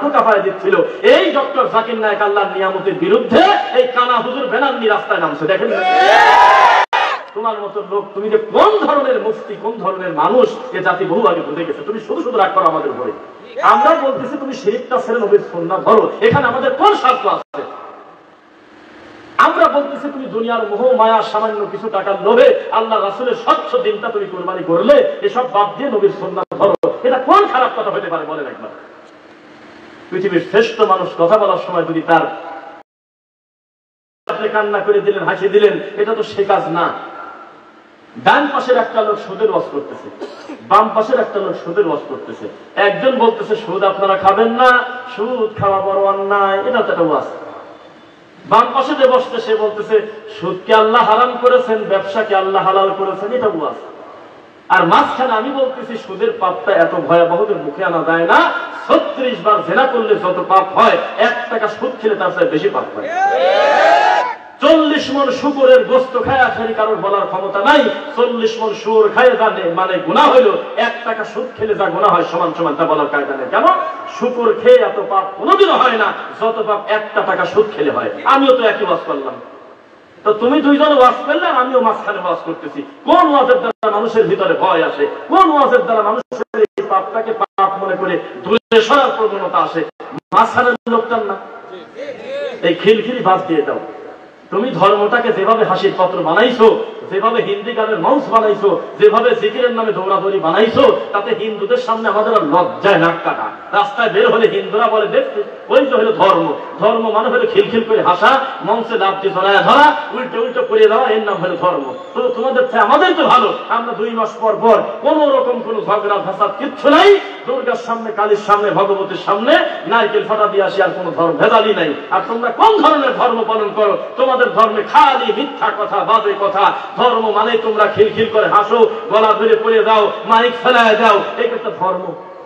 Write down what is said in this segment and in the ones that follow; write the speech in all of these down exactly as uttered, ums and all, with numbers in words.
কাফায় দিচ্ছিল, এই ডক্টর জাকির নায়েক আল্লাহর নিয়ামতের বিরুদ্ধে এই কানা হুজুর বেনান্নি রাস্তায় নামছে। দেখেন তোমার মতো লোক, তুমি যে কোন ধরনের মুফতি, কোন ধরনের মানুষ, এ জাতি বহু আগে বুঝে গেছে। তুমি শুধু শুধু রাগ করো আমাদের উপরে। আমরা বলতেছি তুমি শিরকটা ছেড়ে নবীর সুন্নাহ ধরো, এখানে আমাদের কোন স্বার্থ আছে? আমরা বলতেছি তুমি দুনিয়ার মোহ মায়া, সামান্য কিছু টাকার লোভে আল্লাহ রাসূলের স্বচ্ছ দিনটা তুমি কুরবানি করলে, এসব বাদ দিয়ে নবীর সুন্নাহ ধরো, এটা কোন খারাপ কথা হতে পারে বলেন একবার? পৃথিবীর শ্রেষ্ঠ মানুষ কথা বলার সময় যদি তার আপনি কান্না করে দিলেন, হাসি দিলেন, এটা তো সে কাজ না। ডান পাশের একটা লোক সুদের ওয়াজ করতেছে, বাম পাশের একটা লোক সুদের ওয়াজ করতেছে। একজন বলতেছে সুদ আপনারা খাবেন না, সুদ খাওয়া বড় অন্যায়, এটা তো একটা ওয়াজ। বাম পাশে যে বসতে সে বলতেছে সুদকে আল্লাহ হারাম করেছেন, ব্যবসাকে আল্লাহ হালাল করেছেন, এটা ওয়াজ। আর মাঝখানে আমি বলতেছি সুদের পাপটা এত ভয়াবহ যে মুখে আনা যায় না। ছত্রিশ বার জেনা করলে যত পাপ হয়, এক টাকা সুদ খেলে তার চেয়ে বেশি পাপ হয়। চল্লিশ মন শুকুরের গোস্ত খায় আসলে কারোর বলার ক্ষমতা নাই। চল্লিশ মন শুকুর খায় জানে মানে গুনাহ হইলো, এক টাকা সুদ খেলে যা গুনাহ হয় সমান সমান তা বলার কায়দা নেই। কেন? শুকুর খেয়ে এত পাপ কোনোদিনও হয় না যত পাপ একটা টাকা সুদ খেলে হয়। আমিও তো একই ওয়াজ করলাম, তো তুমি দুইজন ওয়াজ করলে আমিও মাঝখানে ওয়াজ করতেছি। কোন ওয়াজের দ্বারা মানুষের ভিতরে ভয় আসে? কোন ওয়াজের দ্বারা মানুষের এই পাপটাকে পাপ মনে করে দূরে সরার প্রবণতা আসে? মাঝখানের লোকটার না। এই খিলখিলি বাদ দিয়ে দাও। তুমি ধর্মটাকে যেভাবে হাসির পাত্র বানাইছো, যেভাবে হিন্দি গানের মাউস বানাইছো, যেভাবে জিকিরের নামে দৌড়াদৌড়ি বানাইছো, তাতে হিন্দুদের সামনে আমাদের লজ্জায় নাক কাটা। রাস্তায় বের হলে হিন্দুরা বলে দেখতে ওই তো হলো ধর্ম। ধর্ম মানে হলো খিলখিল করে হাসা, মঞ্চে লাভ দিয়ে জড়ায় ধরা, উল্টে উল্টে করে দেওয়া, এর নাম হলো ধর্ম। তো তোমাদের চেয়ে আমাদের তো ভালো, আমরা দুই মাস পর পর কোন রকম কোন ঝগড়া ফাসাদ কিচ্ছু নাই। দুর্গার সামনে, কালীর সামনে, ভগবতীর সামনে নারকেল ফাটা দিয়ে আসি, আর কোন ধর্ম ভেদালি নাই। আর তোমরা কোন ধরনের ধর্ম পালন করো? তোমাদের ধর্মে খালি মিথ্যা কথা, বাজে কথা। ধর্ম মানে তোমরা খিলখিল করে হাসো, গলা ধরে পড়ে দাও, মাইক ফেলায় দাও, এটা তো ধর্ম।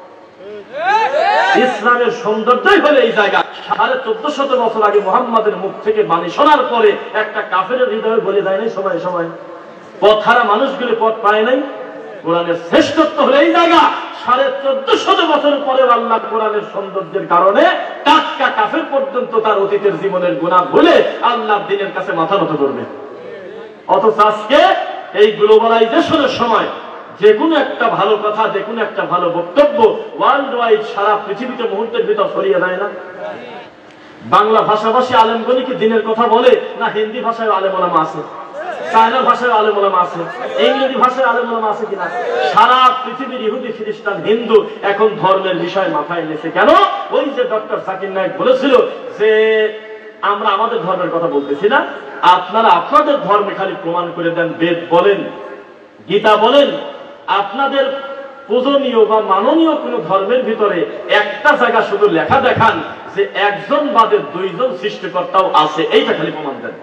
ইসলামের সৌন্দর্যই হলো এই জায়গা। সাড়ে চোদ্দ শত বছর আগে মুহাম্মাদের মুখ থেকে বাণী শোনার পরে একটা কাফের হৃদয়ে বলে যায় নাই সময় সময় পথহারা মানুষগুলো পথ পায় নাই। কোরআনের শ্রেষ্ঠত্ব হলো এই জায়গা। সাড়ে চোদ্দ শত বছর পরে আল্লাহ কোরআনের সৌন্দর্যের কারণে টাটকা কাফের পর্যন্ত তার অতীতের জীবনের গুনাহ ভুলে আল্লাহর দ্বীনের কাছে মাথা নত করবে। অথচ আজকে এই গ্লোবালাইজেশনের সময় যে কোনো একটা ভালো কথা, যে কোনো একটা ভালো বক্তব্য ওয়ার্ল্ড ওয়াইড সারা পৃথিবীতে মুহূর্তের ভিতর ছড়িয়ে দেয় না? বাংলা ভাষাভাষী আলেমগণি কি দিনের কথা বলে না? হিন্দি ভাষায় আলেম ওলামা আছে, চায়না ভাষায় আলেম ওলামা আছে, ইংরেজি ভাষায় আলেম ওলামা আছে কিনা? সারা পৃথিবীর ইহুদি, খ্রিস্টান, হিন্দু এখন ধর্মের বিষয় মাথায় এনেছে। কেন? ওই যে ডক্টর জাকির নায়েক বলেছিল যে আমরা আমাদের ধর্মের কথা বলতেছি না, আপনারা আপনাদের ধর্মে খালি প্রমাণ করে দেন, বেদ বলেন, গীতা বলেন, আপনাদের পূজনীয় বা মাননীয় কোন ধর্মের ভিতরে একটা জায়গা শুধু লেখা দেখান যে একজন বাদে দুইজন সৃষ্টিকর্তাও আছে, এইটা খালি প্রমাণ দেন।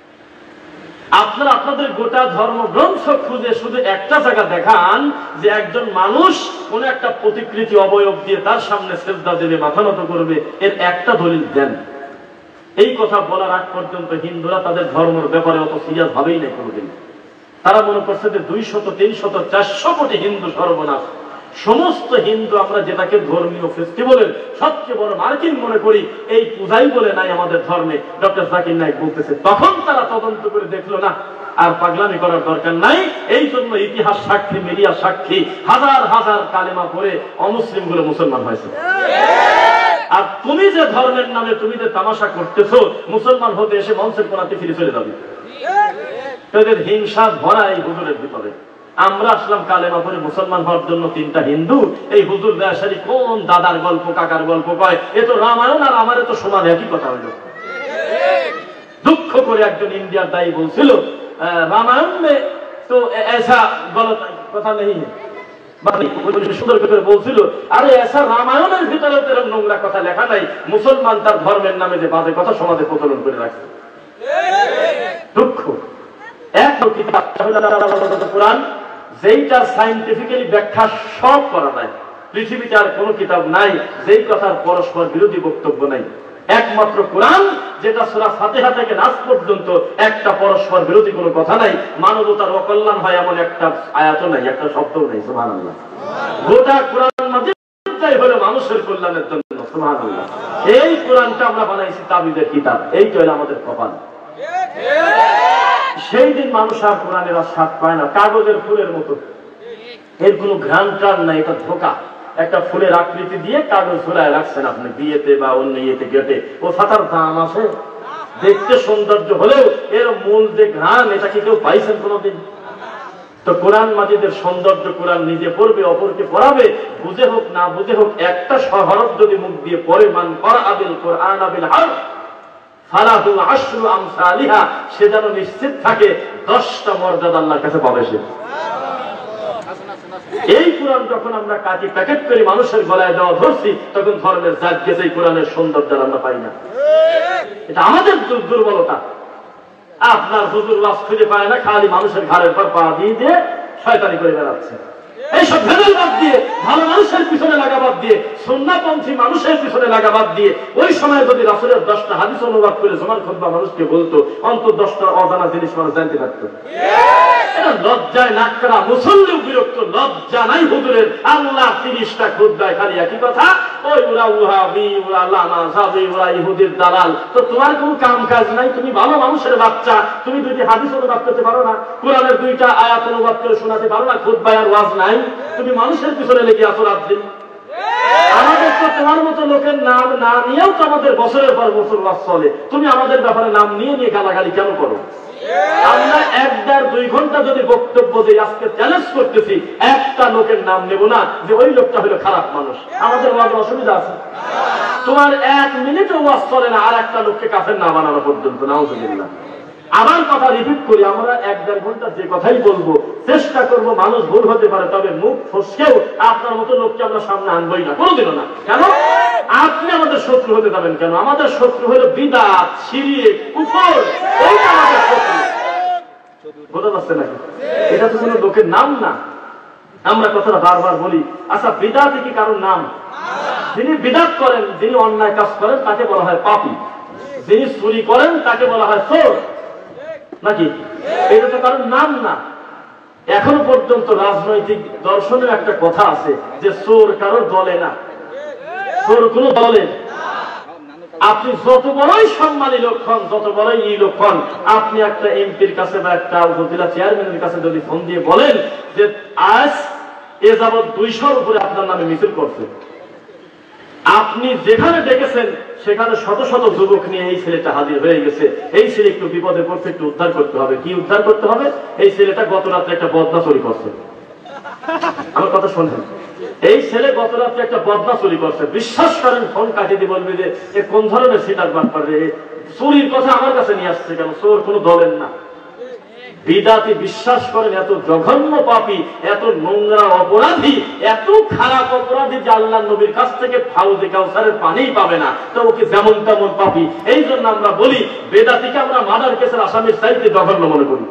আপনারা আপনাদের গোটা ধর্মগ্রন্থ খুঁজে শুধু একটা জায়গা দেখান যে একজন মানুষ কোন একটা প্রতিকৃতি অবয়ব দিয়ে তার সামনে সেজদা দেবে, মাথা নত করবে, এর একটা দলিল দেন। এই কথা বলার আগ পর্যন্ত হিন্দুরা তাদের ধর্মের ব্যাপারে অত সিরিয়াস ভাবেই নাই কোনোদিন। তারা মনে করছে যে দুই শত তিন শত চারশো কোটি হিন্দু সর্বনাশ। সমস্ত হিন্দু আমরা যেটাকে ধর্মীয় ফেস্টিভ্যালের সবচেয়ে বড় মার্কিং মনে করি, এই পূজাই বলে নাই আমাদের ধর্মে। ডক্টর জাকির নায়েক বলতেছে তখন তারা তদন্ত করে দেখলো না আর পাগলামি করার দরকার নাই। এই জন্য ইতিহাস সাক্ষী, মিডিয়া সাক্ষী, হাজার হাজার কালেমা পড়ে অমুসলিম গুলো মুসলমান হয়েছে। আর তুমি যে ধর্মের নামে তুমি যে তামাশা করতেছো, মুসলমান হতে এসে মঞ্চের কোনাতে ফিরে চলে যাবে। তাদের হিংসা ভরা এই হুজুরের ভিতরে। আমরা আসলাম কালেমা পড়ে মুসলমান হওয়ার জন্য, তিনটা হিন্দু এই হুজুর দেশারি কোন দাদার গল্প, কাকার গল্প কয়, এ তো রামায়ণ আর আমার তো সমান একই কথা হইল। দুঃখ করে একজন ইন্ডিয়ার দায়ী বলছিল রামায়ণ মে তো এসা গলত কথা নেই, সুন্দর করে বলছিল আরে এসা রামায়ণের ভিতরে এরকম নোংরা কথা লেখা নাই, মুসলমান তার ধর্মের নামে যে বাজে কথা সমাজে প্রচলন করে রাখছে। দুঃখ। এক কোরআন যেইটা সাইন্টিফিক্যালি ব্যাখ্যা সব করা নাই, পৃথিবীতে আর কোন কিতাব নাই যেই কথার পরস্পর বিরোধী বক্তব্য নাই। একমাত্র কোরআন যেটা সূরা ফাতিহা থেকে নাস পর্যন্ত একটা পরস্পর বিরোধী কোনো কথা নাই। মানবতার অকল্যাণ হয় এমন একটা আয়াত নাই, একটা শব্দ নাই। সুবহানাল্লাহ। গোটা কোরআন মাজিদটাই হলো মানুষের কল্যাণের জন্য। সুবহানাল্লাহ। এই কোরআনটা আমরা বানাইছি তাবিজের কিতাব, এই তো হলো আমাদের কপাল। সেই দিন মানুষ আর কোরআনের আর স্বাদ পায় না, কাগজের ফুলের মতো, এর কোনো ঘ্রাণ টান নাই, এটা ধোকা। একটা ফুলের আকৃতি দিয়ে কাগজ ঝুলায় রাখছেন আপনি বিয়েতে বা অন্য ইয়েতে গেটে, ও ফাটার দাম আছে? দেখতে সৌন্দর্য হলেও এর মূল যে ঘ্রাণ, এটা কি কেউ পাইছেন কোনোদিন? তো কোরআন মাজিদের সৌন্দর্য কোরআন নিজে পড়বে, অপরকে পড়াবে, বুঝে হোক না বুঝে হোক, একটা হরফ যদি মুখ দিয়ে পড়ে, মান করা বিল কোরআন বিল হরফ ফালাহু আশরু আমসালিহা, সে যেন নিশ্চিত থাকে দশটা মর্যাদা আল্লাহর কাছে পাবে সে। এই কোরআন যখন আমরা কাটি প্যাকেট করে মানুষের গলায় দেওয়া ধরছি, তখন ধর্মের জাত গেছে, এই কোরআনের সৌন্দর্য আমরা পাই না। এটা আমাদের দুর্বলতা। আপনার হুজুর ওয়াজ খুঁজে পায় না, খালি মানুষের ঘাড়ের পর পা দিয়ে দিয়ে শয়তানি করে বেড়াচ্ছে। এইসব ভেজাল বাদ দিয়ে, ভালো মানুষের পিছনে লাগা বাদ দিয়ে, সুন্নাহপন্থী মানুষের পিছনে লাগা বাদ দিয়ে, ওই সময় যদি রাসূলের দশটা হাদিস অনুবাদ করে জমান খুতবা মানুষকে বলতো, অন্তত দশটা অজানা জিনিস মানুষ জানতে পারতো। এটা লজ্জায় নাক কাটা, মুসল্লিও বিরক্ত, লজ্জা নাই হুজুরের। আল্লাহ তিরিশটা খুতবায় খালি একই কথা, ওই ওরা ওয়াহাবি, ওরা লামা সাবি, ওরা ইহুদির দালাল। তো তোমার কোনো কাম কাজ নাই, তুমি ভালো মানুষের বাচ্চা, তুমি দুইটি হাদিস অনুবাদ করতে পারো না, কোরআনের দুইটা আয়াত অনুবাদ করে শোনাতে পারো না, খুতবায় আর ওয়াজ নাই, তুমি মানুষের পিছনে লেগে আছো রাত দিন। আমাদের তো তোমার মতো লোকের নাম না নিয়েও তো আমাদের বছরের পর বছর ওয়াজ চলে, তুমি আমাদের ব্যাপারে নাম নিয়ে নিয়ে গালাগালি কেন করো? আমরা এক দেড় দুই ঘন্টা যদি বক্তব্য দিই, আজকে চ্যালেঞ্জ করতেছি, একটা লোকের নাম নেব না যে ওই লোকটা হলো খারাপ মানুষ। আমাদের ওয়াজের অসুবিধা আছে? তোমার এক মিনিটও ওয়াজ চলে না আর একটা লোককে কাফের না বানানো পর্যন্ত। নাউজুবিল্লাহ। আবার কথা রিপিট করি, আমরা এক দেড় ঘন্টা যে কথাই বলবো, চেষ্টা করব মানুষ ভুল হতে পারে, তবে মুখ ফসকেও আপনার মতো লোককে আমরা সামনে আনবই না, কোনোদিনও না। কেন? আপনি আমাদের শত্রু হতে যাবেন কেন? আমাদের শত্রু হলো বিদআত, শিরক, কুফর, এইটা আমাদের শত্রু। বোঝা যাচ্ছে নাকি? এটা তো কোনো লোকের নাম না। আমরা কথাটা বারবার বলি, আচ্ছা বিদআত কি কারোর নাম? যিনি বিদআত করেন, যিনি অন্যায় কাজ করেন, তাকে বলা হয় পাপী। যিনি চুরি করেন, তাকে বলা হয় চোর, নাকি? এটা তো কারোর নাম না। এখনো পর্যন্ত রাজনৈতিক দর্শনের একটা কথা আছে যে চোর কারোর দলে না, চোর কোন দলে। আপনি যত বড়ই সম্মানী লক্ষণ, যত বড়ই ই লক্ষণ, আপনি একটা এমপির কাছে বা একটা উপজেলা চেয়ারম্যানের কাছে যদি ফোন দিয়ে বলেন যে আজ এ যাবৎ দুইশোর উপরে আপনার নামে মিছিল করছে, আপনি যেখানে ডেকেছেন সেখানে শত শত যুবক নিয়ে এই ছেলেটা হাজির হয়ে গেছে, এই ছেলে একটু বিপদে পড়ছে, একটু উদ্ধার করতে হবে। কি উদ্ধার করতে হবে? এই ছেলেটা গত রাত্রে একটা বদনা চুরি করছে। আমার কথা শোনেন, এই ছেলে গত রাত্রে একটা বদনা চুরি করছে। বিশ্বাস করেন, ফোন কাটিয়ে দিয়ে বলবে যে এ কোন ধরনের সিটার বাটপার রে, চুরির কথা আমার কাছে নিয়ে আসছে কেন? চোর কোনো দলের না। বিদাতি বিশ্বাস করেন এত জঘন্য পাপী, এত নোংরা অপরাধী, এত খারাপ অপরাধী যে আল্লাহ নবীর কাছ থেকে হাউজে কাউসারের পানিই পাবে না, তো ওকে যেমন তেমন পাপী। এই জন্য আমরা বলি বেদাতিকে আমরা মার্ডার কেসের আসামির চাইতে জঘন্য মনে করি।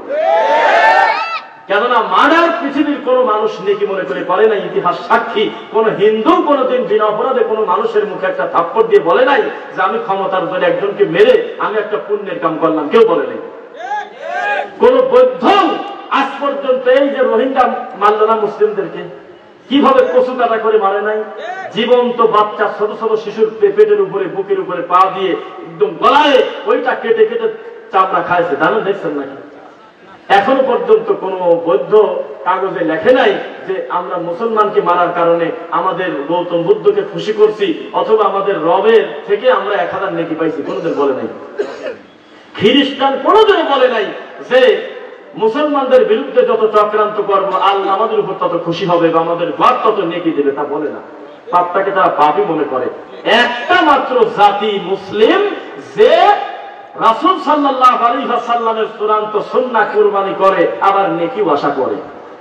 কেননা মার্ডার পৃথিবীর কোন মানুষ নেকি মনে করে করে না। ইতিহাস সাক্ষী, কোন হিন্দু কোনদিন বিনা অপরাধে কোন মানুষের মুখে একটা থাপ্পড় দিয়ে বলে নাই যে আমি ক্ষমতার জোরে একজনকে মেরে আমি একটা পুণ্যের কাম করলাম, কেউ বলে নাই। কোন বৌদ্ধ আজ পর্যন্ত এই যে রোহিঙ্গা মারল না মুসলিমদেরকে, কিভাবে কচু কাটা করে মারে নাই? জীবন্ত বাচ্চা ছোট ছোট শিশুর পেটের উপরে, বুকের উপরে পা দিয়ে একদম গলায় ওইটা কেটে কেটে চামড়া খাইছে, জানো? দেখছেন নাকি? এখনো পর্যন্ত কোন বৌদ্ধ কাগজে লেখে নাই যে আমরা মুসলমানকে মারার কারণে আমাদের গৌতম বুদ্ধকে খুশি করছি, অথবা আমাদের রবের থেকে আমরা এক হাজার নেকি পাইছি, কোনোদিন বলে নাই। খ্রিস্টান কোনোদিনও বলে নাই যে মুসলমানদের বিরুদ্ধে যত চক্রান্ত করবো আল্লাহ আমাদের উপর তত খুশি হবে বা আমাদের ঘর তত নেকি দেবে, তা বলে না। পাপটাকে তারা পাপই মনে করে। একটা মাত্র জাতি মুসলিম যে রাসূল সাল্লাল্লাহু আলাইহি ওয়াসাল্লামের চূড়ান্ত সুন্নাহ কুরবানি করে, আবার নেকিও আশা করে।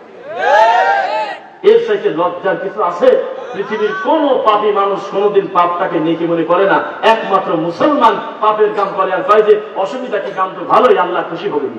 এর চাইতে লজ্জার কিছু আছে? পৃথিবীর কোন পাপী মানুষ কোনদিন পাপটাকে নেকি মনে করে না। একমাত্র মুসলমান পাপের কাম করে আর কয় যে অসুবিধা কি, কাম তো ভালোই, আল্লাহ খুশি হবেনি,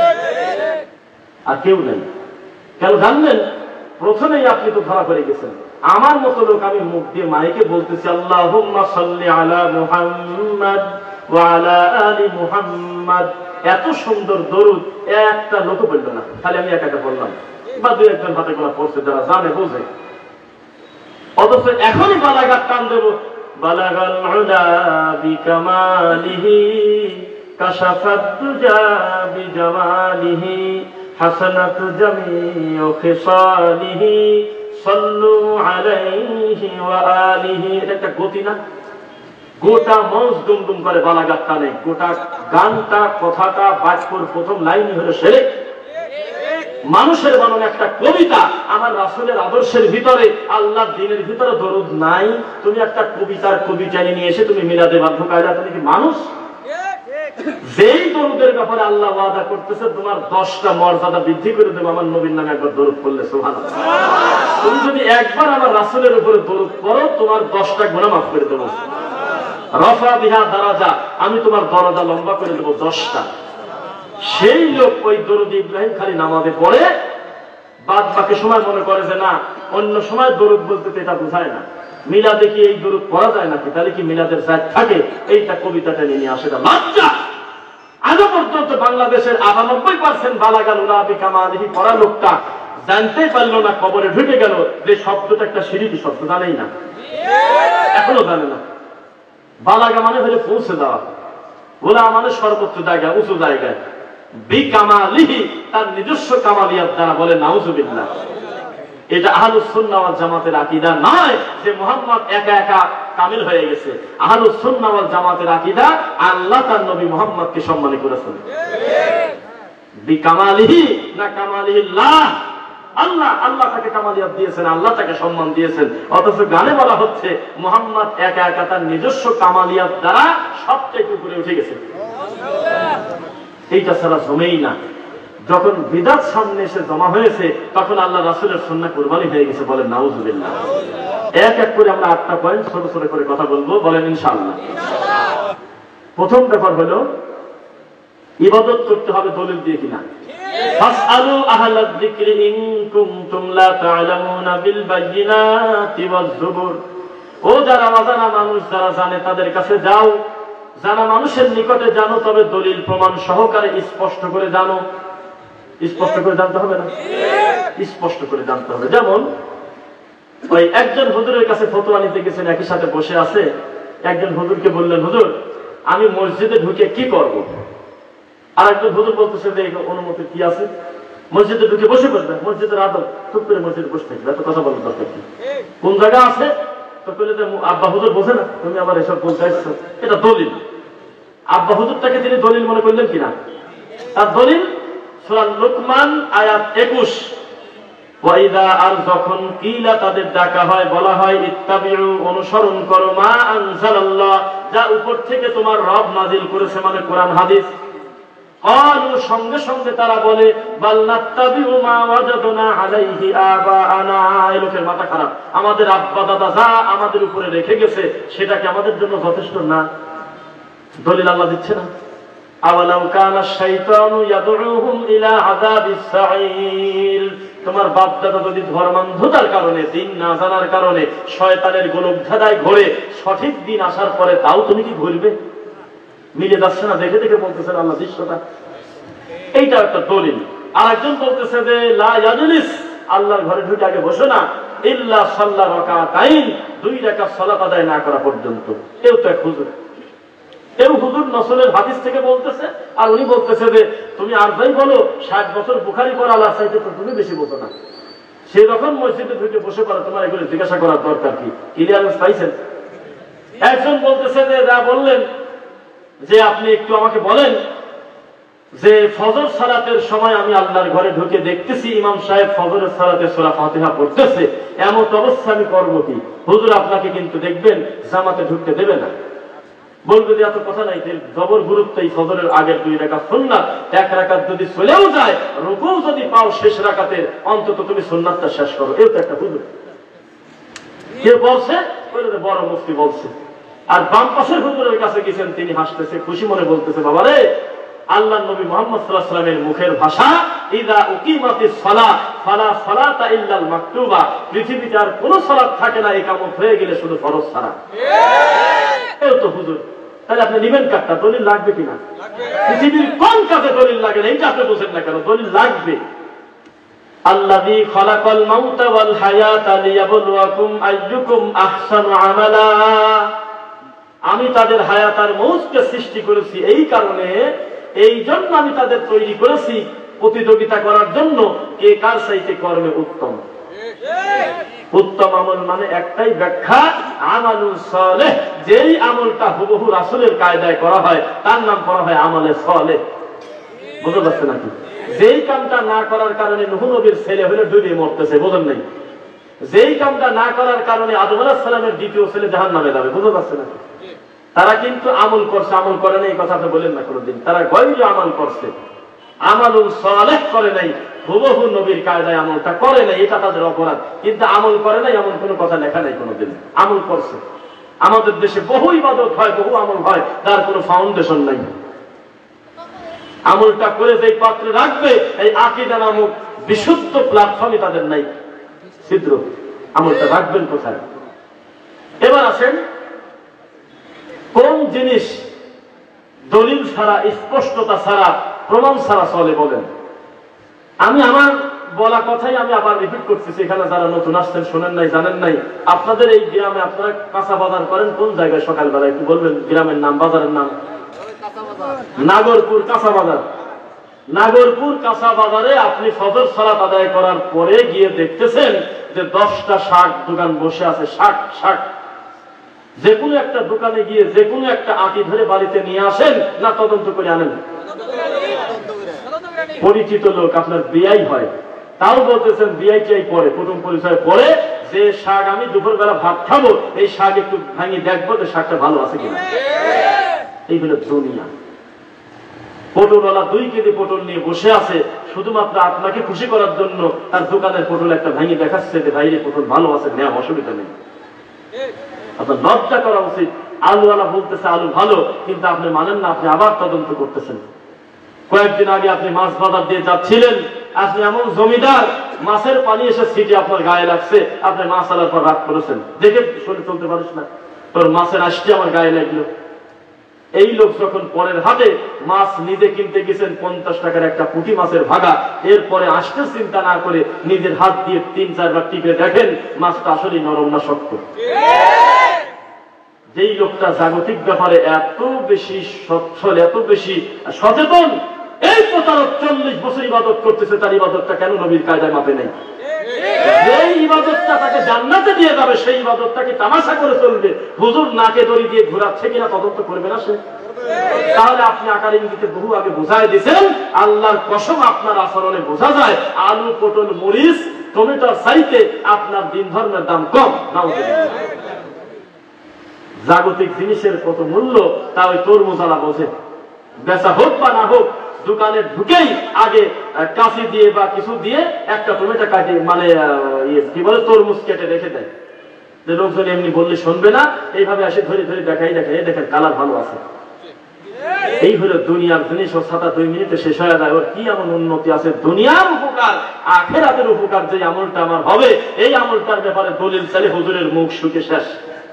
আর কেউ নেই। কেন জানলেন? প্রথমেই আপনি তো ধরা পড়ে গেছেন। আমার মতো লোক আমি মুখ দিয়ে মাইকে বলতেছি আল্লাহুম্মা সাল্লি আলা মুহাম্মাদ ওয়া আলা আলি মুহাম্মাদ, এত সুন্দর দরুদ একটা লোক বলল না, খালি আমি একা একা বললাম, বা দুই একজন হাতে গোনা পড়ছে যারা জানে বোঝে। অথচ এখনই বালাঘাট টান দেবো, বালাগাল উলা বিকামালিহি কাশাফাত দুজা বিজামালিহি হাসানাতু জামিউ খিসালিহি সাল্লু আলাইহি ওয়া আলিহি। এটা একটা গতি না? গোটা মঞ্চ দুমদুম করে বালাগাত টানে, গোটা গানটা কথাটা বাক্যর প্রথম লাইনই হলো শিরক। মানুষের বানানো একটা কবিতা। আমার রাসূলের আদর্শের ভিতরে, আল্লাহর দ্বীনের ভিতরে দরুদ নাই, তুমি একটা কবিতার কবিতা নিয়ে এসে তুমি মিলাদে বাধ্য কায়দা, তুমি কি মানুষ? যেই দরুদের ব্যাপারে আল্লাহ ওয়াদা করতেছে তোমার দশটা মর্যাদা বৃদ্ধি করে দেবো আমার নবীর নামে একবার দরুদ পড়লে, সুবহানাল্লাহ। তুমি যদি একবার আমার রাসূলের উপরে দরুদ পড়ো তোমার দশটা গুনাহ মাফ করে দেবো। রফা বিহা দারাজা, আমি তোমার দরজা লম্বা করে দেবো দশটা। সেই লোক ওই দরুদ ইব্রাহিম খালি নামাজে পড়ে, বাদ বাকি সময় মনে করে যে না অন্য সময় দরুদ বলতে এটা বোঝায় না, মিলাদে কি এই দরুদ পড়া যায় নাকি, তাহলে কি মিলাদের জায়গা থাকে, এইটা কবিতাটা নিয়ে আসে। লজ্জা! আজও পর্যন্ত বাংলাদেশের আটানব্বই পার্সেন্ট বালাগাল উলা বিকামালিহি পড়া লোকটা জানতেই পারলো না, কবরে ঢুকে গেল যে শব্দটা একটা শিরকি শব্দ, জানেই না, এখনো জানে না। বালাগা মানে হলে পৌঁছে দেওয়া, ওলা মানে সর্বোচ্চ জায়গায়, উঁচু জায়গায়। বিকামালিহি, তার নিজস্ব কামালিয়াত দ্বারা, বলে নাউজুবিল্লাহ। এটা আহলুস সুন্নাহ ওয়াল জামাতের আকীদা নয় যে মুহাম্মদ একা একা কামিল হয়ে গেছে। আহলুস সুন্নাহ ওয়াল জামাতের আকীদা আল্লাহ তার নবী মুহাম্মদকে সম্মান করেছেন। বিকামালিহি না কামালিল্লাহ, আল্লাহ আল্লাহ তাকে কামালিয়াত দিয়েছেন, আল্লাহ তাকে সম্মান দিয়েছেন। অথচ গানে বলা হচ্ছে মুহাম্মদ একা একা তার নিজস্ব কামালিয়াত দ্বারা সবচেয়ে উপরে উঠে গেছে। এইটা ছাড়া জমেই না। যখন বিদআত সামনে এসে জমা হয়েছে তখন আল্লাহ রাসূলের সুন্নাহ কুরবানি হয়ে গেছে, বলেন নাউজুবিল্লাহ। এক এক করে আমরা আটটা পয়েন্ট ছোট ছোট করে কথা বলবো, বলেন ইনশাআল্লাহ। প্রথম ব্যাপার হলো ইবাদত করতে হবে দলিল দিয়ে কিনা। ফাসআলু আহলায যিকরি ইন কুনতুম লা তা'লামুনা বিল বায়িনাতি ওয়াজ জুবুর। ও যারা অজানা মানুষ, যারা জানে তাদের কাছে যাও, জানা মানুষের নিকটে জানো, তবে দলিল প্রমাণ সহকারে স্পষ্ট করে জানো। স্পষ্ট করে জানতে হবে না? স্পষ্ট করে জানতে হবে। যেমন ওই একজন হুজুরের কাছে ফতোয়া নিতে গেছেন, একই সাথে বসে আছে। একজন হুজুরকে বললেন, হুজুর আমি মসজিদে ঢুকে কি করব? আর একজন হুজুর বলতেছে যে অনুমতি কি আছে, মসজিদে ঢুকে বসে পড়বে, মসজিদের আদব, চুপ করে মসজিদে বসে থাকবে, এত কথা বলার দরকার কি? কোন জায়গা আছে? তো বলে যে আব্বা হুজুর বোঝে না, তুমি আবার এসব বলতে আসছো, এটা দলিল। আব্বা হুজুরটাকে তিনি দলিল মনে করলেন কিনা? তার দলিল সূরা লুকমান আয়াত একুশ। ওয়াইদা, আর যখন কিলা তাদের ডাকা হয়, বলা হয় ইত্তাবিউ, অনুসরণ করো, মা আনজালাল্লাহ, যা উপর থেকে তোমার রব নাজিল করেছে, মানে কোরআন হাদিস। ক্বালু, সঙ্গে সঙ্গে তারা বলে, বাল নাত্তাবিউ মা ওয়াজাদনা আলাইহি আবাআনা। এই লোকের মাথা খারাপ, আমাদের আব্বা দাদা যা আমাদের উপরে রেখে গেছে সেটাকে আমাদের জন্য যথেষ্ট না। দলিল আল্লাহ দিচ্ছে না? আওয়ালাউ কানা শাইতানু ইয়াদউহুম ইলা আযাবিস সাঈর। তোমার বাপ দাদা যদি ধর্মান্ধতার কারণে, দিন না জানার কারণে শয়তানের গোলকধাঁধায় ঘোরে, সঠিক দিন আসার পরে তাও তুমি কি ঘুরবে? মিলে যাচ্ছে না? দেখে দেখে বলতেছেন আল্লাহ দৃশ্যটা। এইটা একটা দলিল। আর একজন বলতেছে যে লা ইয়াজলিস, আল্লাহর ঘরে ঢুকে আগে বসো না, ইল্লা সাল্লা রাকাতাইন, দুই রাকাত সালাত আদায় না করা পর্যন্ত। কেউ তো এক হুজুর, কেউ হুজুর নসলের হাদিস থেকে বলতেছে, আর উনি বলতেছে যে তুমি আর যাই বলো, ষাট বছর বুখারী পড়া আল্লাহ চাইতে তো তুমি বেশি বলতো না। সে যখন মসজিদে ঢুকে বসে পড়ে, তোমার এগুলো জিজ্ঞাসা করার দরকার কি? ক্লিয়ারেন্স পাইছেন? একজন বলতেছে যে যা বললেন যে আপনি একটু আমাকে বলেন যে ফজর সালাতের সময় আমি আল্লাহর ঘরে ঢুকে দেখতেছি ইমাম সাহেব ফজরের সালাতে সূরা ফাতিহা পড়তেছে, এমন অবস্থা আমি করবো কি? হুজুর আপনাকে কিন্তু দেখবেন জামাতে ঢুকতে দেবে না। বলবে যে এত কথা নাই, জবর গুরুত্ব এই ফজরের আগের দুই রাকাত সুন্নাত, এক রাকাত যদি চলেও যায়, রুকুও যদি পাও শেষ রাকাতের, অন্তত তুমি সুন্নাতটা শেষ করো। এই তো একটা হুজুর। কে বলছে? বড় মুফতি বলছে। আর বাম পাশের হুজুরের কাছে গেছেন, তিনি হাসতেছে, খুশি মনে বলতেছে, বাবা রে, আল্লাহর নবী মুহাম্মদ সাল্লাল্লাহু আলাইহি ওয়াসাল্লামের মুখের ভাষা, ইযা উকিমাতিস সালাহ ফালা সালাতা ইল্লাল মাকতুবা। পৃথিবীতে আর কোনো সালাত থাকে না ইকামত হয়ে গেলে শুধু ফরজ ছাড়া। এই তো হুজুর। তাহলে আপনি নিবেন কাটটা, দলিল লাগবে কিনা? পৃথিবীর কোন কাজে দলিল লাগে না এইটা আপনি বুঝেন না কেন? দলিল লাগবে। আল্লাযী খালাকাল মাউতা ওয়াল হায়াতা লিয়াবলুয়াকুম আইয়ুকুম আহসানু আমালা। আমি তাদের হায়াত আর মৌজকে সৃষ্টি করেছি এই কারণে, এই জন্য আমি তাদের তৈরি করেছি প্রতিযোগিতা করার জন্য কে কার চাইতে কর্মে উত্তম। উত্তম আমল মানে একটাই ব্যাখ্যা, আমালুন সালেহ, যেই আমলটা হুবহু রাসূলের কায়দায় করা হয় তার নাম করা হয় আমলে সালেহ। বুঝতে পারছেন নাকি? যেই কামটা না করার কারণে নূহ নবীর ছেলে হলে ডুবে মরতেছে, বুঝেন নাই? যেই কামটা না করার কারণে আদম আলাইহিস সালামের দ্বিতীয় ছেলে জাহান্নামে যাবে, বুঝতে পারছেন নাকি? তারা কিন্তু আমল করছে, আমল করে নাই এই কথা তো বলেন না কোনোদিন। তারা গয়র আমল করছে, আমালুন সালেহ করে নাই, হুবহু নবীর কায়দায় আমলটা করে নাই, এটা তাদের অপরাধ। কিন্তু আমল করে নাই এমন কোনো কথা লেখা নাই কোনোদিন, আমল করছে। আমাদের দেশে বহু ইবাদত হয়, বহু আমল হয়, তার কোনো ফাউন্ডেশন নাই। আমলটা করে যেই পাত্রে রাখবে, এই আকীদা নামক বিশুদ্ধ প্ল্যাটফর্মে তাদের নাই, ছিদ্র। আমলটা রাখবেন কোথায়? এবার আসেন, কোন জিনিস দলিল ছাড়া, স্পষ্টতা ছাড়া, প্রমাণ ছাড়া চলে বলেন? আমি আমার বলা কথাই আমি আবার রিপিট করতেছি, এখানে যারা নতুন আসছেন, শোনেন নাই, জানেন নাই। আপনাদের এই গ্রামে আপনারা কাঁচা বাজার করেন কোন জায়গায় সকালবেলা একটু বলবেন? গ্রামের নাম, বাজারের নাম? নাগরপুর কাঁচা বাজার। নাগরপুর কাঁচা বাজারে আপনি ফজর সালাত আদায় করার পরে গিয়ে দেখতেছেন যে দশটা শাক দোকান বসে আছে, শাক শাক। যে কোনো একটা দোকানে গিয়ে যে কোনো একটা আঁটি ধরে বাড়িতে নিয়ে আসেন, না তদন্ত করে আনেন? পরিচিত লোক আপনার বিআই হয়, তাও বলতেছেন বিআই টিআই পরে, কুটুম পরিচয় পরে, যে শাক আমি দুপুর বেলা ভাত খাবো, এই শাক একটু ভাঙি দেখবো যে শাকটা ভালো আছে কিনা। এইগুলো দুনিয়া। পটলওয়ালা দুই কেজি পটল নিয়ে বসে আছে, শুধুমাত্র আপনাকে খুশি করার জন্য তার দোকানের পটল একটা ভাঙি দেখাচ্ছে যে বাইরে পটল ভালো আছে, নেওয়া অসুবিধা নেই। আপনার লজ্জা করা উচিত। আলুওয়ালা বলতেছে আলু ভালো, কিন্তু আপনি মানেন না, আপনি আবার তদন্ত করতেছেন। কয়েকদিন আগে আপনি মাছ বাজার দিয়ে যাচ্ছিলেন, আপনি এমন জমিদার, মাছের পানি এসে ছিটে আপনার গায়ে লাগছে, আপনি মাছ আলার পর রাগ করেছেন, দেখে শরীর চলতে পারিস না, তোর মাছের আসছে আমার গায়ে লাগলো। এই লোক যখন পরের হাটে মাছ নিজে কিনতে গেছেন, পঞ্চাশ টাকার একটা পুঁটি মাছের ভাগা, এরপরে আসতে চিন্তা না করে নিজের হাত দিয়ে তিন চারবার টিপে দেখেন মাছটা আসলে নরম না শক্ত। যেই লোকটা জাগতিক ব্যাপারে এত বেশি সচ্ছল, এত বেশি সচেতন, এই প্রতারক চল্লিশ বছর ইবাদত করতেছে, তার ইবাদতটা কেন নবীর কায়দায় মাপে নেই? যেই ইবাদতটা তাকে জান্নাতে দিয়ে যাবে, সেই ইবাদতটাকে তামাশা করে চলবে, হুজুর নাকে দড়ি দিয়ে ঘোরাচ্ছে কিনা তদন্ত করবে না সে? তাহলে আপনি আকার ইঙ্গিতে বহু আগে বোঝায় দিয়েছেন, আল্লাহর কসম আপনার আচরণে বোঝা যায় আলু, পটল, মরিচ, টমেটোর চাইতে আপনার দিন ধর্মের দাম কম। জাগতিক জিনিসের কত মূল্য তা ওই তরমুজালা বোঝে। বেচা হোক বা না হোক, দোকানে ঢুকেই আগে কাঁচি দিয়ে বা কিছু দিয়ে একটা টমেটো কাটে, মানে কি বলে, তরমুজ কেটে রেখে দেয়, যে লোকজন এমনি বললে শুনবে না, এইভাবে আসে ধরে ধরে দেখাই দেখাই, দেখেন কালার ভালো আছে। এই হলো দুনিয়ার জিনিস, ও সাতা দুই মিনিটে শেষ হয়ে যায়। ওর কি এমন উন্নতি আছে? দুনিয়ার উপকার, আখিরাতের উপকার যে আমলটা আমার হবে, এই আমলটার ব্যাপারে দলিল চাইলে হুজুরের মুখ শুকে শেষ।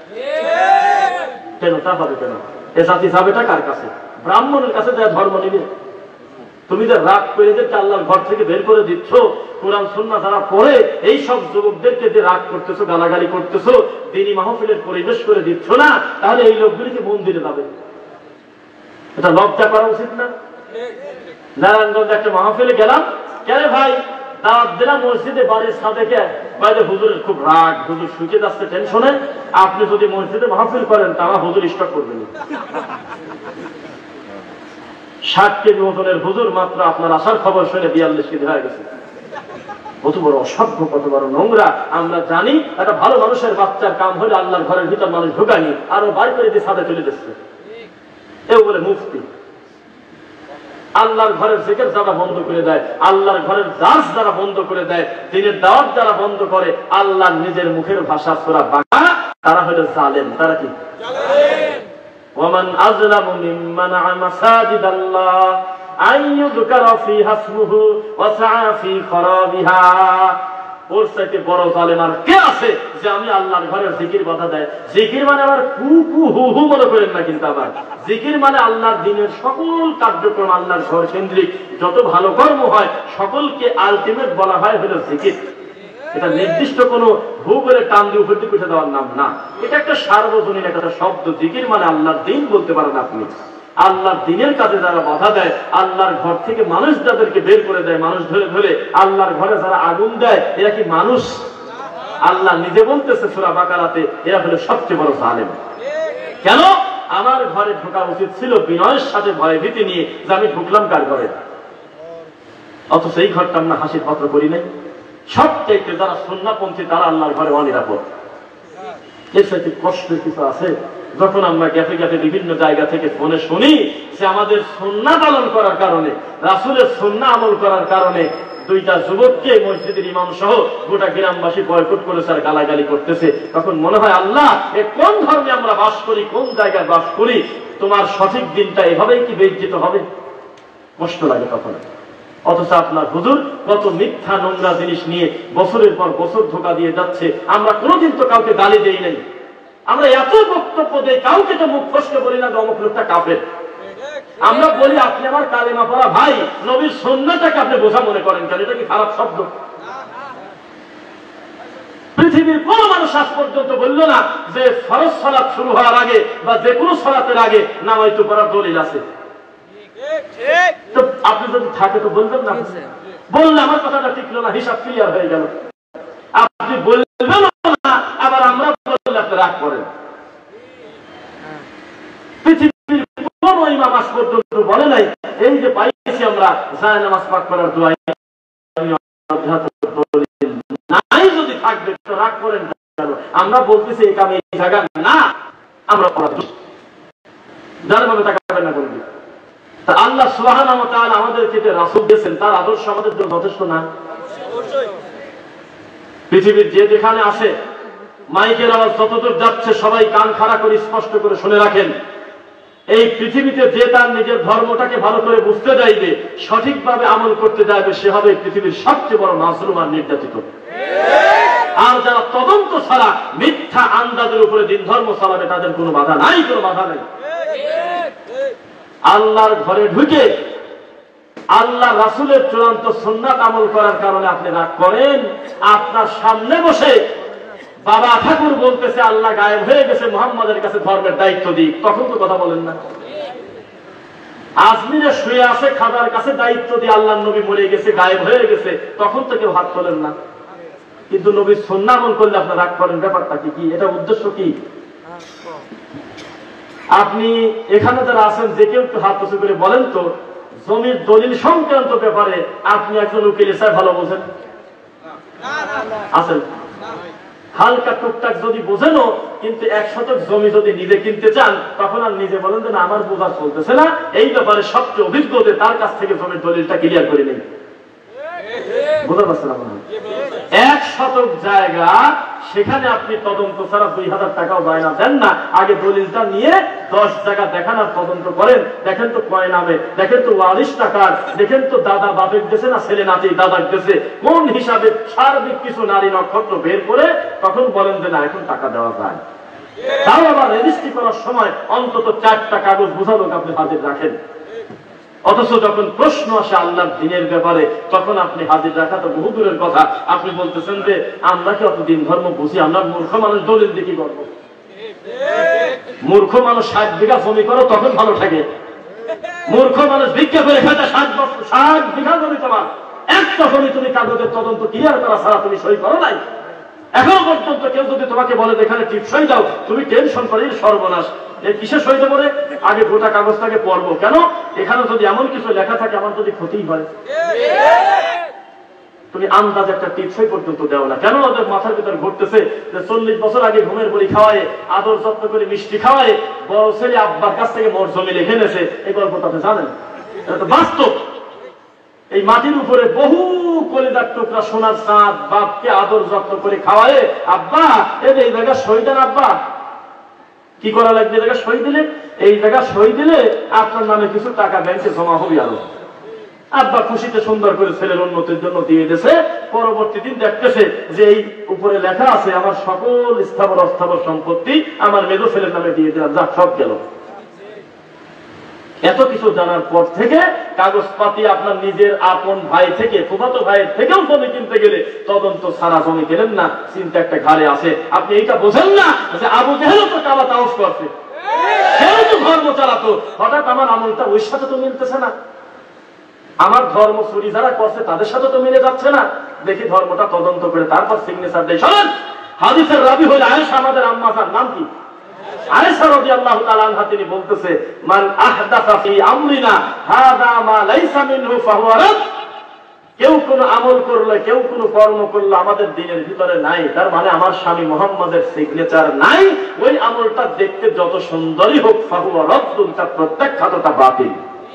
কেন তা হবে? কেন এ জাতি যাবেটা কার কাছে? ব্রাহ্মণের কাছে যা ধর্ম নিবে। তুমি যে রাগ করে যে আল্লাহর ঘর থেকে বের করে দিচ্ছ, কোরআন সুন্নাহ যারা পড়ে, এই সব যুবকদেরকে যে রাগ করতেছো, গালাগালি করতেছো, দিনী মাহফিলের পরিবেশ করে দিচ্ছ না, তাহলে এই লোকগুলিকে মন্দিরে যাবে। এটা লজ্জা করা উচিত না? নারায়ণগঞ্জে একটা মাহফিলে গেলাম, কেন ভাই দাওয়াত দিলাম মসজিদে, বাড়ির সাথে বাইরে হুজুরের খুব রাগ, হুজুর শুকিয়ে যাচ্ছে টেনশনে, আপনি যদি মসজিদে মাহফিল করেন তা আমার হুজুর স্টক করবেন। ষাট কেজি ওজনের হুজুর মাত্র আপনার আসার খবর শুনে বিয়াল্লিশ কেজি হয়ে গেছে। কত বড় অসভ্য, কত বড় নোংরা। আমরা জানি একটা ভালো মানুষের বাচ্চার কাম হলে আল্লাহর ঘরের ভিতর মানুষ ঢুকায়নি, আরো বাড়ি করে দিয়ে সাথে চলে যাচ্ছে। এও বলে মুফতি। আল্লাহর ঘরের জিকির যারা বন্ধ করে দেয়, আল্লাহর ঘরের দাস যারা বন্ধ করে দেয়, দিনের দাওয়াত যারা বন্ধ করে, আল্লাহর নিজের মুখের ভাষা সূরা বাকারা, তারা হলো জালেম। তারা কি? ওয়ামান আযলামু মিম্মান আ'আ মাসাজিদাল্লাহ আন ইউযকারা ফীহা ইসমুহু ওয়া সা'a ফী খরাবিহা। ওর চাইতে বড় জালেম আর কে আছে যে আমি আল্লাহর ঘরের জিকির বাধা দেয়? জিকির মানে আবার কু কু হু হু মনে করেন না, কিন্তু আবার জিকির মানে আল্লাহর দ্বীনের সকল কার্যক্রম, আল্লাহর ঘর কেন্দ্রিক যত ভালো কর্ম হয় সকলকে আলটিমেট বলা হয় হলো জিকির। এটা নির্দিষ্ট কোনো ভূগোলে টান দিয়ে উপর দিকে উঠে দেওয়ার নাম না, এটা একটা সার্বজনীন একটা শব্দ। জিকির মানে আল্লাহর দিন বলতে পারেন আপনি। আল্লাহর দিনের কাজে যারা বাধা দেয়, আল্লাহর ঘর থেকে মানুষ যাদেরকে বের করে দেয়, মানুষ ধরে ধরে আল্লাহর ঘরে যারা আগুন দেয়, এরা কি মানুষ? আল্লাহ নিজে বলতেছে সূরা বাকারাতে, এরা হলো সবচেয়ে বড় জালেম। কেন? আমার ঘরে ঢোকা উচিত ছিল বিনয়ের সাথে ভয় ভীতি নিয়ে, যে আমি ঢুকলাম কার ঘরে, অথচ এই ঘরটা আমরা হাসির পাত্র করি নাই। সবচাইতে যারা সুন্নাহপন্থী তারা আল্লাহর ঘরে অনিরাপদ। এর সাথে কষ্টের কিছু আছে? যখন আমরা গ্যাপে গ্যাপে বিভিন্ন জায়গা থেকে ফোনে শুনি যে আমাদের সুন্নাহ পালন করার কারণে, রাসূলের সুন্নাহ আমল করার কারণে দুইটা যুবককে মসজিদের ইমাম সহ গোটা গ্রামবাসী বয়কট করেছে আর গালাগালি করতেছে, তখন মনে হয় আল্লাহ এ কোন ধর্মে আমরা বাস করি, কোন জায়গায় বাস করি, তোমার সঠিক দিনটা এভাবেই কি বেজ্জিত হবে? কষ্ট লাগে তখন। অথচ আপনার হুজুর কত মিথ্যা নোংরা জিনিস নিয়ে বছরের পর বছর ধোকা দিয়ে যাচ্ছে। আমরা কোনোদিন তো কাউকে গালি দেই নাই, আমরা এত বক্তব্য দেই, কাউকে তো মুখ ফসকে বলি না যে অমুক লোকটা কাফের। আমরা বলি আপনি আমার কালেমা পড়া ভাই, নবীর সুন্নাহটাকে আপনি বোঝা মনে করেন কেন? এটা কি খারাপ শব্দ? পৃথিবীর কোন মানুষ আজ পর্যন্ত বলল না যে ফরজ সালাত শুরু হওয়ার আগে বা যে কোনো সালাতের আগে নামাইতু পড়ার দলিল আছে। তো আপনি যদি থাকে তো বলবেন না, বললে আমার কথাটা টিকলো না, হিসাব ক্লিয়ার হয়ে গেল। আপনি বলবেন না, আবার আমরা বললে আপনি রাগ করেন। পৃথিবীর কোন ইমাম আজ পর্যন্ত বলে নাই এই যে পাইছি আমরা যায় নামাজ পাক করার দোয়া নাই, যদি থাকবে তো রাগ করেন কেন? আমরা বলতেছি এই কামে এই জায়গা না, আমরা যার ভাবে তাকাবেন না করবি। আল্লাহ সুবহানাহু ওয়া তাআলা আমাদেরকে যে রাসূল দিয়েছেন তার আদর্শ আমাদের জন্য যথেষ্ট না? পৃথিবীর যে যেখানে আসে মাইকের আওয়াজ যতদূর যাচ্ছে সবাই কান খাড়া করে স্পষ্ট করে শুনে রাখেন, এই পৃথিবীতে যে তার নিজের ধর্মটাকে ভালো করে বুঝতে চাইবে, সঠিকভাবে আমল করতে চাইবে, সে হবে পৃথিবীর সবচেয়ে বড় মাসলুম আর নির্যাতিত। আর যারা তদন্ত ছাড়া মিথ্যা আন্দাজের উপরে দিন ধর্ম চালাবে তাদের কোনো বাধা নাই, কোনো বাধা নাই। আল্লাহর ঘরে ঢুকে আল্লাহ রাসূলের চূড়ান্ত সুন্নাত আমল করার কারণে আপনি রাগ করেন। আপনার সামনে বসে বাবা ঠাকুর বলতেছে আল্লাহ গায়েব হয়ে গেছে, মুহাম্মাদের কাছে ধর্মের দায়িত্ব দিই, তখন তো কথা বলেন না। আজমিরে শুয়ে আছে খাজার কাছে দায়িত্ব দিয়ে আল্লাহর নবী মরে গেছে, গায়েব হয়ে গেছে, তখন তো কেউ হাত তোলেন না। কিন্তু নবীর সুন্নাহ আমল করলে আপনার রাগ করেন, ব্যাপারটা কি? কি এটা উদ্দেশ্য কি? আপনি এখানে যারা আছেন যে কেউ একটু হাত উঁচু করে বলেন তো, জমির দলিল সংক্রান্ত ব্যাপারে আপনি একজন উকিল সাহেব ভালো বোঝেন? আছেন? হালকা টুকটাক যদি বোঝেনও, কিন্তু এক শতক জমি যদি নিজে কিনতে চান তখন আর নিজে বলেন যে না আমার বোঝা চলতেছে না, এই ব্যাপারে সবচেয়ে অভিজ্ঞদের তার কাছ থেকে জমির দলিলটা ক্লিয়ার করে নেই। বুঝতে পারছেন? এক শতক জায়গা, সেখানে আপনি তদন্ত ছাড়া দুই হাজার টাকাও বায়না দেন না, আগে দলিলটা নিয়ে দশ জায়গা দেখান আর তদন্ত করেন, দেখেন তো কয় নামে, দেখেন তো ওয়ারিশ টাকার, দেখেন তো দাদা বাপের দেশে না ছেলে নাতি দাদার দেশে, কোন হিসাবে সার্বিক কিছু নারী নক্ষত্র বের করে তখন বলেন যে না এখন টাকা দেওয়া যায়। তাও আবার রেজিস্ট্রি করার সময় অন্তত চারটা কাগজ বোঝালো আপনি হাজির রাখেন। অথচ যখন প্রশ্ন আসে আল্লাহর দ্বীনের ব্যাপারে তখন আপনি হাজির রাখা তো বহু দূরের কথা। আপনি বলতেছেন যে আমরা কি অত দিন ধর্ম বুঝি, আমরা মূর্খ মানুষ, দলিল দিয়ে কি করবো? মূর্খ মানুষ ষাট বিঘা জমি করো তখন ভালো থাকে। মূর্খ মানুষ ভিক্ষা করে খেতে ষাট বছর ষাট বিঘা জমি তোমার, একটা জমি তুমি কাগজের তদন্ত ক্লিয়ার করা ছাড়া তুমি সই করো নাই। এখনো পর্যন্ত কেউ যদি তোমাকে বলে এখানে টিপসই দাও, তুমি টেনশন করি সর্বনাশ, এই কিসের সই দেবো রে, আগে গোটা কাগজটাকে পড়বো। কেন? এখানে যদি এমন কিছু লেখা থাকে আমার যদি ক্ষতি হয়। তুমি আন্দাজ একটা টিপসই পর্যন্ত দেও না। কেন? ওদের মাথার ভিতর ঘুরতেছে যে চল্লিশ বছর আগে ঘুমের বড়ি খাওয়ায়, আদর যত্ন করে মিষ্টি খাওয়ায়, বড় ছেলে আব্বার কাছ থেকে মোর জমি লিখে নেছে। এই গল্পটা আপনি জানেন? এটা তো বাস্তব। এই মাটির উপরে বহু কলিজার টুকরা সোনার চাঁদ বাপকে আদর যত্ন করে খাওয়ায়, আব্বা এই যে এই জায়গা সই দেন, আব্বা কি করা লাগবে, এই জায়গা সই দিলে, এই জায়গা সই দিলে আপনার নামে কিছু টাকা ব্যাংকে জমা হবে। আরো আব্বা খুশিতে সুন্দর করে ছেলের উন্নতির জন্য দিয়ে দিয়েছে। পরবর্তী দিন দেখতেছে যে এই উপরে লেখা আছে আমার সকল স্থাবর অস্থাবর সম্পত্তি আমার মেজো ছেলের নামে দিয়ে দিলাম, যা সব গেল। এত কিছু জানার পর থেকে কাগজপাতি আপনার নিজের আপন ভাই থেকে ফুফাতো ভাইয়ের থেকেও জমি কিনতে গেলে তদন্ত ছাড়া জমি কেনেন না, চিন্তা একটা ঘাড়ে আসে। আপনি এইটা বোঝেন না যে আবু জেহেলও তো কাবা তাওয়াফ করছে, সেও তো ধর্ম চালাতো, হঠাৎ আমার আমলটা ওই সাথে তো মিলতেছে না, আমার ধর্ম চুরি যারা করছে তাদের সাথে তো মিলে যাচ্ছে না। দেখি ধর্মটা তদন্ত করে তারপর সিগনেচার দেয়। শোনেন, হাদিসের রাবি হল আয়েশা, আমাদের আম্মা, তার নাম কি? আয়েশা রাদিয়াল্লাহু তাআলা আনহা, তিনি বলতেছে, মান আহদাসা ফি আমরিনা হাযা মা লাইসা মিনহু ফাহুয়া রাদ। কেউ কোন আমল করলে, কেউ কোন কর্ম করলে আমাদের দ্বীনের ভিতরে নাই, তার মানে আমার স্বামী মুহাম্মাদের সিগনেচার নাই, ওই আমলটা দেখতে যত সুন্দরই হোক, ফাহুয়া রাদ্দুন, তা প্রত্যাখ্যাতটা বাতিল।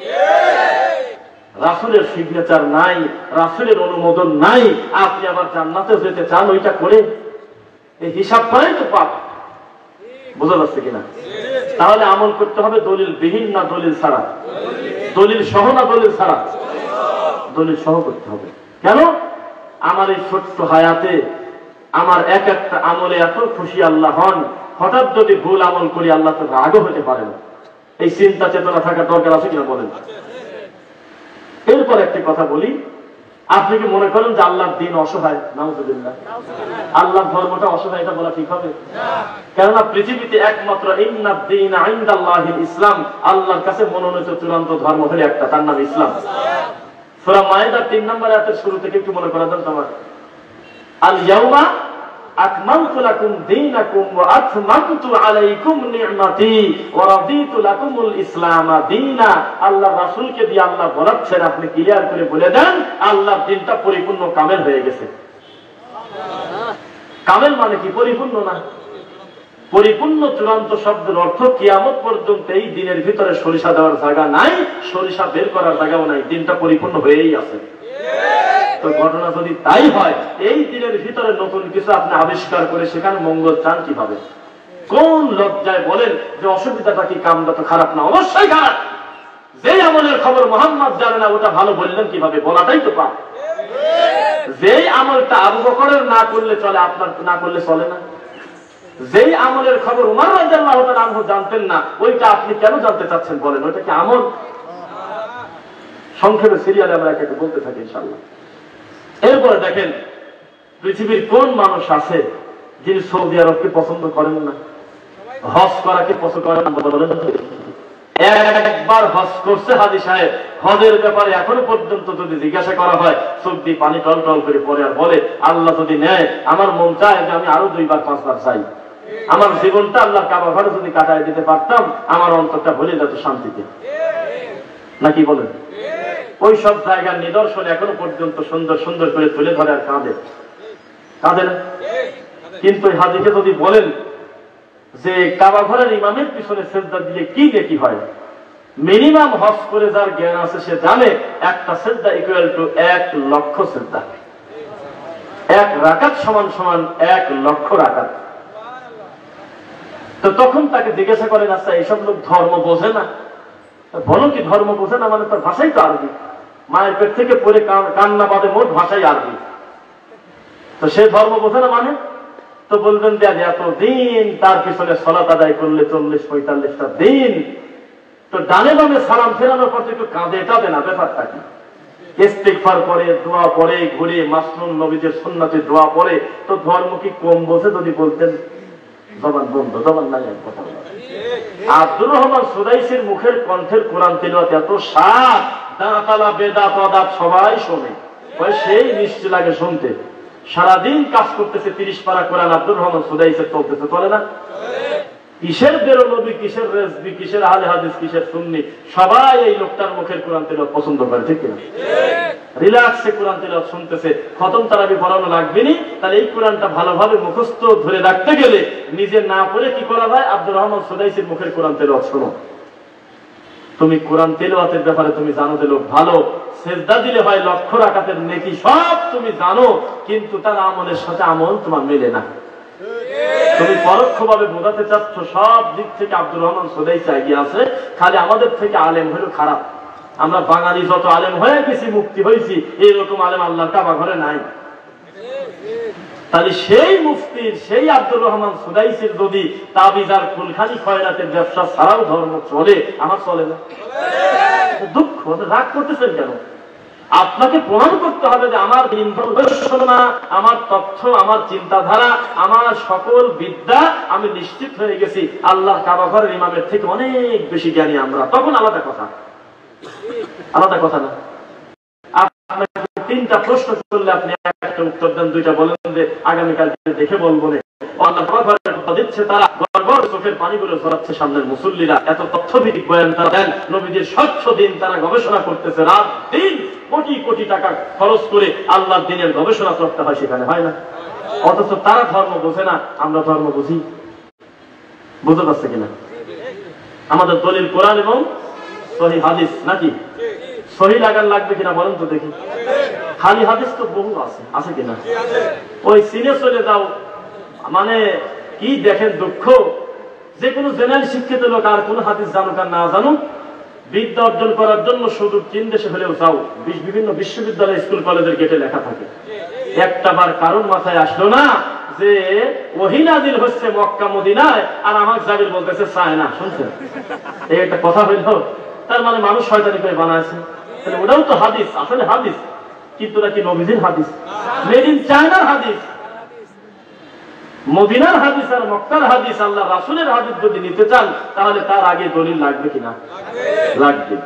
রাসূলের সিগনেচার নাই, রাসূলের অনুমোদন নাই, আপনি আবার জান্নাতে যেতে চান, ওইটা করে এই হিসাব করেন তো পাপ। বোঝা যাচ্ছে কিনা? তাহলে আমল করতে হবে দলিল বিহীন না দলিল ছাড়া? দলিল সহ না দলিল ছাড়া? দলিল সহ করতে হবে। কেন? আমার এই ছোট্ট হায়াতে আমার এক একটা আমলে এত খুশি আল্লাহ হন, হঠাৎ যদি ভুল আমল করি আল্লাহ তো রাগও হতে পারেন। এই চিন্তা চেতনা থাকার দরকার আছে কিনা বলেন? এরপর একটি কথা বলি, আপনি কি মনে করেন যে আল্লাহর দ্বীন অসহায়? নাউযুবিল্লাহ। আল্লাহর ধর্মটা অসহায়, এটা বলা ঠিক হবে? কেননা পৃথিবীতে একমাত্র ইন্নাদ দীনা ইনদাল্লাহিল ইসলাম, আল্লাহর কাছে মনোনীত চূড়ান্ত ধর্ম হলো একটা, তার নাম ইসলাম। সূরা মায়েদার তিন নম্বর আয়াতের শুরু থেকে একটু মনে করা দেন তোমার, আল ইয়াউমা আকমালতু লাকুম দীনাকুম ওয়া আতমামতু আলাইকুম নি'মাতি ওয়া রাদিতু লাকুমুল ইসলাম দীনা। আল্লাহ রাসূলকে দিয়ে আল্লাহ বলাচ্ছেন, আপনি ক্লিয়ার করে বলে দেন আল্লাহর দ্বীনটা পরিপূর্ণ কামেল হয়ে গেছে। কামেল মানে কি? পরিপূর্ণ না। পরিপূর্ণ চূড়ান্ত শব্দের অর্থ কিয়ামত পর্যন্ত এই দ্বীনের ভিতরে সরিষা দেওয়ার জায়গা নাই, সরিষা বের করার জায়গাও নাই, দ্বীনটা পরিপূর্ণ হয়েই আছে। তো ঘটনা যদি তাই হয়, এই দিনের ভিতরে নতুন কিছু আপনি আবিষ্কার করে সেখানে মঙ্গল চান কিভাবে? কোন লজ্জায় বলেন যে অসুবিধাটা কি, কামটা তো খারাপ না? অবশ্যই খারাপ। যেই আমলের খবর মোহাম্মদ জানে না ওটা ভালো বললেন কিভাবে? বলাটাই তো পাপ। যেই আমলটা আবু বকরের না করলে চলে, আপনার না করলে চলে না। যেই আমলের খবর উমর রাদিয়াল্লাহু তাআলা আনহু জানতেন না, ওইটা আপনি কেন জানতে চাচ্ছেন বলেন? ওইটা কি আমল? সংক্ষেপে সিরিয়ালে আমরা একে বলতে থাকি ইনশাআল্লাহ। এরপরে দেখেন, পৃথিবীর কোন মানুষ আছে যিনি সৌদি আরবকে পছন্দ করেন না, হজ করাকে পছন্দ করেন না? বলেন। একবার হজ করছে হাজী সাহেব, হজের ব্যাপারে এখনো পর্যন্ত যদি জিজ্ঞাসা করা হয়, চোখ দিয়ে পানি টল টল করে পড়ে আর বলে, আল্লাহ যদি নেয় আমার মন চায় যে আমি আরো দুইবার পাঁচবার চাই, আমার জীবনটা আল্লাহ কাবা ঘরে যদি কাটায় দিতে পারতাম, আমার অন্তরটা ভরে যেত শান্তিতে। নাকি বলেন? ওই সব জায়গার নিদর্শন এখনো পর্যন্ত সুন্দর সুন্দর করে তুলে ধরে আর কাঁদে, কাঁদে না? কিন্তু হাজীকে যদি বলেন যে কাবা ঘরের ইমামের পিছনে সেজদা দিলে কি নেকি হয়, মিনিমাম হজ করে যার জ্ঞান আছে সে জানে একটা সেজদা ইকুয়াল টু এক লক্ষ সেজদা, এক রাকাত সমান সমান এক লক্ষ রাকাত। তো তখন তাকে জিজ্ঞাসা করেন, আচ্ছা এইসব লোক ধর্ম বোঝে না? বলো কি ধর্ম বোঝে না? মানে তার ভাষাই তো আরবি, মায়ের পেট থেকে পড়ে কান্না বাদে মোট ভাষাই আরবি, তো সে ধর্ম বোঝে না মানে? তো বলবেন যে এতদিন তার পিছনে সালাত আদায় করলে চল্লিশ পঁয়তাল্লিশটা দিন, তো ডানে বামে সালাম ফেরানোর পর একটু কাঁদে টাবে না, ব্যাপারটা কি? ইস্তিগফার করে, দোয়া পড়ে, ঘুরে মাসনুন নবীদের সুন্নতে দোয়া পড়ে, তো ধর্ম কি কম বোঝে যদি বলতেন? জবান বন্ধ, জবান নাই এক কথা। আব্দুর রহমান সুদাইসির মুখের কণ্ঠের কোরআন তিলাওয়াত এত স্বাদ, দাঁতালা বেদা পদাত সবাই শোনে, সেই মিষ্টি লাগে শুনতে। সারাদিন কাজ করতেছে, তিরিশ পারা কোরআন আব্দুর রহমান সুদাইসের চলতেছে, চলে না? কিসের বেরোনবী, কিসের রেজবি, কিসের আহলে হাদিস, কিসের সুন্নি, সবাই এই লোকটার মুখের কোরআন তিলাওয়াত পছন্দ করে, ঠিক কিনা? রিল্যাক্সে কোরআন তিলাওয়াত শুনতেছে, খতম তারাবি পড়ানো লাগবে নি। তাহলে এই কোরআনটা ভালোভাবে মুখস্থ ধরে রাখতে গেলে নিজে না পড়ে কি করা যায়? আব্দুর রহমান সুদাইসির মুখের কোরআন তিলাওয়াত শোনো। তুমি কোরআন তিলাওয়াতের ব্যাপারে তুমি জানো যে লোক ভালো, সেজদা দিলে হয় লক্ষ রাকাতের নেকি, সব তুমি জানো, কিন্তু তার আমলের সাথে আমল তোমার মেলে না। তুমি পরোক্ষভাবে বোঝাতে চাচ্ছ সব দিক থেকে আব্দুর রহমান সুদাইসি এগিয়ে আছে, খালি আমাদের থেকে আলেম হলো খারাপ। আমরা বাঙালি যত আলেম হয়ে গেছি, মুক্তি হয়েছি, এইরকম আলেম আল্লাহর কাবা ঘরে নাই। তাহলে সেই মুফতির সেই আব্দুর রহমান সুদাইসির যদি তাবিজার কুলখানি খয়রাতের ব্যবসা ছাড়াও ধর্ম চলে, আমার চলে না। দুঃখ, রাগ করতেছেন কেন? আপনাকে প্রমাণ করতে হবে যে আমার না, আমার তথ্য, আমার চিন্তাধারা, আমার সকল বিদ্যা আমি নিশ্চিত হয়ে গেছি আল্লাহ কাবা ঘরের ইমামের থেকে অনেক বেশি জ্ঞানী আমরা, তখন আলাদা কথা, আলাদা কথা না। আপনাকে তিনটা প্রশ্ন করলে আপনি একটা উত্তর দেন, দুইটা বলেন যে আগামীকাল দেখে বলবো না। আল্লাহ কাবা ঘরের কথা দিচ্ছে, তারা গড়গড় চোখের পানিগুলো ঝরাচ্ছে সামনের মুসল্লিরা, এত তথ্যভিত্তিক বয়ান তারা দেন, নবীদের স্বচ্ছ দিন তারা গবেষণা করতেছে, রাত দিন কোটি কোটি টাকা খরচ করে আল্লাহর দিনের গবেষণা করতে হয়, সেখানে হয় না। অথচ তারা ধর্ম বোঝে না, আমরা ধর্ম বুঝি। বুঝতে পারছে কিনা? আমাদের দলিল কোরআন এবং সহিহ হাদিস, নাকি? সহিহ লাগান লাগবে কিনা বলেন তো দেখি। খালি হাদিস তো বহু আছে, আছে কিনা? ওই সিনে চলে যাও, মানে কি দেখেন দুঃখ, যে কোনো জেনারেল শিক্ষিত লোক আর কোন হাদিস জানুক আর না জানুক, বিদ্যা অর্জন করার জন্য শুধু চীন দেশে হলেও যাও, বিভিন্ন বিশ্ববিদ্যালয় স্কুল কলেজের গেটে লেখা থাকে। একটা বার কারণ মাথায় আসলো না যে ওহী নাযিল হচ্ছে মক্কা মদিনায়, আর আমাকে জাবির বলতেছে চায় না। শুনছেন, এই একটা কথা হইল। তার মানে মানুষ শয়তানি করে বানাইছে। তাহলে ওটাও তো হাদিস, আসলে হাদিস, কিন্তু নাকি নবীজির হাদিস, মেড ইন চায়নার হাদিস। মদিনার হাদিস আর মক্কার হাদিস, আল্লাহ রাসূলের হাদিস যদি নিতে চান, তাহলে তার আগে দলিল লাগবে কিনা? লাগবে।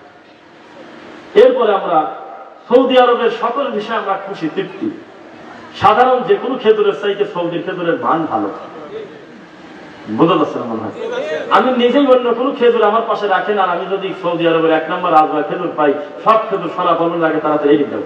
এরপরে আমরা সৌদি আরবের সকল বিষয়ে আমরা খুশি, তৃপ্তি। সাধারণ যে কোনো খেজুরের চাইতে সৌদির খেজুরের মান ভালো। বোঝা যাচ্ছে না মনে হয়? আমি নিজেই অন্য কোনো খেজুর আমার পাশে রাখেন, আর আমি যদি সৌদি আরবের এক নম্বর আজবা খেজুর পাই, সব খেজুর সারা বলুন লাগে তাড়াতাড়ি এড়িয়ে দেবো।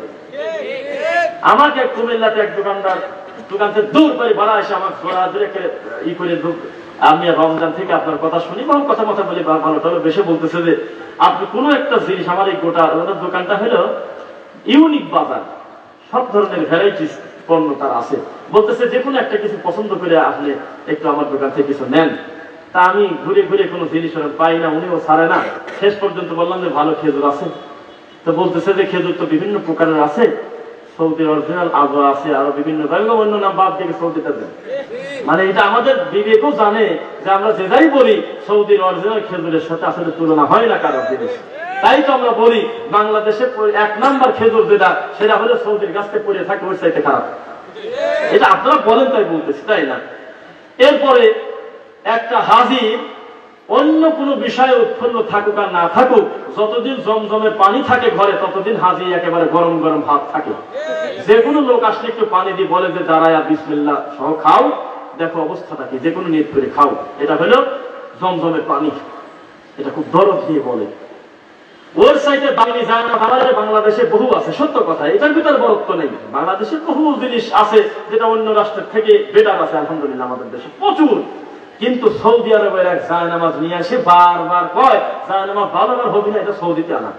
আমাকে কুমিল্লাতে এক দোকানদার দোকান থেকে দূর করে ভাড়া এসে আমার ঘোরা ধরে ই করে, আমি রমজান থেকে আপনার কথা শুনি, বহু কথা মতো বলি, ভালো তবে বেশি বলতেছে যে আপনি কোনো একটা জিনিস, আমার এই গোটা দোকানটা হলো ইউনিক বাজার, সব ধরনের ভ্যারাইটিস পণ্য তার আছে, বলতেছে যে কোনো একটা কিছু পছন্দ করে আপনি একটু আমার দোকান থেকে কিছু নেন। তা আমি ঘুরে ঘুরে কোনো জিনিস পাই না, উনিও ছাড়ে না। শেষ পর্যন্ত বললাম যে ভালো খেজুর আছে, তো বলতেছে যে খেজুর তো বিভিন্ন প্রকারের আছে, সৌদি অরিজিনাল আজও আছে, আরো বিভিন্ন অন্য নাম বাদ থেকে সৌদিটা দেন। মানে এটা আমাদের বিবেকও জানে যে আমরা যে যাই বলি, সৌদির অরিজিনাল খেজুরের সাথে আসলে তুলনা হয় না কারো জিনিস। তাই তো আমরা বলি বাংলাদেশে এক নাম্বার খেজুর যেটা, সেটা হলে সৌদির গাছ থেকে পড়ে থাকে, ওই সাইডে খারাপ। এটা আপনারা বলেন তাই বলতেছি, তাই না? এরপরে একটা হাজির অন্য কোনো বিষয়ে উৎফুল্ল থাকুক আর না থাকুক, যতদিন জমজমের পানি থাকে ঘরে, ততদিন হাজি একেবারে গরম গরম ভাত থাকে। যে কোনো লোক আসলে একটু পানি দিয়ে বলে যে দাঁড়ায় বিসমিল্লাহ সহ খাও, দেখো অবস্থাটা কি, যে কোনো নিয়ত করে খাও, এটা হলো জমজমের পানি। এটা খুব দরদ দিয়ে বলে। ওর সাইডে বাঙালি যায় না, আমাদের বাংলাদেশে বহু আছে, সত্য কথা, এটার ভিতরে বরত্ব নেই। বাংলাদেশে বহু জিনিস আছে যেটা অন্য রাষ্ট্রের থেকে বেটার আছে, আলহামদুলিল্লাহ আমাদের দেশে প্রচুর। কিন্তু সৌদি আরবের এক জায়নামাজ নিয়ে আসে, বারবার কয় জায়নামাজ ভালোবার হবি না, এটা সৌদিতে আনা।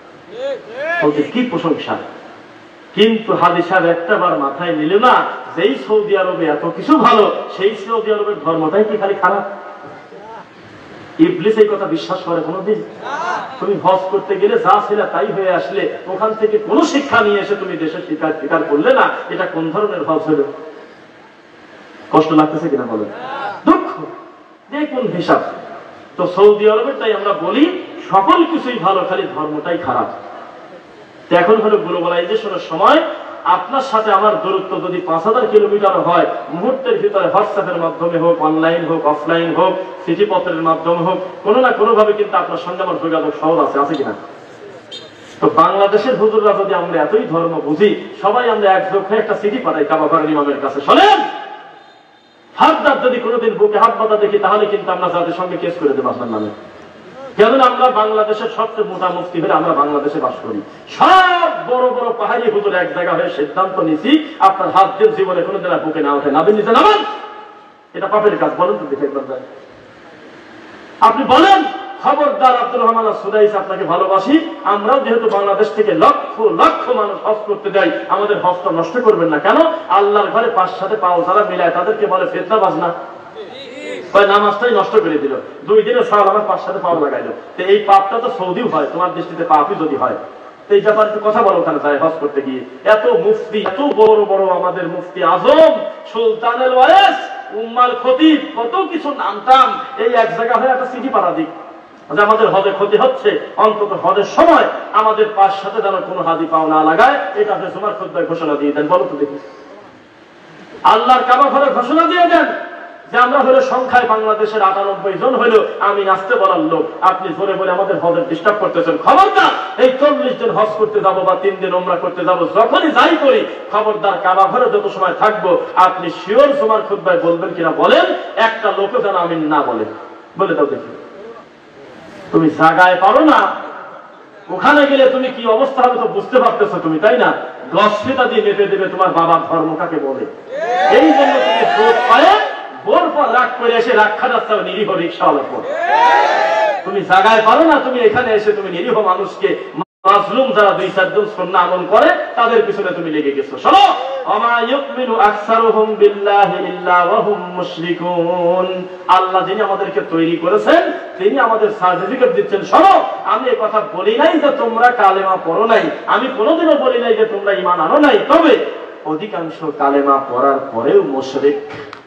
সৌদির কি প্রশংসা! কিন্তু হাদি সাহেব একটা বার মাথায় নিল না, যেই সৌদি আরবে এত কিছু ভালো, সেই সৌদি আরবের ধর্মটাই কি খালি খারাপ? ইবলিস এই কথা বিশ্বাস করে কোনোদিন? তুমি হজ করতে গেলে যা ছিল তাই হয়ে আসলে, ওখান থেকে কোনো শিক্ষা নিয়ে এসে তুমি দেশে স্বীকার স্বীকার করলে না, এটা কোন ধরনের হজ হলো? কষ্ট লাগতেছে কিনা বলেন? দুঃখ, যে কোন হিসাব। তো সৌদি আরবের তাই আমরা বলি সকল কিছুই ভালো, খালি ধর্মটাই খারাপ। এখন হলো গ্লোবালাইজেশনের সময়, আপনার সাথে আমার দূরত্ব যদি পাঁচ হাজার কিলোমিটার হয়, মুহূর্তের ভিতরে হোয়াটসঅ্যাপের মাধ্যমে হোক, অনলাইন হোক, অফলাইন হোক, চিঠিপত্রের মাধ্যমে হোক, কোনো না কোনো ভাবে কিন্তু আপনার সঙ্গে আমার যোগাযোগ সহজ আছে, আছে কিনা? তো বাংলাদেশের হুজুররা যদি আমরা এতই ধর্ম বুঝি, সবাই আমরা একযোগ হয়ে একটা চিঠি পাঠাই কাবা ঘরের ইমামের কাছে, শোনেন হাতদার যদি কোনোদিন বুকে হাত বাঁধা দেখি, তাহলে কিন্তু আমরা যাদের সঙ্গে কেস করে দেবো আপনার নামে। যেমন আমরা বাংলাদেশের সবচেয়ে মোটা মুফতি হয়ে আমরা বাংলাদেশে বাস করি, সব বড় বড় পাহাড়ি হুজুর এক জায়গা হয়ে সিদ্ধান্ত নিছি আপনার হাত দিয়ে জীবনে কোনো দিন বুকে না ওঠে, নাবেন নিচে নামান, এটা পাপের কাজ। বলেন তো দেখে একবার যায়, আপনি বলেন খবরদার আব্দুর রহমান সুদাইস আপনাকে ভালোবাসি, আমরাও যেহেতু বাংলাদেশ থেকে লক্ষ লক্ষ মানুষ হজ করতে যাই, আমাদের হজটা নষ্ট করবেন না। কেন? আল্লাহর ঘরে পাঁচ সাথে পাও যারা মিলায় তাদেরকে বলে ফিতনা বাজনা, নামাজটাই নষ্ট করে দিল, দুই দিনের সাল আমার পাঁচ সাথে পাও লাগাইলো। তো এই পাপটা তো সৌদিও হয়, তোমার দৃষ্টিতে পাপই যদি হয়, এই ব্যাপারে একটু কথা বলো ওখানে যায় হজ করতে গিয়ে। এত মুফতি, এত বড় বড় আমাদের মুফতি আজম, সুলতানুল ওয়ারিস, উম্মাল খতিব, কত কিছু নামতাম, এই এক জায়গা হয়ে একটা সিটি পাড়া দিক যে আমাদের হজে ক্ষতি হচ্ছে, অন্তত হজের সময় আমাদের পাশ সাথে যেন কোনো হাদি পাও না লাগায়, এটা আপনি জুমার খুতবায় ঘোষণা দিয়ে দেন। বলো তো দেখি, আল্লাহর কাবা ঘরে ঘোষণা দিয়ে দেন যে আমরা হলো সংখ্যায় বাংলাদেশের আটানব্বই জন হইলো আমি নাচতে বলার লোক, আপনি জোরে বলে আমাদের হজের ডিস্টার্ব করতেছেন, খবরদার এই চল্লিশ দিন হজ করতে যাবো বা তিন দিন ওমরা করতে যাবো, যখনই যাই করি খবরদার কাবা ঘরে যত সময় থাকবো আপনি শিওর জুমার খুতবায় বলবেন কিনা বলেন, একটা লোক যেন আমি না বলে। বলে দাও দেখি, তুমি জায়গায় পারো না, ওখানে গেলে তুমি কি অবস্থা হবে তো বুঝতে পারতেছো তুমি, তাই না? দশ ফিতা দিয়ে মেপে দেবে তোমার বাবার ধর্ম কাকে বলে। এই জন্য তুমি জোর পায়ে বোর পর রাগ করে এসে রাগ খাটাচ্ছ নিরীহ রিক্সাওয়ালার পর। তুমি জায়গায় পারো না, তুমি এখানে এসে তুমি নিরীহ মানুষকে, মাজলুম যারা দুই চারজন সুন্নাহ আমল করে তাদের পিছনে তুমি লেগে গেছো। শোনো, ওমা ইউমিনু আকসারুহুম বিল্লাহি ইল্লা ওয়া হুম মুশরিকুন। আল্লাহ যিনি আমাদেরকে তৈরি করেছেন তিনি আমাদের সার্টিফিকেট দিচ্ছেন। শোনো, আমি এই কথা বলি নাই যে তোমরা কালেমা পড়ো নাই, আমি কোনোদিনও বলি নাই যে তোমরা ঈমান আনো নাই, তবে অধিকাংশ কালেমা পড়ার পরেও মুশরিক।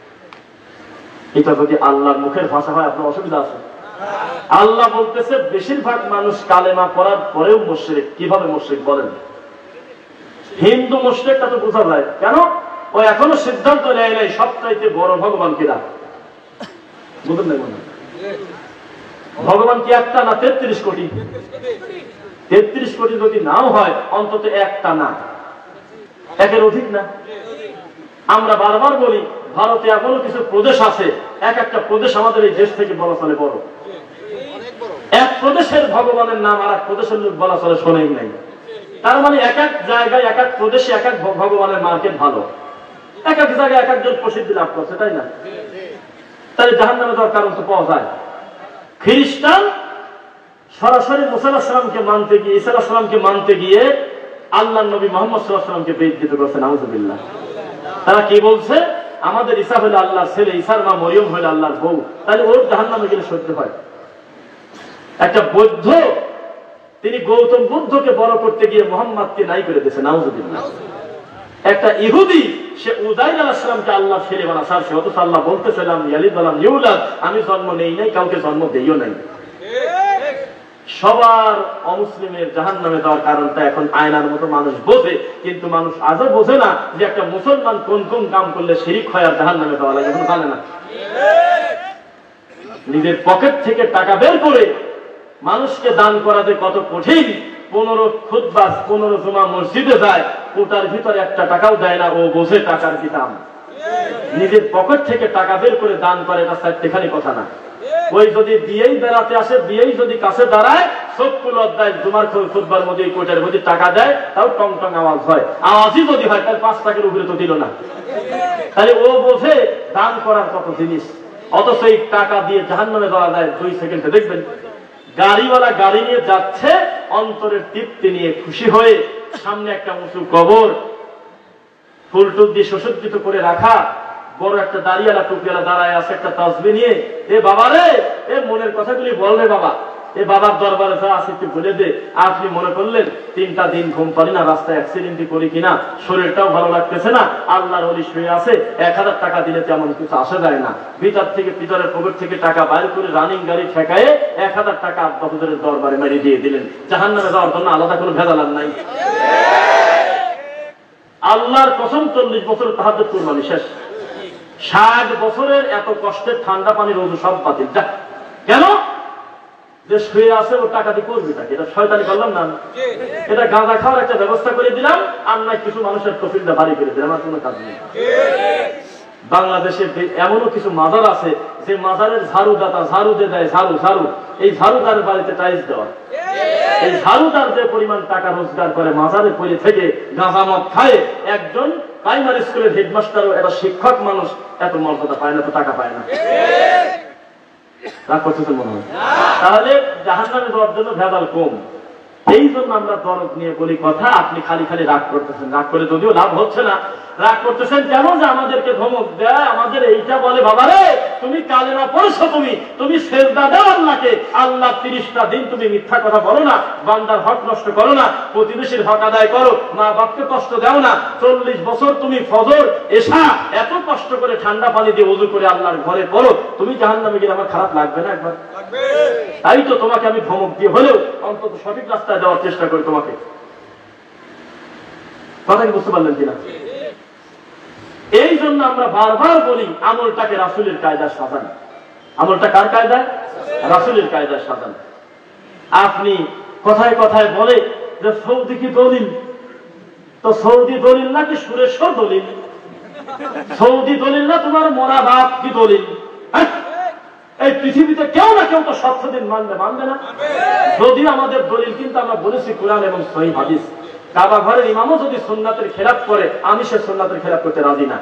এটা যদি আল্লাহর মুখের ভাষা হয় আপনার অসুবিধা আছে? আল্লাহ বলতেছে বেশিরভাগ মানুষ কালেমা পড়ার পরেও মুশরিক। কিভাবে মুশরিক বলেন? হিন্দু মুশরিকটা তো বোঝা যায়, কেন? ও এখনো সিদ্ধান্ত নেয় নাই সবচাইতে বড় ভগবান কিনা। বুঝলেন না? মনে ভগবান কি একটা না তেত্রিশ কোটি? তেত্রিশ কোটি যদি নাও হয় অন্তত একটা না, একের অধিক না। আমরা বারবার বলি ভারতে এমনও কিছু প্রদেশ আছে, এক একটা প্রদেশ আমাদের এই দেশ থেকে বলা চলে বড়। এক প্রদেশের ভগবানের নাম আর এক প্রদেশের লোক বলা চলে শোনেই নাই। তার মানে এক এক জায়গায় এক এক প্রদেশে এক এক ভগবানের মার্কেট ভালো, এক এক জায়গায় এক একজন প্রসিদ্ধি লাভ করছে, তাই না? তাই জাহান্নামে যাওয়ার কারণ তো পাওয়া যায়। খ্রিস্টান সরাসরি মুসা আলাইহিস সালামকে মানতে গিয়ে, ঈসা আলাইহিস সালামকে মানতে গিয়ে আল্লাহর নবী মুহাম্মদ সাল্লাল্লাহু আলাইহি সাল্লামকে বেইজ্জত করছে। নাউযুবিল্লাহ। তারা কি বলছে? আমাদের ঈসা হলো আল্লাহর ছেলে, ঈসার মা মরিয়ম হলো আল্লাহর বউ, তাহলে ওর জাহান্নামে গেলে সহ্য হয়? একটা বৌদ্ধ তিনি গৌতম বুদ্ধকে বড় করতে গিয়ে মুহাম্মদকে নাই করে দিয়েছে। নাউযুবিল্লাহ। একটা ইহুদি সে উযাইর আলাইহিস সালামকে আল্লাহর ছেলে বানাছে, আর সে অথচ আল্লাহ বলতেছিলাম ইয়ালিদ ওয়ালাম ইউলাদ, আমি জন্ম নেই নাই, কাউকে জন্ম দেইও নাই। সবার অমুসলিমের জাহান্নামে যাওয়ার কারণটা এখন আয়নার মতো মানুষ বোঝে, কিন্তু মানুষ আজও বোঝে না যে একটা মুসলমান কোন কোন কাম করলে শিরিক হয় আর জাহান্নামে যাওয়া লাগে, এখন জানে না। নিজের পকেট থেকে টাকা বের করে মানুষকে দান করা যে কত কঠিন। পনেরো খুতবা পনেরো জুমা মসজিদে যায়, ওটার ভিতরে একটা টাকাও দেয় না, ও বোঝে টাকার কি দাম। নিজের পকেট থেকে টাকা বের করে দান করে, এটা চারটেখানি কথা না। ওই যদি দিয়েই বেড়াতে আসে, দিয়েই যদি কাছে দাঁড়ায়, সবগুলো অধ্যায় জুমার খুতবার মধ্যে কোটার মধ্যে টাকা দেয়, তাও টং টং আওয়াজ হয়। আওয়াজই যদি হয় তাহলে পাঁচ টাকার উপরে তো দিল না। তাহলে ও বোঝে দান করার কত জিনিস। অথচ এই টাকা দিয়ে জাহান্নামে যাওয়া যায় দুই সেকেন্ডে। দেখবেন গাড়িওয়ালা গাড়ি নিয়ে যাচ্ছে অন্তরের তৃপ্তি নিয়ে, খুশি হয়ে, সামনে একটা উঁচু কবর, ফুল টুল দিয়ে সুসজ্জিত করে রাখা, বড় একটা দাঁড়িয়ালা টুপিয়ালা দাঁড়ায় আছে একটা তাসবিহ নিয়ে। এ বাবা রে, এ মনের কথাগুলি বল রে বাবা, এ বাবার দরবারে যা আছে একটু বলে দে। আপনি মনে করলেন তিনটা দিন ঘুম পারি না, রাস্তায় অ্যাক্সিডেন্ট করি কিনা, শরীরটাও ভালো লাগতেছে না, আল্লাহর ওলি শুয়ে আছে, এক হাজার টাকা দিলে তেমন কিছু আসা যায় না। ভিতর থেকে ভিতরের পকেট থেকে টাকা বাইর করে রানিং গাড়ি ঠেকায়ে এক হাজার টাকা আব্বা হুজুরের দরবারে মারিয়ে দিয়ে দিলেন। জাহান্নামে যাওয়ার জন্য আলাদা কোনো ভেজাল নাই। আল্লাহর কসম, চল্লিশ বছর তাহাজ্জুদ কুরবানি শেষ। ষাট বছরের এত কষ্টের ঠান্ডা পানি রোজ সব বাতিল। যা কেন? যে শুয়ে আছে ও টাকা দিয়ে করবি তাকে, এটা শয়তানি করলাম না? এটা গাঁজা খাওয়ার একটা ব্যবস্থা করে দিলাম, আর নাই কিছু মানুষের তফিলটা ভারী করে দিলাম, আর কোনো কাজ নেই। বাংলাদেশে এমনও কিছু মাজার আছে যে মাজারের ঝাড়ু দাতা ঝাড়ু দিয়ে দেয়, ঝাড়ু ঝাড়ু এই ঝাড়ুদারের বাড়িতে টাইলস দেওয়া। এই ঝাড়ুদার যে পরিমাণ টাকা রোজগার করে মাজারে পড়ে থেকে গাঁজা মদ খায়, একজন প্রাইমারি স্কুলের হেডমাস্টারও একটা শিক্ষক মানুষ এত মর্যাদা পায় না, এত টাকা পায় না। রাগ করতেছেন মনে হয়? তাহলে জাহান্নামে যাওয়ার জন্য ভেজাল কম। এই জন্য আমরা দরদ নিয়ে বলি কথা, আপনি খালি খালি রাগ করতেছেন, রাগ করে যদিও লাভ হচ্ছে না, রাগ করতেছেন কেন যে আমাদেরকে ধমক দেয়, আমাদের এইটা বলে বাবা রে তুমি কালেমা পড়ছো, তুমি তুমি সেজদা দাও আল্লাহকে, আল্লাহ তিরিশটা দিন তুমি মিথ্যা কথা বলো না, বান্দার হক নষ্ট করো না, প্রতিবেশীর হক আদায় করো, মা বাপকে কষ্ট দাও না, চল্লিশ বছর তুমি ফজর এশা এত কষ্ট করে ঠান্ডা পানি দিয়ে ওযু করে আল্লাহর ঘরে পড়ো, তুমি জাহান্নামে গেলে আমার খারাপ লাগবে না একবার? তাই তো তোমাকে আমি ধমক দিয়ে হলেও অন্তত সঠিক রাস্তায় দেওয়ার চেষ্টা করি তোমাকে। কথা কি বুঝতে পারলেন কিনা? এই জন্য আমরা বারবার বলি আমলটাকে রাসূলের কায়দায় সাজান। আমলটা কার কায়দায়? রাসূলের কায়দায় সাজান। আপনি কথায় কথায় বলে যে সৌদি কি দলিল, তো সৌদি দলিল নাকি সুরেশ্বর দলিল? সৌদি দলিল না তোমার মরা বাপ কি দলিল? এই পৃথিবীতে কেউ না কেউ তো সত্য দিন মানবে, মানবে না? যদিও আমাদের দলিল কিন্তু আমরা বলেছি কোরআন এবং সহিহ হাদিস। কাবা ঘরের ইমামও যদি সুন্নাতের খেলাফ করে, আমি সে সুন্নাতের খেলাফ করতে রাজি না।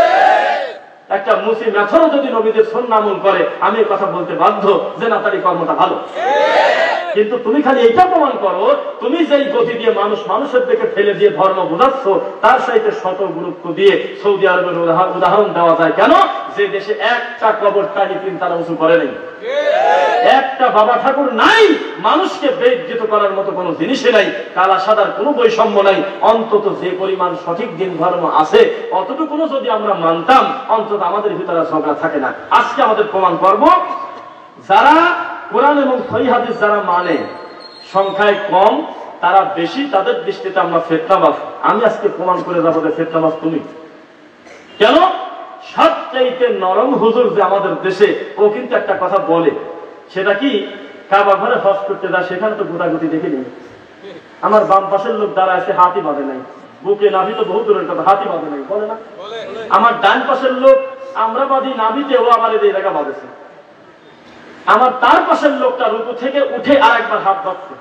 একটা মুসলিম মেথরও যদি নবীদের সুন্নাহ আমল করে, আমি এই কথা বলতে বাধ্য যে না, তার এই কর্মটা ভালো। কিন্তু তুমি খালি এইটা প্রমাণ করো, তুমি যেই গতি দিয়ে মানুষ মানুষের দিকে ফেলে দিয়ে ধর্ম বোঝাচ্ছ, তার সাথে শত গুরুত্ব দিয়ে সৌদি আরবের উদাহরণ দেওয়া যায় কেন? যে দেশে একটা কবর টানি তিন তারা উঁচু করে নেই, একটা বাবা ঠাকুর নাই, মানুষকে বেজ্জিত করার মতো কোনো জিনিসই নাই, কালা সাদার কোনো বৈষম্য নাই, অন্তত যে পরিমাণ সঠিক দিন ধর্ম আছে অতটুকু যদি আমরা মানতাম, অন্তত আমাদের ভিতরে ঝগড়া থাকে না। আজকে আমাদের প্রমাণ করব, যারা কোরআন এবং সহিহ হাদিস যারা মানে সংখ্যায় কম, তারা বেশি, তাদের দৃষ্টিতে আমরা ফিতনাবাজ। আমি আজকে প্রমাণ করে যাবো যে ফিতনাবাজ তুমি। কেন? সবচাইতে নরম হুজুর যে আমাদের দেশে, ও কিন্তু একটা কথা বলে, সেটা কি, কাবা ঘরে হজ করতে যায়, সেখানে তো গোটাগুটি দেখে নেই, আমার বাম পাশের লোক দাঁড়া আছে, হাতি বাঁধে নাই, বুকে নাভি তো বহু দূরের কথা, হাতি বাঁধে নাই, বলে না? আমার ডান পাশের লোক, আমরা বাঁধি নাভিতে, ও আবার এই জায়গা বাঁধেছে। আমার তার পাশের লোকটা রুকু থেকে উঠে আর একবার হাত বাঁধছে,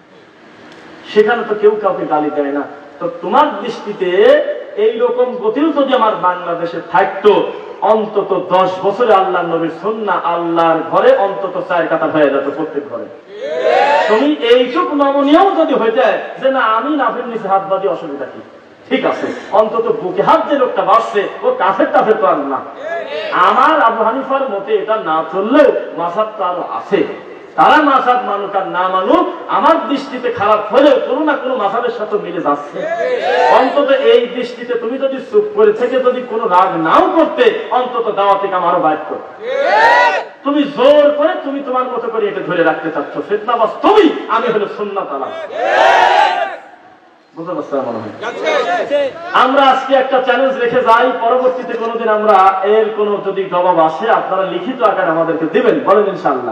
সেখানে তো কেউ কাউকে গালি দেয় না। তো তোমার দৃষ্টিতে এইরকম গতিও যদি আমার বাংলাদেশে থাকতো, অন্তত দশ বছরে আল্লাহ নবীর সুন্নাহ আল্লাহর ঘরে অন্তত চার কাতা হয়ে যেত প্রত্যেক ঘরে। তুমি এইটুক নমনীয় যদি হয়ে যায় যে না, আমি নাভির নিচে হাত বাঁধি, অসুবিধা কি? ঠিক আছে, অন্তত বুকে হাত যে লোকটা বাঁচছে, ও কাফের টাফের তো আর না। আমার আবু হানিফার মতে এটা না চললেও মাসাব তো আরো আছে, তারা মাসাব মানুক আর না মানুক, আমার দৃষ্টিতে খারাপ হলেও কোনো না কোনো মাসাবের সাথে মিলে যাচ্ছে। অন্তত এই দৃষ্টিতে তুমি যদি চুপ করে থেকে যদি কোনো রাগ নাও করতে, অন্তত দাওয়াত থেকে আমারও বাইর করতে। তুমি জোর করে তুমি তোমার মতো করে এটা ধরে রাখতে চাচ্ছ, ফিতনাবাজ তুমি, আমি হলো সুন্নাত আলাম। আমরা আজকে একটা চ্যালেঞ্জ রেখে যাই, পরবর্তীতে কোনোদিন আমরা এর কোন যদি জবাব আসে আপনারা লিখিত আকারে আমাদেরকে দিবেন, বলেন ইনশাআল্লাহ।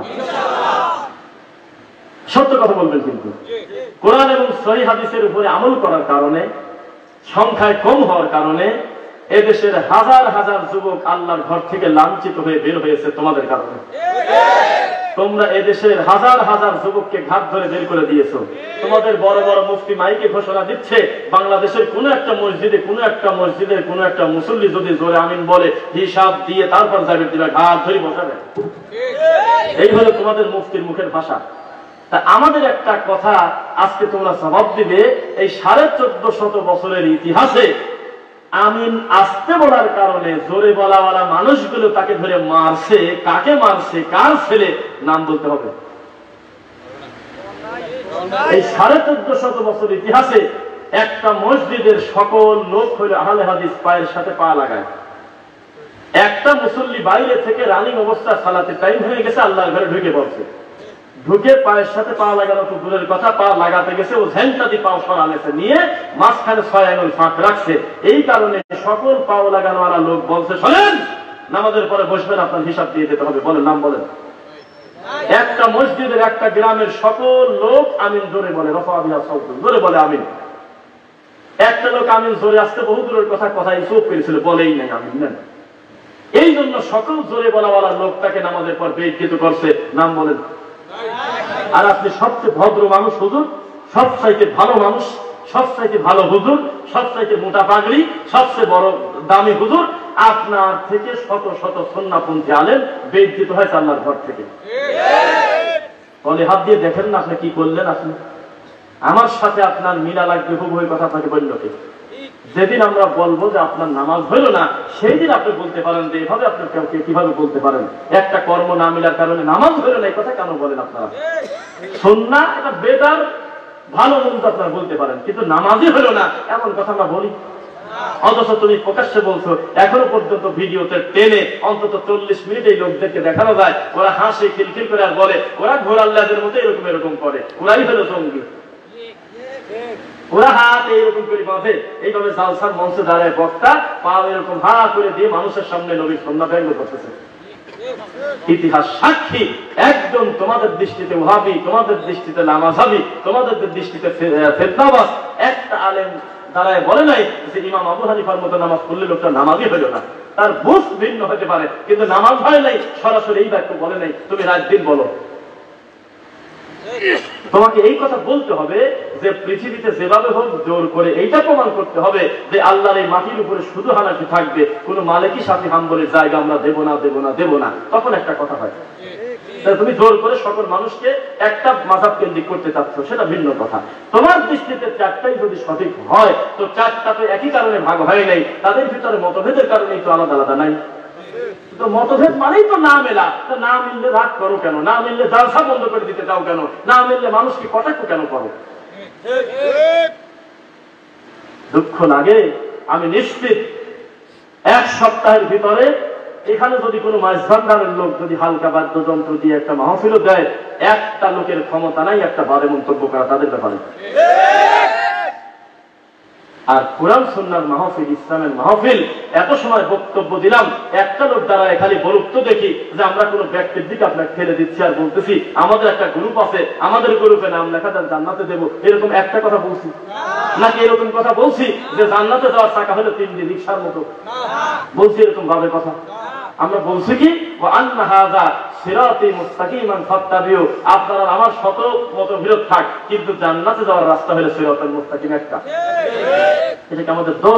সত্য কথা বলবেন কিন্তু। কোরআন এবং সহিহ হাদিসের উপরে আমল করার কারণে, সংখ্যায় কম হওয়ার কারণে এদেশের হাজার হাজার যুবক আল্লাহর ঘর থেকে লাঞ্ছিত হয়ে বের হয়েছে তোমাদের কারণে। তোমরা এদেশের হাজার হাজার যুবককে ঘাট ধরে বের করে দিয়েছো। তোমাদের বড় বড় মুফতি মাইকে ঘোষণা দিচ্ছে, বাংলাদেশের কোন একটা মসজিদে কোন একটা মসজিদের কোন একটা মুসল্লি যদি জোরে আমিন বলে, হিসাব দিয়ে তারপর যাবে দিবে, ঘাট ধরে বসাবে। এই হলো তোমাদের মুফতির মুখের ভাষা। তা আমাদের একটা কথা আজকে তোমরা জবাব দিবে, এই সাড়ে চোদ্দ শত বছরের ইতিহাসে আমিন আসতে বলার কারণে জোরে বলাওয়ালা মানুষগুলো তাকে ধরে মারছে, কাকে মারছে, কার ছেলে, নাম বলতে হবে। এই সাড়ে চোদ্দ শত বছর ইতিহাসে একটা মসজিদের সকল লোক হইল আহলে হাদিস, পায়ের সাথে পা লাগায়। একটা মুসল্লি বাইরে থেকে রানিং অবস্থা, সালাতে টাইম হয়ে গেছে, আল্লাহর ঘরে ঢুকে পড়ছে, ঢুকে পায়ের সাথে পা লাগানো তো দূরের কথা, পা লাগাতে গেছে ও ঝেনটা দিয়ে পাও সরালেছে, নিয়ে মাঝখানে ছয় আঙুল ফাঁক রাখছে। এই কারণে সকল পাও লাগানো ওরা লোক বলছে, শোনেন নামাজের পরে বসবেন, আপনার হিসাব দিয়ে দিতে হবে। বলেন, নাম বলেন। একটা মসজিদের একটা গ্রামের সকল লোক আমিন জোরে বলে, জোরে বলে আমিন। একটা লোক আমিন জোরে আসতে বহু দূরের কথা, কথাই চুপ করেছিল, বলেই নাই আমিন নেন। এই জন্য সকল জোরে বলাওয়ালা লোকটাকে নামাজের পর বেইজ্জত করছে, নাম বলেন। আর আপনি সবচেয়ে ভদ্র মানুষ হুজুর, সবচাইতে ভালো মানুষ, সবচাইতে ভালো হুজুর, সবচাইতে মোটা পাগড়ি, সবচেয়ে বড় দামি হুজুর, আপনার থেকে শত শত সুন্নাহপন্থী আলেম বেইজ্জত হয়েছে আল্লাহর ঘর থেকে। বলে হাত দিয়ে দেখেন না আপনি কি করলেন। আপনি আমার সাথে আপনার মিলা লাগবে হুবহু কথা আপনাকে বলল কি? যেদিন আমরা বলবো যে আপনার নামাজ হইল না, সেই দিন আপনি বলতে পারেন যে এভাবে আপনি কাউকে কিভাবে বলতে পারেন একটা কর্ম না মিলার কারণে নামাজ হইল না, এই কথা কেন বলেন আপনারা? সুন্নাহ এটা বেদার ভালো মন্দ আপনারা বলতে পারেন, কিন্তু নামাজই হইল না এমন কথা আমরা বলি। অথচ তুমি প্রকাশ্যে বলছো, এখনো পর্যন্ত ভিডিওতে টেনে অন্তত চল্লিশ মিনিট এই লোকদেরকে দেখানো যায়, ওরা হাসে খিলখিল করে আর বলে ওরা ঘোরাল্লাদের মতো এরকম এরকম করে, ওরাই হলো জঙ্গি। ওরা হাত এইরকম করে বাঁধে, এইভাবে জালসার মঞ্চে দাঁড়ায় বক্তা পা এরকম হা করে দিয়ে মানুষের সামনে নবীর সুন্নাহ ব্যঙ্গ করতেছে। ইতিহাস সাক্ষী, একদম তোমাদের দৃষ্টিতে ওয়াহাবি, তোমাদের দৃষ্টিতে নামাজাবি, তোমাদের দৃষ্টিতে ফিতনাবাজ একটা আলেম দাঁড়ায় বলে নাই যে ইমাম আবু হানিফার মতো নামাজ পড়লে লোকটা নামাজই হইল না। তার বুঝ ভিন্ন হতে পারে, কিন্তু নামাজ হয় নাই সরাসরি এই বাক্য বলে নাই। তুমি রাত দিন বলো, তোমাকে এই কথা বলতে হবে যে পৃথিবীতে যেভাবে হোক জোর করে এইটা প্রমাণ করতে হবে যে আল্লাহর এই মাটির উপরে শুধু হানাফি থাকবে, কোন মালিকি সাথী হাম্বলের জায়গা আমরা দেব না দেব না দেব না, তখন একটা কথা হয়। তুমি জোর করে সকল মানুষকে একটা মাযহাব কেন্দ্রিক করতে চাচ্ছ, সেটা ভিন্ন কথা। তোমার দৃষ্টিতে চারটাই যদি সঠিক হয়, তো চারটা তো একই কারণে ভাগ হয় নাই, তাদের ভিতরে মতভেদের কারণেই তো আলাদা আলাদা নাই। তো মতভেদ মানেই তো না মেলা, না মিললে রাগ করো কেন? না মিললে জালসা বন্ধ করে দিতে চাও কেন? না মিললে মানুষকে কটাক্ষ কেন করো? দুঃখ লাগে। আমি নিশ্চিত এক সপ্তাহের ভিতরে এখানে যদি কোনো মাছ ভান্ডারের লোক যদি হালকা বাদ্যযন্ত্র দিয়ে একটা মাহফিলও দেয়, একটা লোকের ক্ষমতা নাই একটা বাদে মন্তব্য করা তাদের ব্যাপারে। আর কোরআন সুন্নাহর মাহফিল, ইসলামের মাহফিল, এত সময় বক্তব্য দিলাম, একটা লোক দাঁড়ায় খালি বলুক তো দেখি যে আমরা কোন ব্যক্তির দিকে আপনাকে ঠেলে দিচ্ছি আর বলতেছি আমাদের একটা গ্রুপ আছে, আমাদের গ্রুপে নাম লেখা দেন জান্নাতে দেবো, এরকম একটা কথা বলছি নাকি এরকম কথা বলছি যে জান্নাতে যাওয়ার টাকা হলো তিন দিন রিক্সার মতো? বলছি এরকম ভাবে কথা? আমরা বলছি কি আপনারা আমার শত মত বিরোধ থাক, কিন্তু জান্নাতে যাওয়ার রাস্তা হলো সিরাতুল মুস্তাকিম একটা। এটা কি আমাদের দোষ?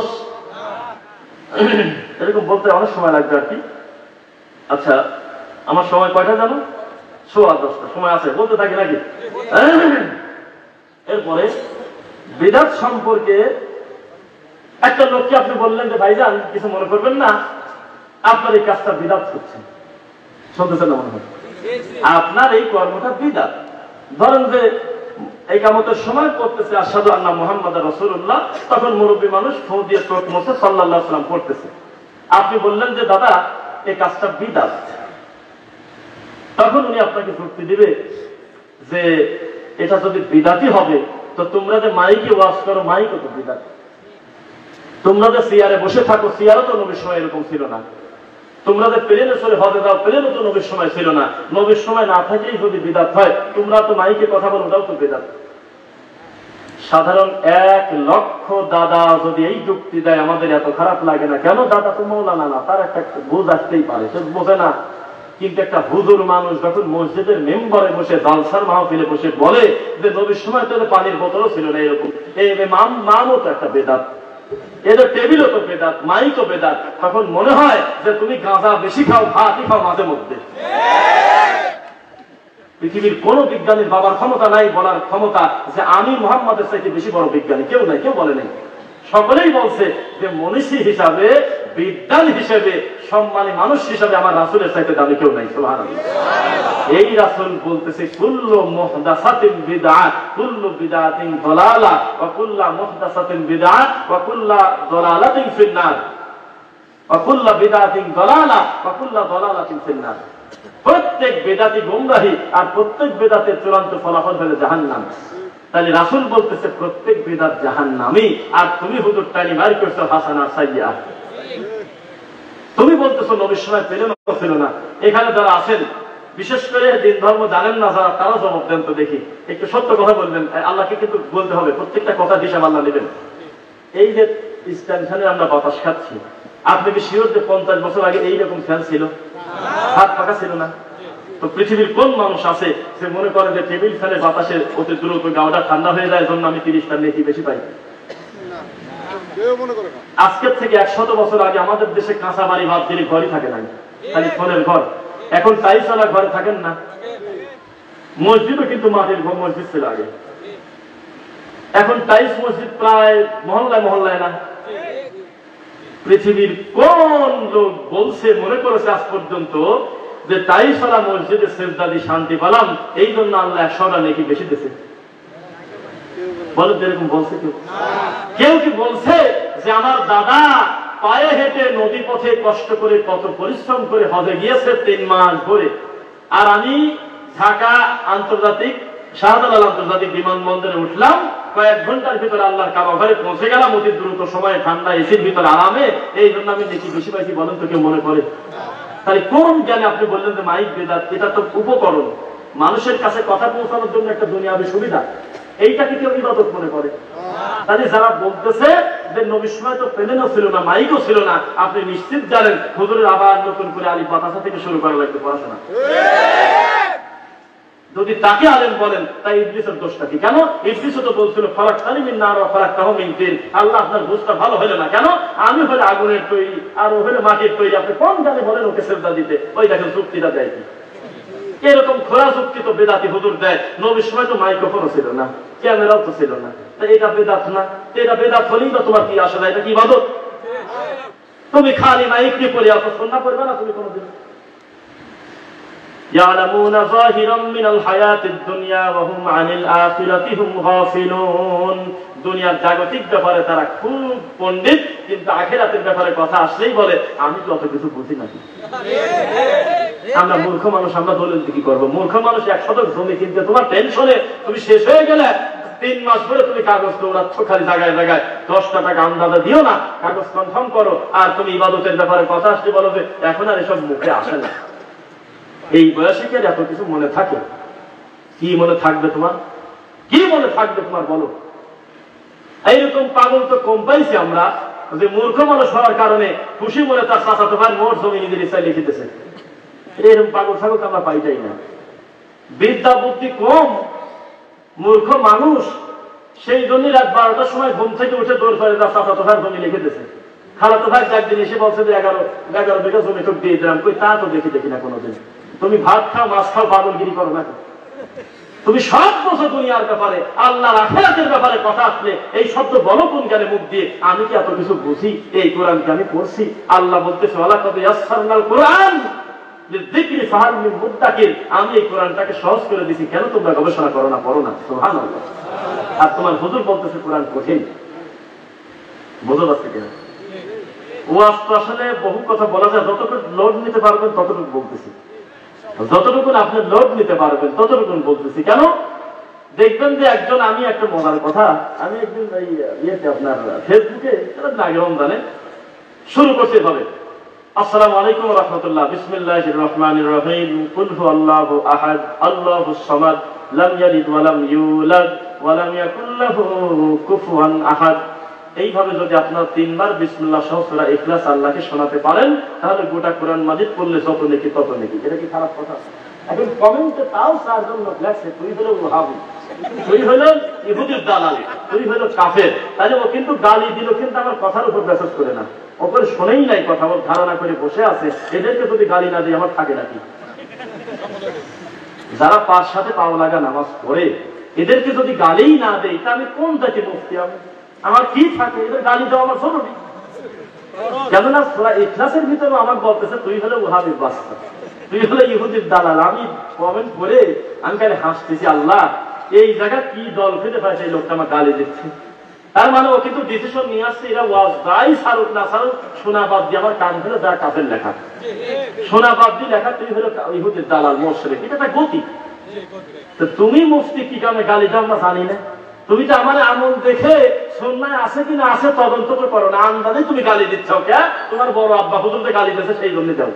এরকম বলতে অনেক সময় লাগবে আর কি। আচ্ছা, আমার সময় কয়টা জানো? সোয়া দশটা সময় আছে, বলতে থাকি নাকি? এরপরে বিদআত সম্পর্কে একটা লোককে আপনি বললেন যে ভাইজান কিছু মনে করবেন না, আপনার এই কাজটা বিদআত করছেন, শুনতেছেন না মনে হয়? আপনার এই কর্মটা বিদআত। ধরেন যে এই কামতের সময় করতেছে আশহাদু আন্না মুহাম্মাদুর রাসূলুল্লাহ, তখন মুরব্বী মানুষ ফু দিয়ে চোখ মুছে সাল্লাল্লাহু আলাইহি ওয়াসাল্লাম পড়তেছে। আপনি বললেন যে দাদা এই কাজটা বিদআত, তখন উনি আপনাকে যুক্তি দিবে যে এটা যদি বিদআতই হবে তো তোমরা যে মাইকে ওয়াজ করো মাইকও তো বিদআত, তোমরা যে চেয়ারে বসে থাকো চেয়ারও তো নবীর সময় এরকম ছিল না, তোমরা যে প্লেনে চলে হজে যাও প্লেনও তো নবীর সময় ছিল না, নবীর সময় না থাকেই যদি বিদআত হয়, তোমরা তো মাইকে কথা বলো ওটাও তো বিদআত। সাধারণ এক লক্ষ দাদা যদি এই যুক্তি দেয় আমাদের এত খারাপ লাগে না কেন? দাদা তো মৌলানা না, তার একটা বুঝ আসতেই পারে, সে বোঝে না। কিন্তু একটা হুজুর মানুষ যখন মসজিদের মেম্বারে বসে জালসার মাহফিলে বসে বলে যে নবীর সময় তো পানির বোতলও ছিল না, এরকম এই মামও তো একটা বেদাত, এদের টেবিলও তো বেদাত, মাইকও বেদাত, তখন মনে হয় যে তুমি গাঁজা বেশি খাও, ভাতই খাও মাঝে মধ্যে। পৃথিবীর কোন বিজ্ঞানীর বাবার ক্ষমতা নাই বলার ক্ষমতা যে আমি মুহাম্মাদের চাইতে বেশি বড় বিজ্ঞানী, কেউ নাই, কেউ বলে নাই। সকলেই বলছে যে মনীষী হিসাবে, বিজ্ঞান হিসেবে, সম্মানী মানুষ হিসাবে আমার রাসূলের চাইতে দামি কেউ নাই। সুবহানাল্লাহ। এই রাসূল বলতেছে কুল্লু মুহদাসাতিন বিদআত কুল্লু বিদআতিন দালালা ওয়া কুল্লু মুহদাসাতিন বিদআত ওয়া কুল্লু দালালাতিন ফিন-নার ওয়া কুল্লু বিদআতিন দালালা ওয়া কুল্লু দালালাতিন ফিন-নার। প্রত্যেক বেদাতি গোমরাহি আর প্রত্যেক বেদাতের চূড়ান্ত ফলাফল হলো জাহান্নাম। তাহলে রাসূল বলতেছে প্রত্যেক বেদাত জাহান্নামী, আর তুমি হুজুর টানি মার করছো হাসানা সাইয়্যা। তুমি বলতেছো নবীর সময় পেলেন ছিল না। এখানে যারা আছেন বিশেষ করে দিন ধর্ম জানেন না যারা, তারা জবাব দেন তো দেখি, একটু সত্য কথা বলবেন। আল্লাহকে কিন্তু বলতে হবে, প্রত্যেকটা কথা হিসাব আল্লাহ নেবেন। এই যে স্ট্যান্ড আমরা বাতাস খাচ্ছি, আপনি কি শিওর যে পঞ্চাশ বছর আগে এইরকম ফ্যান ছিল? হাত পাকা ছিল না। তো পৃথিবীর কোন মানুষ আছে যে মনে করে যে টেবিল ফ্যানে বাতাসে অতি দ্রুত গাওটা ঠান্ডা হয়ে যায়, জন্য আমি তিরিশটা নেকি বেশি পাই? আজকের থেকে একশত বছর আগে আমাদের দেশে কাঁচা বাড়ি ভাত দিলে ঘরই থাকে নাই, খালি ফলের ঘর। এখন টাইলসওয়ালা ঘরে থাকেন না। মসজিদও কিন্তু মাটির ঘর, মসজিদ ছিল আগে। এখন টাইলস মসজিদ প্রায় মহল্লায় মহল্লায় না। পৃথিবীর কোন লোক বলছে মনে করেছে আজ পর্যন্ত যে টাইলসওয়ালা মসজিদে সেজদা দিয়ে শান্তি পেলাম, এই জন্য আল্লাহ একশোটা নেকি বেশি দিয়েছে? বলো এরকম বলছে কেউ? কেউ কি বলছে যে আমার দাদা পায়ে হেঁটে নদী পথে কষ্ট করে কত পরিশ্রম করে হজে গিয়েছে তিন মাস ধরে, আর আমি ঢাকা আন্তর্জাতিক শাহজালাল আন্তর্জাতিক বিমানবন্দরে উঠলাম, কয়েক ঘন্টার ভিতরে আল্লাহর কাবা ঘরে পৌঁছে গেলাম অতি দ্রুত সময়ে, ঠান্ডা এসির ভিতরে আরামে, এই জন্য আমি দেখি বেশি পাইছি? বলেন তো কেউ মনে করে? তাহলে কোন জ্ঞানে আপনি বললেন যে মাইক বেদাত? এটা তো উপকরণ, মানুষের কাছে কথা পৌঁছানোর জন্য একটা দুনিয়াবী সুবিধা, এইটাকে কেউ ইবাদত মনে করে? তাহলে যারা বলতেছে যে নবীর সময় তো প্লেনও ছিল না, মাইকও ছিল না, আপনি নিশ্চিত জানেন হুজুরের আবার নতুন করে আলিফ বাতাসা থেকে শুরু করা লাগবে পড়াশোনা। যদি তাকে আলেম বলেন তাই ইবলিসের দোষটা কি? কেন? ইবলিসও তো বলছিল ফারাকতানি মিন নার ওয়া ফারাকতাহু মিন তিন, আল্লাহ আপনার বুঝটা ভালো হলো না কেন? আমি হলে আগুনের তৈরি আর ও হলে মাটির তৈরি, আপনি কোন জানে বলেন ওকে সেজদা দিতে? ওই দেখেন যুক্তিটা দেয় কি? এরকম খোলা যুক্তি তো বেদাতি হুজুর দেয়। নবীর সময় তো মাইক্রোফোনও ছিল না, ক্যামেরাও তো ছিল না, তাই এটা বেদাত না? এটা বেদাত হলেই বা তোমার কি আসে না? এটা কি ইবাদত? তুমি খালি মাইক নিয়ে পড়ে আসো, সুন্নাহ পড়বে না তুমি কোনোদিন? يعلمون ظاهرا من الحياة الدنيا وهم عن الآخرة هم غافلون। দুনিয়ার জাগতিক ব্যাপারে তারা খুব পণ্ডিত, কিন্তু আখিরাতের ব্যাপারে কথা আসলেই বলে আমি তো অত কিছু বুঝি না। আমরা মূর্খ মানুষ, আমরা দলিল কি করবো? মূর্খ মানুষ এক শতক জমি কিনতে তোমার টেনশনে তুমি শেষ হয়ে গেলে, তিন মাস ধরে তুমি কাগজ দৌড়াচ্ছ খালি জায়গায় জায়গায়, দশটা টাকা আন্দাজা দিও না, কাগজ কনফার্ম করো, আর তুমি ইবাদতের ব্যাপারে কথা আসলে বলো যে এখন আর এসব মুখে আসে না। এই বয়সে কি এত কিছু মনে থাকে? কি মনে থাকবে তোমার? কি মনে থাকবে তোমার বলো? এইরকম পাগল তো কম পাইছি আমরা, যে মূর্খ মানুষ হওয়ার কারণে খুশি মনে তার চাচাতো ভাই মোট জমি নিজের ইচ্ছায় লিখে দিতেছে। এরকম পাগল ছাগল আমরা পাইটাই না। বিদ্যা বুদ্ধি কম, মূর্খ মানুষ, সেই জন্য রাত বারোটার সময় ঘুম থেকে উঠে দৌড় করে তার চাচাতো ভাই জমি লিখে দিতেছে। খালাতো ভাই একদিন এসে বলছে যে এগারো এগারো বিঘা জমি তো দিয়ে দিলাম, কই তা তো দেখি দেখি না কোনোদিন। তুমি ভাত খাও, মাছ খাও, পাগলগিরি করো না। তুমি সব বছর দুনিয়ার ব্যাপারে, আল্লাহর আখিরাতের ব্যাপারে কথা আসলে এই শব্দ বলো কোন জ্ঞানে মুখ দিয়ে? আমি কি এত কিছু বুঝি? এই কোরআনকে আমি পড়ছি। আল্লাহ বলতেছে ওয়ালাকাদ ইয়াসসারনাল কোরআন লিযিকরি ফাহাল মিন মুদ্দাকির, আমি এই কোরআনটাকে সহজ করে দিয়েছি, কেন তোমরা গবেষণা করো না, পড়ো না? সুবহানাল্লাহ। আর তোমার হুজুর বলতেছে কোরআন কঠিন। বোঝা যাচ্ছে কিনা? ওয়াজ তো আসলে বহু কথা বলা যায়, যতটুকু লোড নিতে পারবেন ততটুকু বলতেছি, যতটুকু আপনি লোড নিতে পারবেন ততটুকু বলতেছি। কেন? দেখবেন যে একজন, আমি একটা মজার কথা, আমি একদিন ইয়েতে আপনার ফেসবুকে আগে রমজানে শুরু করতে হবে, আসসালামু আলাইকুম ওয়া রাহমাতুল্লাহ, বিসমিল্লাহির রহমানির রহিম, কুল হুয়াল্লাহু আহাদ, আল্লাহুস সামাদ, লাম ইয়ালিদ ওয়া লাম ইউলাদ ওয়া লাম ইয়াকুল লাহু কুফুয়ান আহাদ। এইভাবে যদি আপনারা তিনবার বিসমিল্লাহ সহ সূরা ইখলাস আল্লাহকে শোনাতে পারেন, তাহলে গোটা কোরআন মাজিদ পড়লে যত নেকি তত নেকি। এটা কি খারাপ কথা? এখন কমেন্টে তাও চারজন লোক লেখছে তুই হলো ওয়াহাবি, তুই হলো ইহুদির দালাল, তুই হলো কাফের। তাহলে ও কিন্তু গালি দিল, কিন্তু আমার কথার উপর মেসেজ করে না, ওপরে শোনেই নাই কথা, ও ধারণা করে বসে আছে এদেরকে যদি গালি না দিই আমার থাকে নাকি? যারা পাঁচ সাথে পাও লাগা নামাজ পড়ে এদেরকে যদি গালিই না দেই তাহলে কোন জাতি মুফতি আমি? আমার কি থাকে? এদের গালি দেওয়া আমার জরুরি। কেননা সূরা ইখলাসের ভিতরে আমার বলতেছে তুই হলো ওয়াহাবি বাদশা, তুই হলো ইহুদির দালাল। আমি কমেন্ট করে আমি খালি হাসতেছি, আল্লাহ এই জায়গা কি দল ফেলে পাইছে, এই লোকটা আমার গালি দিচ্ছে। তার মানে ও কিন্তু ডিসিশন নিয়ে আসছে, এরা ওয়াজ দাই সারুক না সারুক, সোনা বাদ দিয়ে আমার কান ফেলে যা কাফের লেখা, সোনা বাদ দিয়ে লেখা তুই হলো ইহুদির দালাল মুশরিক, এটা একটা গতি। তো তুমি মুফতি কি কারণে গালি দাও আমরা জানি না? তুমি তো আমার আমল দেখে সুন্নায় আছে কিনা আছে তদন্ত তো করো না, আন্দাজে তুমি গালি দিচ্ছ। কে? তোমার বড় আব্বা হুজুরকে গালি দিয়েছে সেই জন্য দাও,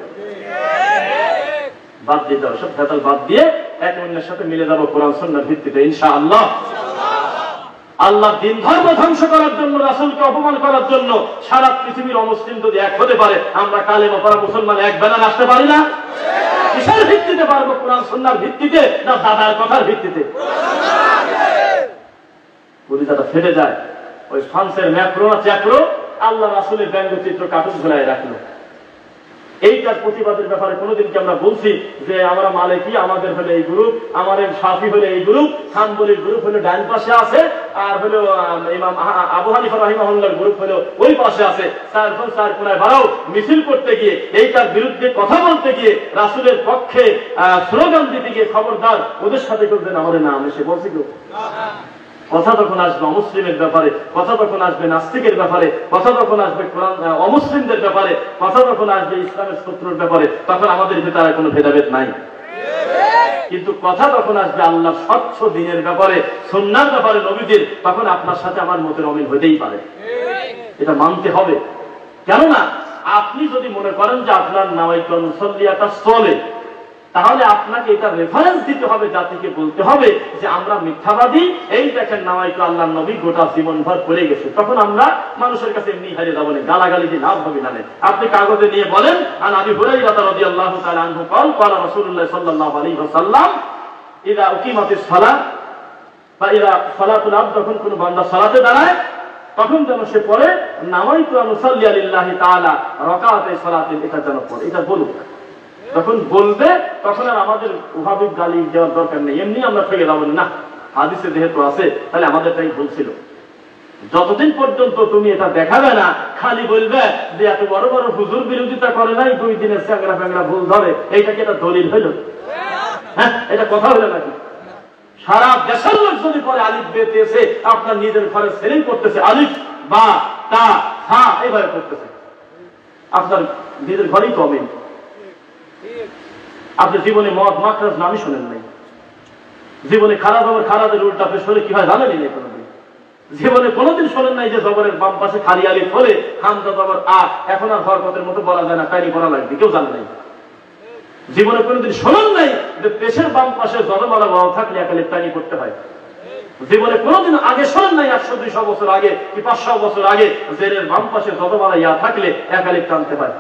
বাদ দিয়ে দাও, সব ভেতাল বাদ দিয়ে এক অন্যের সাথে মিলে যাবো কোরআন সুন্নাহর ভিত্তিতে ইনশাআল্লাহ। আল্লাহ দিন ধর্ম ধ্বংস করার জন্য, রাসূলকে অপমান করার জন্য সারা পৃথিবীর অমুসলিম যদি এক হতে পারে, আমরা কালেমা পড়া মুসলমান এক ব্যানার আসতে পারি না? কিসের ভিত্তিতে পারবো? কোরআন সুন্নাহর ভিত্তিতে না দাদার কথার ভিত্তিতে? পরিজাটা ফেটে যায়। ওই ফ্রান্সের ম্যাক্রো চ্যাক্রো আল্লাহ রাসূলের ব্যঙ্গচিত্র কার্টুন ঘোরায় রাখলো, এইটার প্রতিবাদের ব্যাপারে কোনোদিন কি আমরা বলছি যে আমরা মালিকি আমাদের হলে এই গ্রুপ, আমাদের শাফি হলে এই গ্রুপ, হাম্বলির গ্রুপ হলো ডান পাশে আছে, আর হলো ইমাম আবু হানিফা রাহিমাহুল্লাহর গ্রুপ হলো ওই পাশে আছে, চারজন চার কোনায় বাড়াও মিছিল করতে গিয়ে এইটার বিরুদ্ধে কথা বলতে গিয়ে রাসূলের পক্ষে স্লোগান দিতে গিয়ে খবরদার ওদের সাথে কেউ যেন আমাদের নাম এসে বলছে কেউ। কথা তখন আসবে অমুসলিমের ব্যাপারে, কথা তখন আসবে নাস্তিকের ব্যাপারে, কথা তখন আসবে অমুসলিমদের ব্যাপারে, কথা তখন আসবে ইসলামের শত্রুর ব্যাপারে, তখন আমাদের ভিতরে কোনো ভেদাভেদ নাই। কিন্তু কথা তখন আসবে আল্লাহর স্বচ্ছ দ্বীনের ব্যাপারে, সুন্নাহর ব্যাপারে, নবীদের, তখন আপনার সাথে আমার মতের অমিল হতেই পারে, এটা মানতে হবে। কেননা আপনি যদি মনে করেন যে আপনার নাওয়াইতু মুসাল্লিয়াটা চলে, তাহলে আপনাকে এটা রেফারেন্স দিতে হবে, জাতিকে বলতে হবে যে আমরা মিথ্যাবাদী, এই দেখেন নাওয়াইতু আল্লাহর নবী গোটা জীবন ভর করে গেছে, তখন আমরা মানুষের কাছে এমনি হারিয়ে যাবো না, গালাগালি দিয়ে লাভ হবে না। আপনি কাগজে নিয়ে বলেন আন আবি হুরায়রা রাদিয়াল্লাহু তাআলা আনহু قال قال رسول الله صلى الله عليه وسلم اذا اقيمت الصلاه فاذا صلاه العبد যখন কোন বান্দা সালাতে দাঁড়ায় তখন যেন সে পড়ে নাওয়াইতু আন উসাল্লি লিল্লাহি তাআলা রাকাতাই সালাতিন, এটা যেন পড়ে, এটা বলুক। যখন বলবে তখন আর আমাদের উহাবিক গালি দেওয়ার দরকার নেই, এমনি আমরা থেকে যাবো না, হাদিসে যেহেতু আছে তাহলে আমাদেরটাই ভুল ছিল। যতদিন পর্যন্ত তুমি এটা দেখাবে না, খালি বলবে যে এত বড় বড় হুজুর বিরোধিতা করে নাই, দুই দিনের চ্যাংরা প্যাংরা ভুল ধরে, এইটা কি এটা দলিল হইল? হ্যাঁ, এটা কথা হলো নাকি? সারা দেশের লোক যদি পরে আলিফ বেতেছে, আপনার নিজের ঘরে সেলিং করতেছে আলিফ বা তা হা এইভাবে করতেছে, আপনার নিজের ঘরেই তো অমিল। আপনি জীবনে মদ মাখরাজ নামই শোনেন নাই, জীবনে খারাপ আবার খারাপের উল্টা পেশ হলে কি হয় জানেনই নাই কোনোদিন, জীবনে কোনোদিন শোনেন নাই যে জবরের বাম পাশে খালি আলিফ হলে হামজা জবর আ, এখন আর হরকতের মতো বলা যায় না, টাইনি পড়া লাগবে, কেউ জানে নাই। জীবনে কোনোদিন শোনেন নাই যে পেশের বাম পাশে জবরমালা ওয়াও থাকলে এক আলিফ টাইনি করতে হয়। জীবনে কোনোদিন আগে শোনেন নাই একশো দুইশো বছর আগে কি পাঁচশো বছর আগে জেরের বাম পাশে জবরমালা ইয়া থাকলে এক আলিফ টানতে হয়।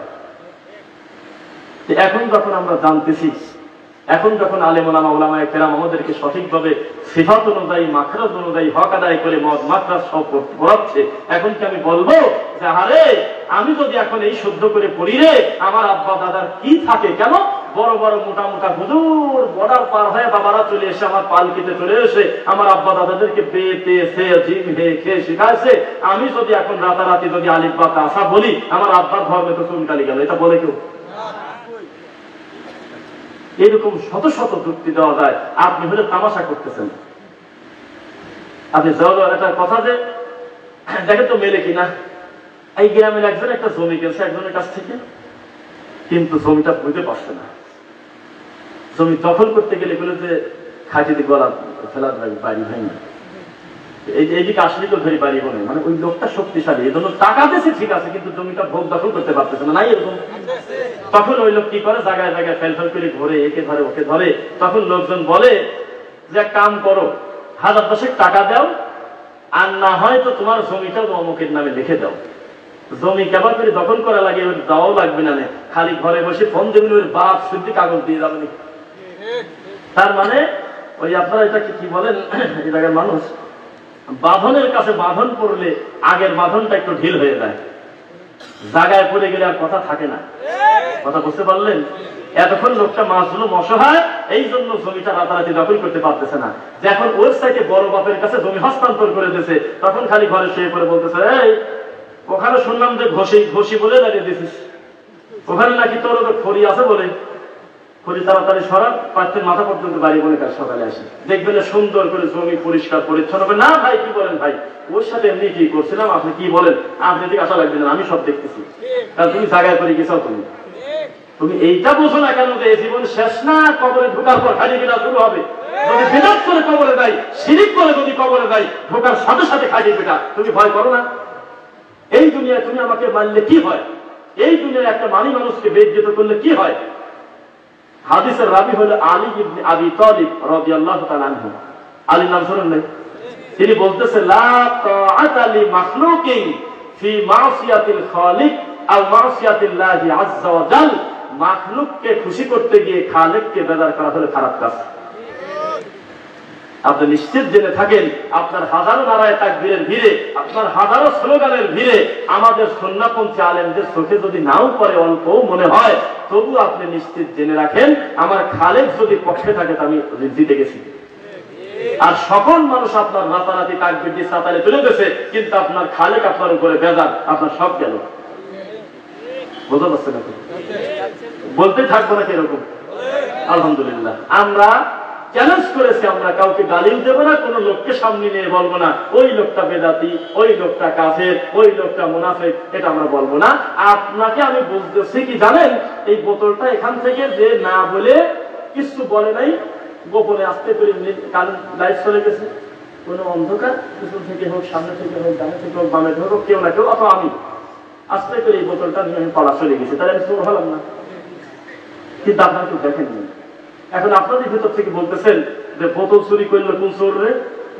এখন যখন আমরা জানতেছি, এখন যখন আলেম ওলামা ওলামায়ে কেরাম আমাদেরকে সঠিকভাবে সিফাত অনুযায়ী মাখরাজ অনুযায়ী হক আদায় করে মদ মাখরাজ সব পড়াচ্ছে, এখন কি আমি বলবো যে আরে আমি যদি এখন এই শুদ্ধ করে পড়ি রে, আমার আব্বা দাদার কি থাকে, কেন বড় বড় মোটা মোটা হুজুর বর্ডার পার হয়ে বাবারা চলে এসে আমার পালকিতে চলে এসে আমার আব্বা দাদাদেরকে বেতে সে জিম হে খেয়ে শিখাইছে, আমি যদি এখন রাতারাতি যদি আলিফ বা তাসা বলি, আমার আব্বার ধর্মে তো চুনকালি গেল, এটা বলে কেউ? এরকম শত শত যুক্তি দেওয়া যায়। আপনি হলে তামাশা করতেছেন। আপনি একটা কথা যে দেখেন তো মেলে কিনা, এই গ্রামের একজন একটা জমি গেছে একজনের কাছ থেকে, কিন্তু জমিটা বুঝতে পারছে না, জমি দখল করতে গেলে বলে যে খাটিতে গলা ফেলার বাড়ি হয় না, এইদিকে আসলে তো ধরে বাড়ি বলে, মানে ওই লোকটা শক্তিশালী, এই জন্য টাকা দিয়েছে ঠিক আছে, কিন্তু জমিটা ভোগ দখল করতে পারতেছে না, নাই এরকম। তখন ওই লোক কি করে, জায়গায় জায়গায় ফেল ফেল করে ঘুরে, একে ধরে ওকে ধরে, তখন লোকজন বলে যে এক কাম করো, হাজার দশেক টাকা দাও, আর না হয় তো তোমার জমিটা অমুকের নামে লিখে দাও। জমি কেবল করে দখল করা লাগে, ওর দাওয়াও লাগবে না, খালি ঘরে বসে ফোন দেবেন, ওর বাপ শুদ্ধ কাগজ দিয়ে যাবেন। তার মানে ওই আপনারা এটা কি বলেন, এই জায়গার মানুষ বাঁধনের কাছে বাঁধন পড়লে আগের বাঁধনটা একটু ঢিল হয়ে যায়, জায়গায় পড়ে গেলে আর কথা থাকে না। কথা বুঝতে পারলেন? এতক্ষণ লোকটা মাজলুম অসহায়, এই জন্য জমিটা রাতারাতি দখল করতে পারতেছে না। যখন ওর সাইডে বড় বাপের কাছে জমি হস্তান্তর করে দিয়েছে, তখন খালি ঘরে শুয়ে পড়ে বলতেছে, এই ওখানে শুনলাম যে ঘষি ঘষি বলে দাঁড়িয়ে দিছিস, ওখানে নাকি তোর ওদের খড়ি আছে বলে, খড়ি তাড়াতাড়ি সরান, পাঁচটের মাথা পর্যন্ত বাড়ি বলে কাজ সকালে আসে, দেখবেন সুন্দর করে জমি পরিষ্কার পরিচ্ছন্ন হবে। না ভাই কি বলেন ভাই, ওর সাথে এমনি কি করছিলাম, আপনি কি বলেন, আপনি দিকে আসা লাগবে না, আমি সব দেখতেছি। কারণ তুমি জায়গায় করে গেছাও, তুমি তুমি এইটা বোঝো না কেন যে এই জীবন শেষ না, কবরে ঢোকার পর খালি বিনা শুরু হবে। যদি বিনাশ করে কবরে দেয়, শিরিক করে যদি কবরে দেয়, ঢোকার সাথে সাথে খালি বেটা, তুমি ভয় করো না? এই দুনিয়ায় তুমি আমাকে মানলে কি হয়, এই দুনিয়ায় একটা মানি মানুষকে বেজ্জিত করলে কি হয়? হাদিসের রাবি হলো আলী ইবনে আবি তালিব রাদিয়াল্লাহু তাআলা আনহু। আলীর নাম শুনেন নাই? তিনি বলতেছে লা তাআতা লি মাখলুকিন ফি মাসিয়াতিল খালিক আও মাসিয়াতিল্লাহি আযজা ওয়া জাল। মাখলুককে খুশি করতে গিয়ে খালিককে বেজার করা হলো খারাপ কাজ। আপনি নিশ্চিত জেনে থাকেন আপনার হাজারো নারায় তাকবীরের ভিড়ে, আপনার হাজারো স্লোগানের ভিড়ে আমাদের সুন্নাহপন্থী আলেমদের চোখে যদি নাও পড়ে, অল্প মনে হয়, তবু আপনি নিশ্চিত জেনে রাখেন আমার খালেক যদি পক্ষে থাকে তো আমি জিতে গেছি। আর সকল মানুষ আপনার রাতারাতি তাকবীর দিয়ে সাতালে তুলে গেছে, কিন্তু আপনার খালেক আপনার উপরে বেজার, আপনার সব গেল। বুঝতে পারছেন না? বলতে থাকবো না কিরকম? আলহামদুলিল্লাহ আমরা চ্যালেঞ্জ করেছি, আমরা কাউকে গালিও দেব না, কোন লোককে সামনে নিয়ে বলবো না ওই লোকটা বেদাতি, ওই লোকটা কাফের, ওই লোকটা মুনাফিক, এটা আমরা বলবো না। আপনাকে আমি বলতেছি কি জানেন, এই বোতলটা এখান থেকে যে না বলে কিছু বলে নাই, গোপনে আসতে করে কারণ লাইট চলে গেছে, কোন অন্ধকার পিছন থেকে হোক, সামনে থেকে হোক, ডানে থেকে হোক, বামে থেকে হোক, কেউ না কেউ, অথবা আমি আসতে করে এই বোতলটা নিয়ে আমি পড়া চলে গেছি, তাহলে আমি চোর হলাম না? কিন্তু আপনারা কেউ দেখেননি। এখন আপনাদের ভেতর থেকে বলতেছেন যে বোতল চুরি করলো কোন চোর রে?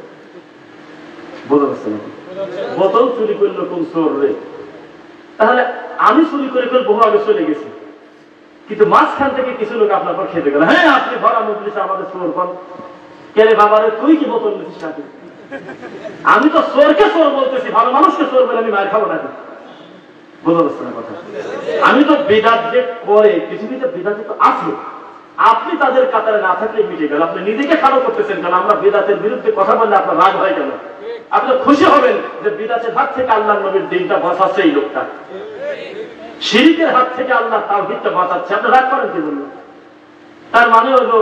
বোঝা যাচ্ছে নাকি? বোতল চুরি করলো কোন চোর রে? তাহলে আমি চুরি করে করে বহু আগে চলে গেছি, কিন্তু মাঝখান থেকে কিছু লোক আপনার পর খেতে গেল, হ্যাঁ আপনি ভরা মজলিসে আমাদের চোর কন কেরে বাবারে, তুই কি বোতল নিচ্ছিস নাকি? আমি তো চোরকে চোর বলতেছি, ভালো মানুষকে চোর বলে আমি মার খাবো নাকি? বোঝা যাচ্ছে না কথা? আমি তো বেদাত যে করে, পৃথিবীতে বেদাত তো আছে, আপনি তাদের কাতারে না থাকলে মিটে গেল। আপনি নিজেকে খারাপ করতেছেন কেন? আমরা বেদাতের বিরুদ্ধে কথা বললে আপনার রাগ হয় কেন? আপনি খুশি হবেন যে বিদাতের হাত থেকে আল্লাহ নবীর দিনটা বাঁচাচ্ছে এই লোকটা, শিরিকের হাত থেকে আল্লাহ তাওহীদটা বাঁচাচ্ছে, আপনি রাগ করেন কি জন্য? তার মানে হলো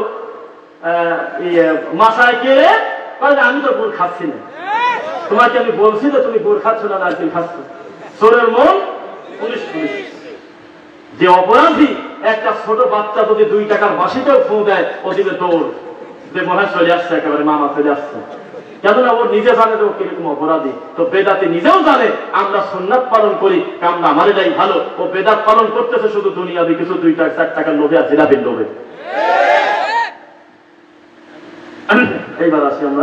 মাসায় কে আমি তো গুড় খাচ্ছি না, তোমাকে আমি বলছি যে তুমি গুড় খাচ্ছ না, নারকেল খাচ্ছ। চোরের মন পুলিশ পুলিশ। যে অপরাধী একটা ছোট বাচ্চা যদি দুই টাকার বাসিতেও ফু দেয়, ওদিকে দৌড়, যে মনে হয় চলে আসছে, একেবারে মামা চলে আসছে। কেননা ওর নিজে জানে যে ও কিরকম অপরাধী। তো বেদাতি নিজেও জানে আমরা সুন্নাত পালন করি, কামনা আমার এটাই ভালো। ও বেদাত পালন করতেছে শুধু দুনিয়াবি কিছু, দুই টাকা চার টাকার লোভে আর জিলাপির লোভে। এইবার আসি আমরা,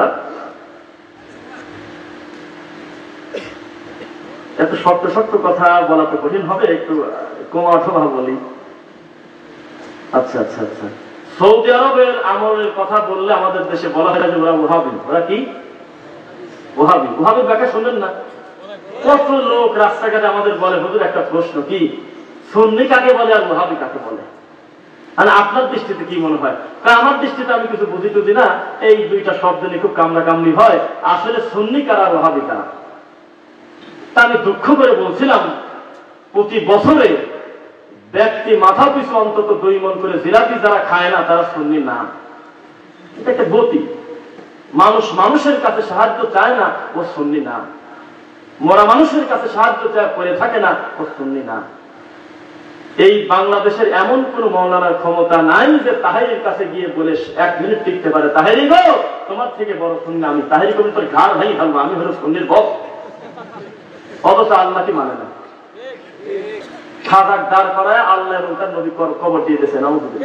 এত শক্ত শক্ত কথা বলা তো কঠিন হবে, একটু কমা অথবা বলি। আচ্ছা আচ্ছা আচ্ছা সৌদি আরবের আমলের কথা বললে আমাদের দেশে বলা হয় যে ওরা ওহাবি। ওরা কি? ওহাবি। ওহাবির ব্যাখ্যা শুনলেন না? কত লোক রাস্তাঘাটে আমাদের বলে, হুজুর একটা প্রশ্ন, কি সুন্নি কাকে বলে আর ওহাবি কাকে বলে? মানে আপনার দৃষ্টিতে কি মনে হয়? কারণ আমার দৃষ্টিতে আমি কিছু বুঝি টুঝি না, এই দুইটা শব্দ নিয়ে খুব কামড়া কামড়ি হয়। আসলে সুন্নি কারা আর ওহাবি কারা? তা আমি দুঃখ করে বলছিলাম, প্রতি বছরে ব্যক্তি মাথা পিছু অন্তত দুই মন করে জিলাপি যারা খায় না তারা সুন্নি না। এটা একটা গতি। মানুষ মানুষের কাছে সাহায্য চায় না, ও সুন্নি না। মরা মানুষের কাছে সাহায্য চায় করে থাকে না, ও সুন্নি না। এই বাংলাদেশের এমন কোন মৌলানার ক্ষমতা নাই যে তাহেরির কাছে গিয়ে বলে এক মিনিট টিকতে পারে, তাহেরি গো তোমার থেকে বড় সুন্নি আমি, তাহেরি কবি তোর ঘাড় ভাই ভাববো, আমি হলো সুন্নির বস। অথচ আল্লাহ কি মানে না, সাদাক দাঁড় করায় আল্লাহ এবং তার নবী কবর দিয়ে দিয়েছেন।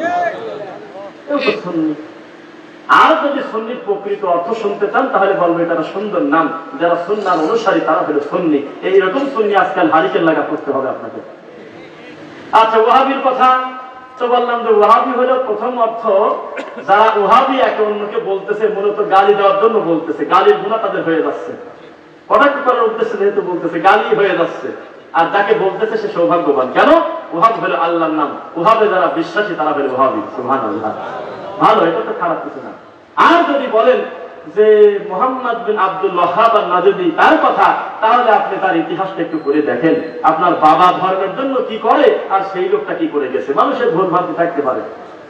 আর যদি সুন্নির প্রকৃত অর্থ শুনতে চান তাহলে বলবো এটা সুন্দর নাম, যারা সুন্নার অনুসারী তারা হলো সুন্নি। এইরকম সুন্নি আজকাল হারিকেন লাগা করতে হবে আপনাকে। আচ্ছা ওয়াহাবির কথা তো বললাম যে ওয়াহাবি হলো প্রথম অর্থ, যারা ওয়াহাবি একে অন্যকে বলতেছে মূলত গালি দেওয়ার জন্য বলতেছে, গালির গুণা তাদের হয়ে যাচ্ছে, কটাক্ষ করার উদ্দেশ্যে যেহেতু বলতেছে গালি হয়ে যাচ্ছে। আর যাকে বলতেছে সে সৌভাগ্যবান। কেন? ওহাব হলো আল্লাহর নাম, ওহাবে যারা বিশ্বাসী তারা হলো ওহাবি। সুবহানাল্লাহ। ভালো, এটা তো খারাপ কিছু না। আর যদি বলেন যে মুহাম্মদ বিন আব্দুল ওয়াহ্হাব আন-নাজদি তার কথা, তাহলে আপনি তার ইতিহাসটা একটু পড়ে দেখেন, আপনার বাবা ধর্মের জন্য কি করে আর সেই লোকটা কি করে গেছে। মানুষের ভুল ভ্রান্তি থাকতে পারে।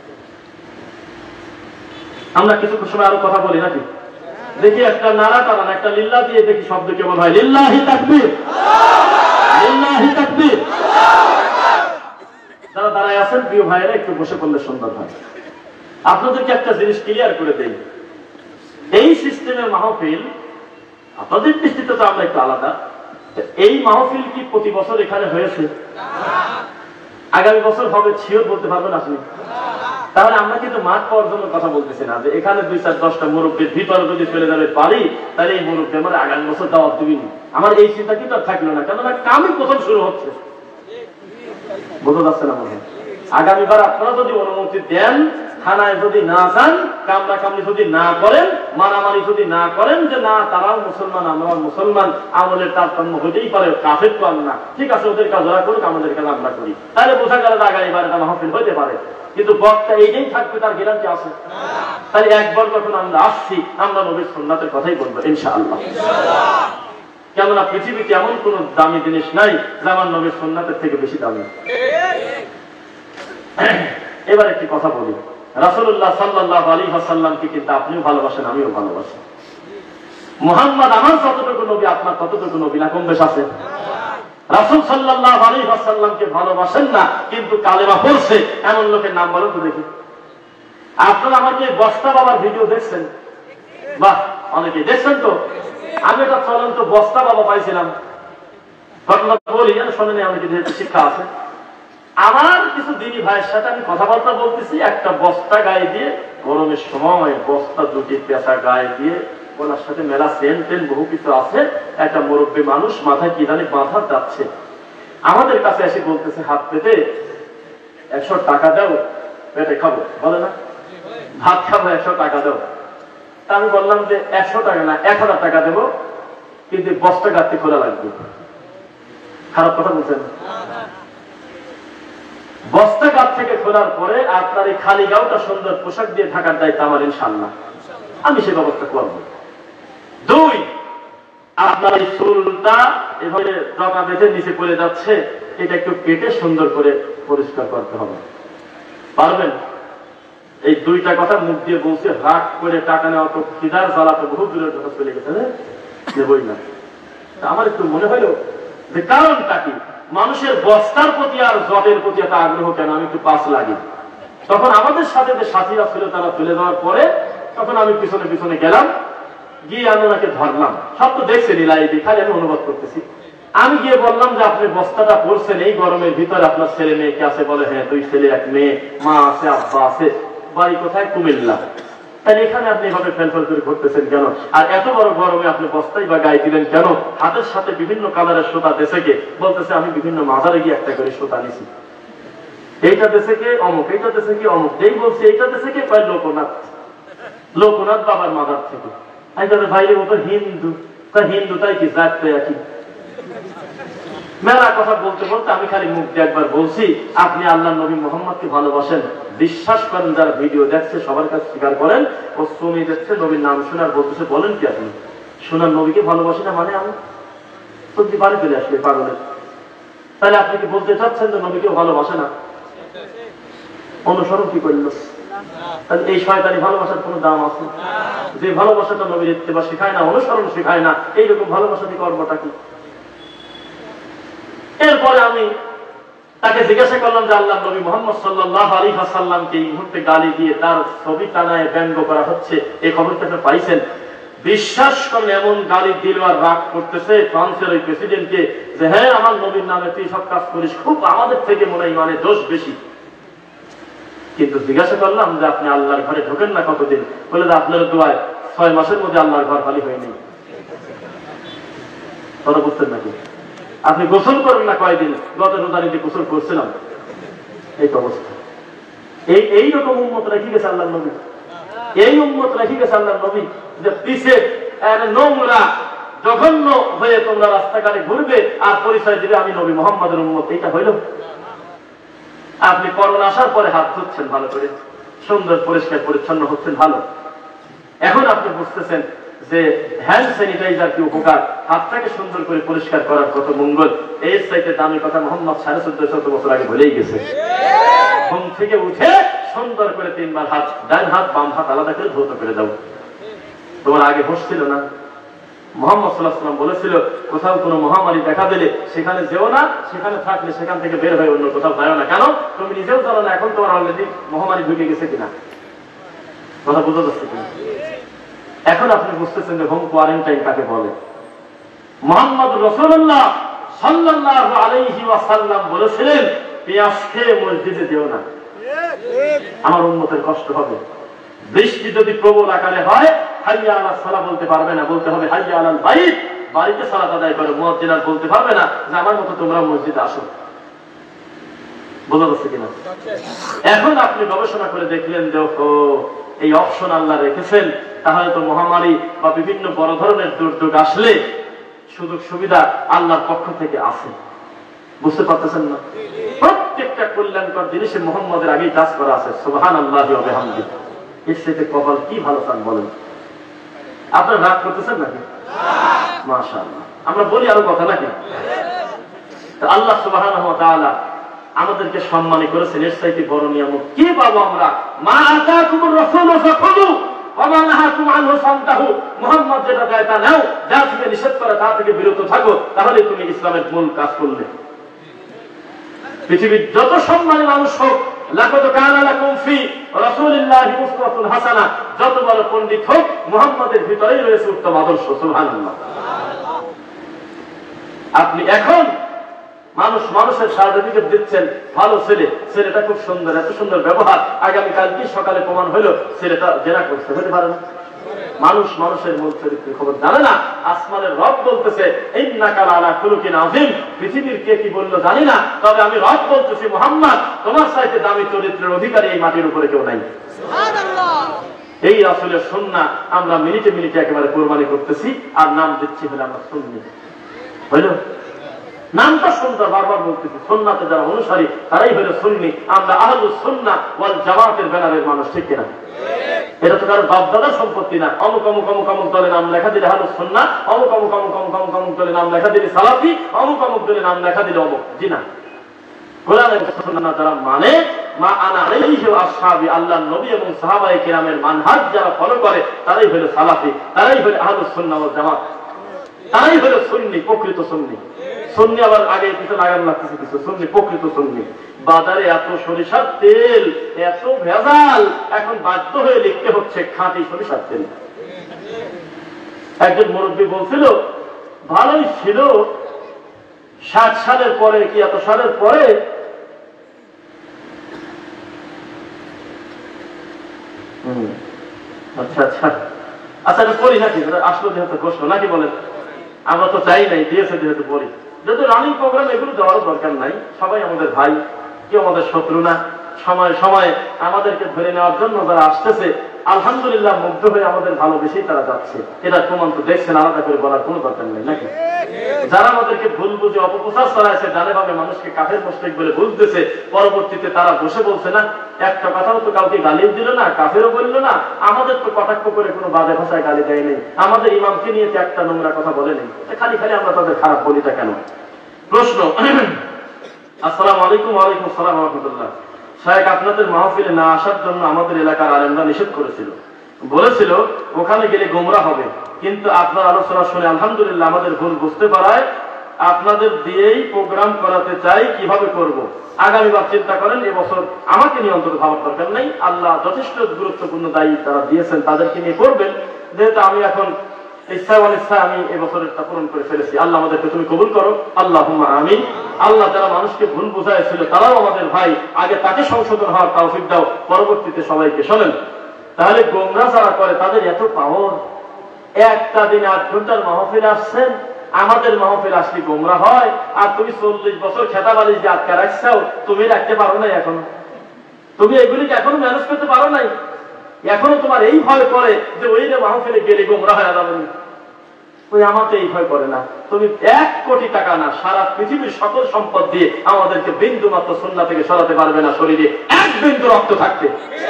আমরা কিছু সময় আরো কথা বলি নাকি? দেখি একটা নারা টানান, একটা লিল্লাহ দিয়ে দেখি শব্দ কেমন হয়। লিল্লাহি তাকবীর, লিল্লাহি তাকবীর। যারা দাঁড়ায় আছেন প্রিয় ভাইয়েরা একটু বসে পড়লে সুন্দর হয়। আপনাদেরকে একটা জিনিস ক্লিয়ার করে দেই, এই সিস্টেমের মাহফিল আপনাদের দৃষ্টিতে তো আমরা একটু আলাদা। এই মাহফিল কি প্রতি বছর এখানে হয়েছে? আগামী বছর হবে শিওর বলতে পারবেন আপনি? তাহলে আমরা কিন্তু মাঠ পাওয়ার জন্য কথা বলতেছি না যে এখানে দুই চার দশটা মুরব্বীর ভিতরে যদি চলে যাবে পারি তাহলে এই মুরব্বী আমার আগামী বছর দাওয়াত দিবিনি, আমার এই চিন্তা কিন্তু আর থাকলো না। কেননা কামই প্রথম শুরু হচ্ছে, বোঝা যাচ্ছে না মনে হয়। আগামীবার আপনারা যদি অনুমতি দেন থানায় যদি না যান, কামড়া কামড়ি যদি না করেন, মারামারি যদি না করেন যে না তারাও মুসলমান আমরাও মুসলমান, আমলের তারতম্য হতেই পারে, কাফের তো না, ঠিক আছে ওদের কাজ ওরা করুক, আমাদের কাজ আমরা করি, তাহলে বোঝা গেল আগামী বার এটা মাহফিল হতে পারে। কিন্তু বক্তা এইটাই থাকবে তার গ্যারান্টি আছে? তাহলে একবার যখন আমরা আসছি আমরা নবীর সুন্নাতের কথাই বলবো ইনশাআল্লাহ। কেননা পৃথিবীতে এমন কোন দামি জিনিস নাই যে আমার নবীর সুন্নাতের থেকে বেশি দামি। এবার একটি কথা বলি, রাসূলুল্লাহ সাল্লাল্লাহু আলাইহি ওয়াসাল্লামকে কিন্তু আপনিও ভালোবাসেন, আমিও ভালোবাসি। মুহাম্মদ আমার যতটুকু নবী আপনার ততটুকু নবী না, কম বেশ আছে? রাসূল সাল্লাল্লাহু আলাইহি ওয়াসাল্লামকে ভালোবাসেন না কিন্তু কালেমা পড়ছে এমন লোকের নাম বলো তো দেখি। আপনারা আমাকে বস্তা বাবার ভিডিও দেখছেন? বাহ, অনেকে দেখছেন তো। আমি এটা চলন্ত বস্তা বাবা পাইছিলাম, ঘটনা বলি যেন শোনেন, অনেকে যেহেতু শিক্ষা আছে। আমার কিছু দিনী ভাইয়ের সাথে আমি কথাবার্তা বলতেছি, একটা বস্তা গায়ে দিয়ে, গরমের সময় বস্তা দুটি পেঁচা গায়ে দিয়ে, ওনার সাথে মেলা সেন টেন বহু কিছু আছে, একটা মুরব্বী মানুষ মাথায় কি জানি বাঁধা যাচ্ছে, আমাদের কাছে এসে বলতেছে হাত পেতে, একশো টাকা দাও পেটে খাবো, বলে না ভাত খাবো, একশো টাকা দাও। তা আমি বললাম যে একশো টাকা না এক হাজার টাকা দেবো, কিন্তু বস্তা গাঁথতে খোলা লাগবে। খারাপ কথা বলছেন? বস্তা গাছ থেকে খোলার পরে আপনার এই খালি গাওটা সুন্দর পোশাক দিয়ে থাকার দায়িত্ব আমার ইনশাআল্লাহ, আমি সে ব্যবস্থা করবো। দুই, আপনার এই চুলটা এভাবে ডগা বেঁধে নিচে পড়ে যাচ্ছে, এটা একটু কেটে সুন্দর করে পরিষ্কার করতে হবে, পারবেন? এই দুইটা কথা মুখ দিয়ে বলছে, রাগ করে টাকা নেওয়া তো খিদার জ্বালাতে বহু দূরের কথা চলে গেছে, দেবই না। আমার একটু মনে হলো যে কারণটা কি, মানুষের বস্তার প্রতি আর জটের প্রতি এত আগ্রহ কেন, আমি একটু পাশ লাগি। তখন আমাদের সাথে যে সাথীরা ছিল তারা তুলে দেওয়ার পরে তখন আমি পিছনে পিছনে গেলাম, গিয়ে আমি ওনাকে ধরলাম। সব তো দেখছেন লাইভে, খালি আমি অনুবাদ করতেছি। আমি গিয়ে বললাম যে আপনি বস্তাটা পড়ছেন এই গরমের ভিতরে, আপনার ছেলে মেয়ে কে আছে? বলে হ্যাঁ দুই ছেলে এক মেয়ে, মা আছে আব্বা আছে। বাড়ি কোথায়? কুমিল্লা। তাহলে এখানে আপনি এভাবে ফেলফেল করে ঘুরতেছেন কেন? আর এত বড় গরমে আপনি বস্তাই বা গায়ে দিলেন কেন? হাতের সাথে বিভিন্ন কালারের সুতা দেশে কে? বলতেছে আমি বিভিন্ন মাজারে গিয়ে একটা করে সুতা নিছি, এইটা দেশে কে অমুক, এইটা দেশে কি অমুক। যেই বলছে এইটা দেশে কে, কয় লোকনাথ, লোকনাথ বাবার মাজার থেকে। আমি তাদের ভাইরে মতো হিন্দু, তা হিন্দু তাই কি জাত তো একই। মেলা কথা বলতে বলতে আমি খালি মুখ দিয়ে একবার বলছি, আপনি আল্লাহ নবী মোহাম্মদকে ভালোবাসেন, বিশ্বাস করেন, যারা ভিডিও দেখছে সবার কাছে স্বীকার করেন, ও শ্রমিক দেখছে নবীর নাম শুনে আর বলতেছে বলেন কি আপনি সোনার নবীকে ভালোবাসি না, মানে আমি সত্যি বাড়ি চলে আসলে পাগলের। তাহলে আপনি কি বলতে চাচ্ছেন যে নবীকেও ভালোবাসে না? অনুসরণ কি করল? তাহলে এই শয়তানি ভালোবাসার কোন দাম আছে? যে ভালোবাসাটা নবীর ইত্তেবা শেখায় না, অনুসরণ শেখায় না, এইরকম ভালোবাসা দিয়ে করবোটা কি? এরপরে আমি তাকে জিজ্ঞাসা করলাম যে আল্লাহ নবী মুহাম্মদ সাল্লাল্লাহু আলাইহি ওয়াসাল্লামকে এই মুহূর্তে গালি দিয়ে তার ছবি টানায় ব্যঙ্গ করা হচ্ছে, এই খবরটা আপনি পাইছেন? বিশ্বাস করেন এমন গালি দিল আর রাগ করতেছে ফ্রান্সের ওই প্রেসিডেন্টকে যে হ্যাঁ আমার নবীর নামে তুই সব কাজ করিস, খুব আমাদের থেকে মনে হয় মানে দোষ বেশি। কিন্তু জিজ্ঞাসা করলাম যে আপনি আল্লাহর ঘরে ঢোকেন না কতদিন? বলে যে আপনার দোয়ায় ছয় মাসের মধ্যে আল্লাহর ঘর খালি হয়নি। কথা বুঝতেন নাকি? আপনি গোসল করেন না কয়দিন? গত রোজারিতে গোসল করছিলাম, এই তো অবস্থা। এই এইরকম উম্মত রেখে গেছে আল্লাহ নবী, এই উম্মত রেখে গেছে আল্লাহ নবী যে পিছে নোংরা জঘন্য হয়ে তোমরা রাস্তাঘাটে ঘুরবে আর পরিচয় দিবে আমি নবী মুহাম্মদের উম্মত। এইটা হইল? আপনি করোনা আসার পরে হাত ধুচ্ছেন ভালো করে, সুন্দর পরিষ্কার পরিচ্ছন্ন হচ্ছেন ভালো। এখন আপনি বুঝতেছেন যে হ্যান্ড স্যানিটাইজার কি উপকার, হাতটাকে সুন্দর করে পরিষ্কার করার কত মঙ্গল। এর চাইতে দামি কথা মোহাম্মদ সাড়ে চোদ্দ শত বছর আগে ভুলেই গেছে। ঘুম থেকে উঠে সুন্দর করে তিনবার হাত, ডান হাত বাম হাত আলাদা করে ধৌত করে দাও। তোমার আগে হোশ ছিল না? মুহাম্মদ সাল্লাল্লাহু আলাইহি ওয়াসাল্লাম বলেছিল কোথাও কোনো মহামারী দেখা দিলে সেখানে যেও না, সেখানে থাকলে সেখান থেকে বের হয়ে অন্য কোথাও যাও না। কেন? তুমি নিজেও জানো না এখন তোমার অলরেডি মহামারী ঢুকে গেছে কিনা। কথা বোঝা যাচ্ছে কিনা? এখন আপনি বুঝতেছেন যে হোম কোয়ারেন্টাইন কাকে বলে। মুহাম্মদ রাসূলুল্লাহ সাল্লাল্লাহু আলাইহি ওয়াসাল্লাম বলেছিলেন পেঁয়াজ খেয়ে মসজিদে যেও না, আমার উম্মতের কষ্ট হবে। বৃষ্টি যদি প্রবল আকারে হয় হাইয়া আলাস সালাহ বলতে পারবে না, বলতে হবে হাইয়া আলাল বাইত, বাড়িতে সালাত আদায় করো। মুয়াজ্জিন আর বলতে পারবে না যে আমার মতো তোমরা মসজিদে আসো। বোঝা যাচ্ছে কিনা? এখন আপনি গবেষণা করে দেখলেন যে এই অপশন আল্লাহ রেখেছেন, তাহলে তো মহামারী বা বিভিন্ন বড় ধরনের দুর্যোগ আসলে সুযোগ সুবিধা আল্লাহর পক্ষ থেকে আছে। বুঝতে পারতেছেন না? প্রত্যেকটা কল্যাণকর জিনিসে মুহাম্মাদের আগেই কাজ করা আছে। সুবহানাল্লাহি ওয়া বিহামদিহি। এর সাথে কপাল কি ভালো চান বলেন? আপনারা রাগ করতেছেন নাকি? মাশাআল্লাহ। আমরা বলি আরো কথা নাকি? আল্লাহ সুবহানাহু ওয়া তাআলা আমাদেরকে সম্মানী করেছেন, এর চাইতে বড় নিয়ামত কি পাবো আমরা? মা আতাকুমুর রাসূলু ফাখুযু ওয়া মা নাহাকুম আনহু ফান্তাহু। মুহাম্মদ যেটা দেয় তা নাও, যা থেকে নিষেধ করে তা থেকে বিরত থাকো, তাহলে তুমি ইসলামের মূল কাজ করলে। পৃথিবীর যত সম্মানী মানুষ হোক, লাকাদ কানা লাকুম ফি রাসূলিল্লাহি উসওয়াতুন হাসানাহ, যত বড় পণ্ডিত হোক, মুহাম্মাদের ভিতরেই রয়েছে উত্তম আদর্শ। সুবহানাল্লাহ। আপনি এখন মানুষ মানুষের সার্টিফিকেট দিচ্ছেন, ভালো ছেলে, ছেলেটা খুব সুন্দর, এত সুন্দর ব্যবহার, আগামীকাল কি সকালে প্রমাণ হলো ছেলেটা জেনা করছে, হতে পারে না? মানুষ মানুষের মূল চরিত্রের খবর জানে না। আসমানের রব বলতেছে ইন্নাকা লাআলা খুলুকিন আযীম। পৃথিবীর কে কি বললো জানি না, তবে আমি রব বলতেছি মুহাম্মদ, তোমার চাইতে দামি চরিত্রের অধিকারী এই মাটির উপরে কেউ নাই। সুবহানাল্লাহ। এই রাসূলের সুন্নাহ আমরা মিনিটে মিনিটে একেবারে কুরবানি করতেছি, আর নাম দিচ্ছি হলো আমরা সুন্নি। হইল? নামটা সুন্দর, বারবার বলতেছি, সুন্নাতে যারা অনুসারী তারাই হলো সুন্নি। আমরা আহলুস সুন্নাহ ওয়াল জামাতের ব্যানারের মানুষ, ঠিক কিনা? এটা তো কারো বাপদাদার সম্পত্তি না। অমুক অমুক অমুক অমুক দলে নাম লেখা দিলে আহলুস সুন্নাহ, অমুক অমুক অমুক অমুক অমুক অমুক দলে নাম লেখা দিলে সালাফি, অমুক অমুক দলে নাম লেখা দিলে অমুক। জি না, কোরআনের সুন্নাহ যারা মানে, মা আনা আলাইহি ওয়া আসহাবি, আল্লাহর নবী এবং সাহাবায়ে কেরামের মানহাজ যারা ফলো করে, তারাই হলো সালাফি, তারাই হলো আহলুস সুন্নাহ ওয়াল জামাত, তারাই হলো সুন্নি, প্রকৃত সুন্নি। সুন্নি আবার আগে কিছু লাগান লাগতেছে কিছু, সুন্নি প্রকৃত সুন্নি। বাজারে এত সরিষার তেল, এত ভেজাল, এখন বাধ্য হয়ে লিখতে হচ্ছে খাঁটি সরিষার তেল। একজন মুরব্বী বলছিল ভালোই ছিল ষাট সালের পরে কি এত সালের পরে হম আচ্ছা আচ্ছা আচ্ছা এটা পড়ি নাকি? আসলো যেহেতু প্রশ্ন নাকি বলেন? আমরা তো চাই নাই, দিয়েছে যেহেতু পড়ি। যেহেতু রানিং প্রোগ্রাম, এগুলো দেওয়ারও দরকার নাই। সবাই আমাদের ভাই, কেউ আমাদের শত্রু না। সময় সময় আমাদেরকে ধরে নেওয়ার জন্য যারা আসতেছে, আলহামদুলিল্লাহ মুগ্ধ হয়ে আমাদের ভালোবেসেই তারা যাচ্ছে। এটা প্রমাণ তো দেখছেন, আলাদা করে বলার কোনো দরকার নেই নাকি? যারা আমাদেরকে ভুল বুঝে অপপ্রচার চালাইছে, ডানে বামে মানুষকে কাফের মুশরিক বলে বুঝতেছে, পরবর্তীতে তারা বসে বলছে না, একটা কথাও তো কাউকে গালিও দিল না, কাফেরও বললো না, আমাদের তো কটাক্ষ করে কোনো বাজে ভাষায় গালি দেয় নেই, আমাদের ইমামকে নিয়ে তো একটা নোংরা কথা বলে নেই, খালি খালি আমরা তাদের খারাপ বলিটা কেন? প্রশ্ন। আসসালামু আলাইকুম। ওয়ালাইকুম আসসালাম ওয়া রাহমাতুল্লাহ। শায়েখ, আপনাদের মাহফিলে না আসার জন্য আমাদের এলাকার আলেমরা নিষেধ করেছিল, বলেছিল ওখানে গেলে গোমরা হবে, কিন্তু আপনার আলোচনা শুনে আলহামদুলিল্লাহ আমাদের ভুল বুঝতে পারায় আপনাদের দিয়েই প্রোগ্রাম করাতে চাই, কিভাবে করব? আগামীবার চিন্তা করেন, এবছর আমাকে নিয়ে অন্তত ভাবার দরকার নেই, আল্লাহ যথেষ্ট গুরুত্বপূর্ণ দায়ী তারা দিয়েছেন, তাদেরকে নিয়ে করবেন। যেহেতু আমি এখন ইচ্ছা অনিচ্ছা আমি এবছরেরটা পূরণ করে ফেলেছি, আল্লাহ আমাদেরকে তুমি কবুল করো, আল্লাহুম্মা আমিন। আল্লাহ যারা মানুষকে ভুল বুঝাইছিল তারাও আমাদের ভাই, আগে তাকে সংশোধন হওয়ার তৌফিক দাও, পরবর্তীতে সবাইকে শোনেন। তাহলে গোমরা যারা করে তাদের এত পাওয়ার, একটা দিন আট ঘন্টার মাহফিল আসছেন, আমাদের মাহফিল আসলে গোমরা হয়, আর তুমি চল্লিশ বছর খেতা বালিশ যে আটকা রাখছাও, তুমি রাখতে পারো নাই এখনো, তুমি এগুলিকে এখনো ম্যানেজ করতে পারো নাই, এখনো তোমার এই ভয় করে যে ওই যে মাহফিলে গেলে গোমরা হয়ে যাবে। ওই আমাকে এই ভয় করে না, তুমি এক কোটি টাকা না সারা পৃথিবীর সকল সম্পদ দিয়ে আমাদেরকে বিন্দু মাত্র সুন্নাহ থেকে সরাতে পারবে না, শরীরে এক বিন্দু রক্ত থাকতে।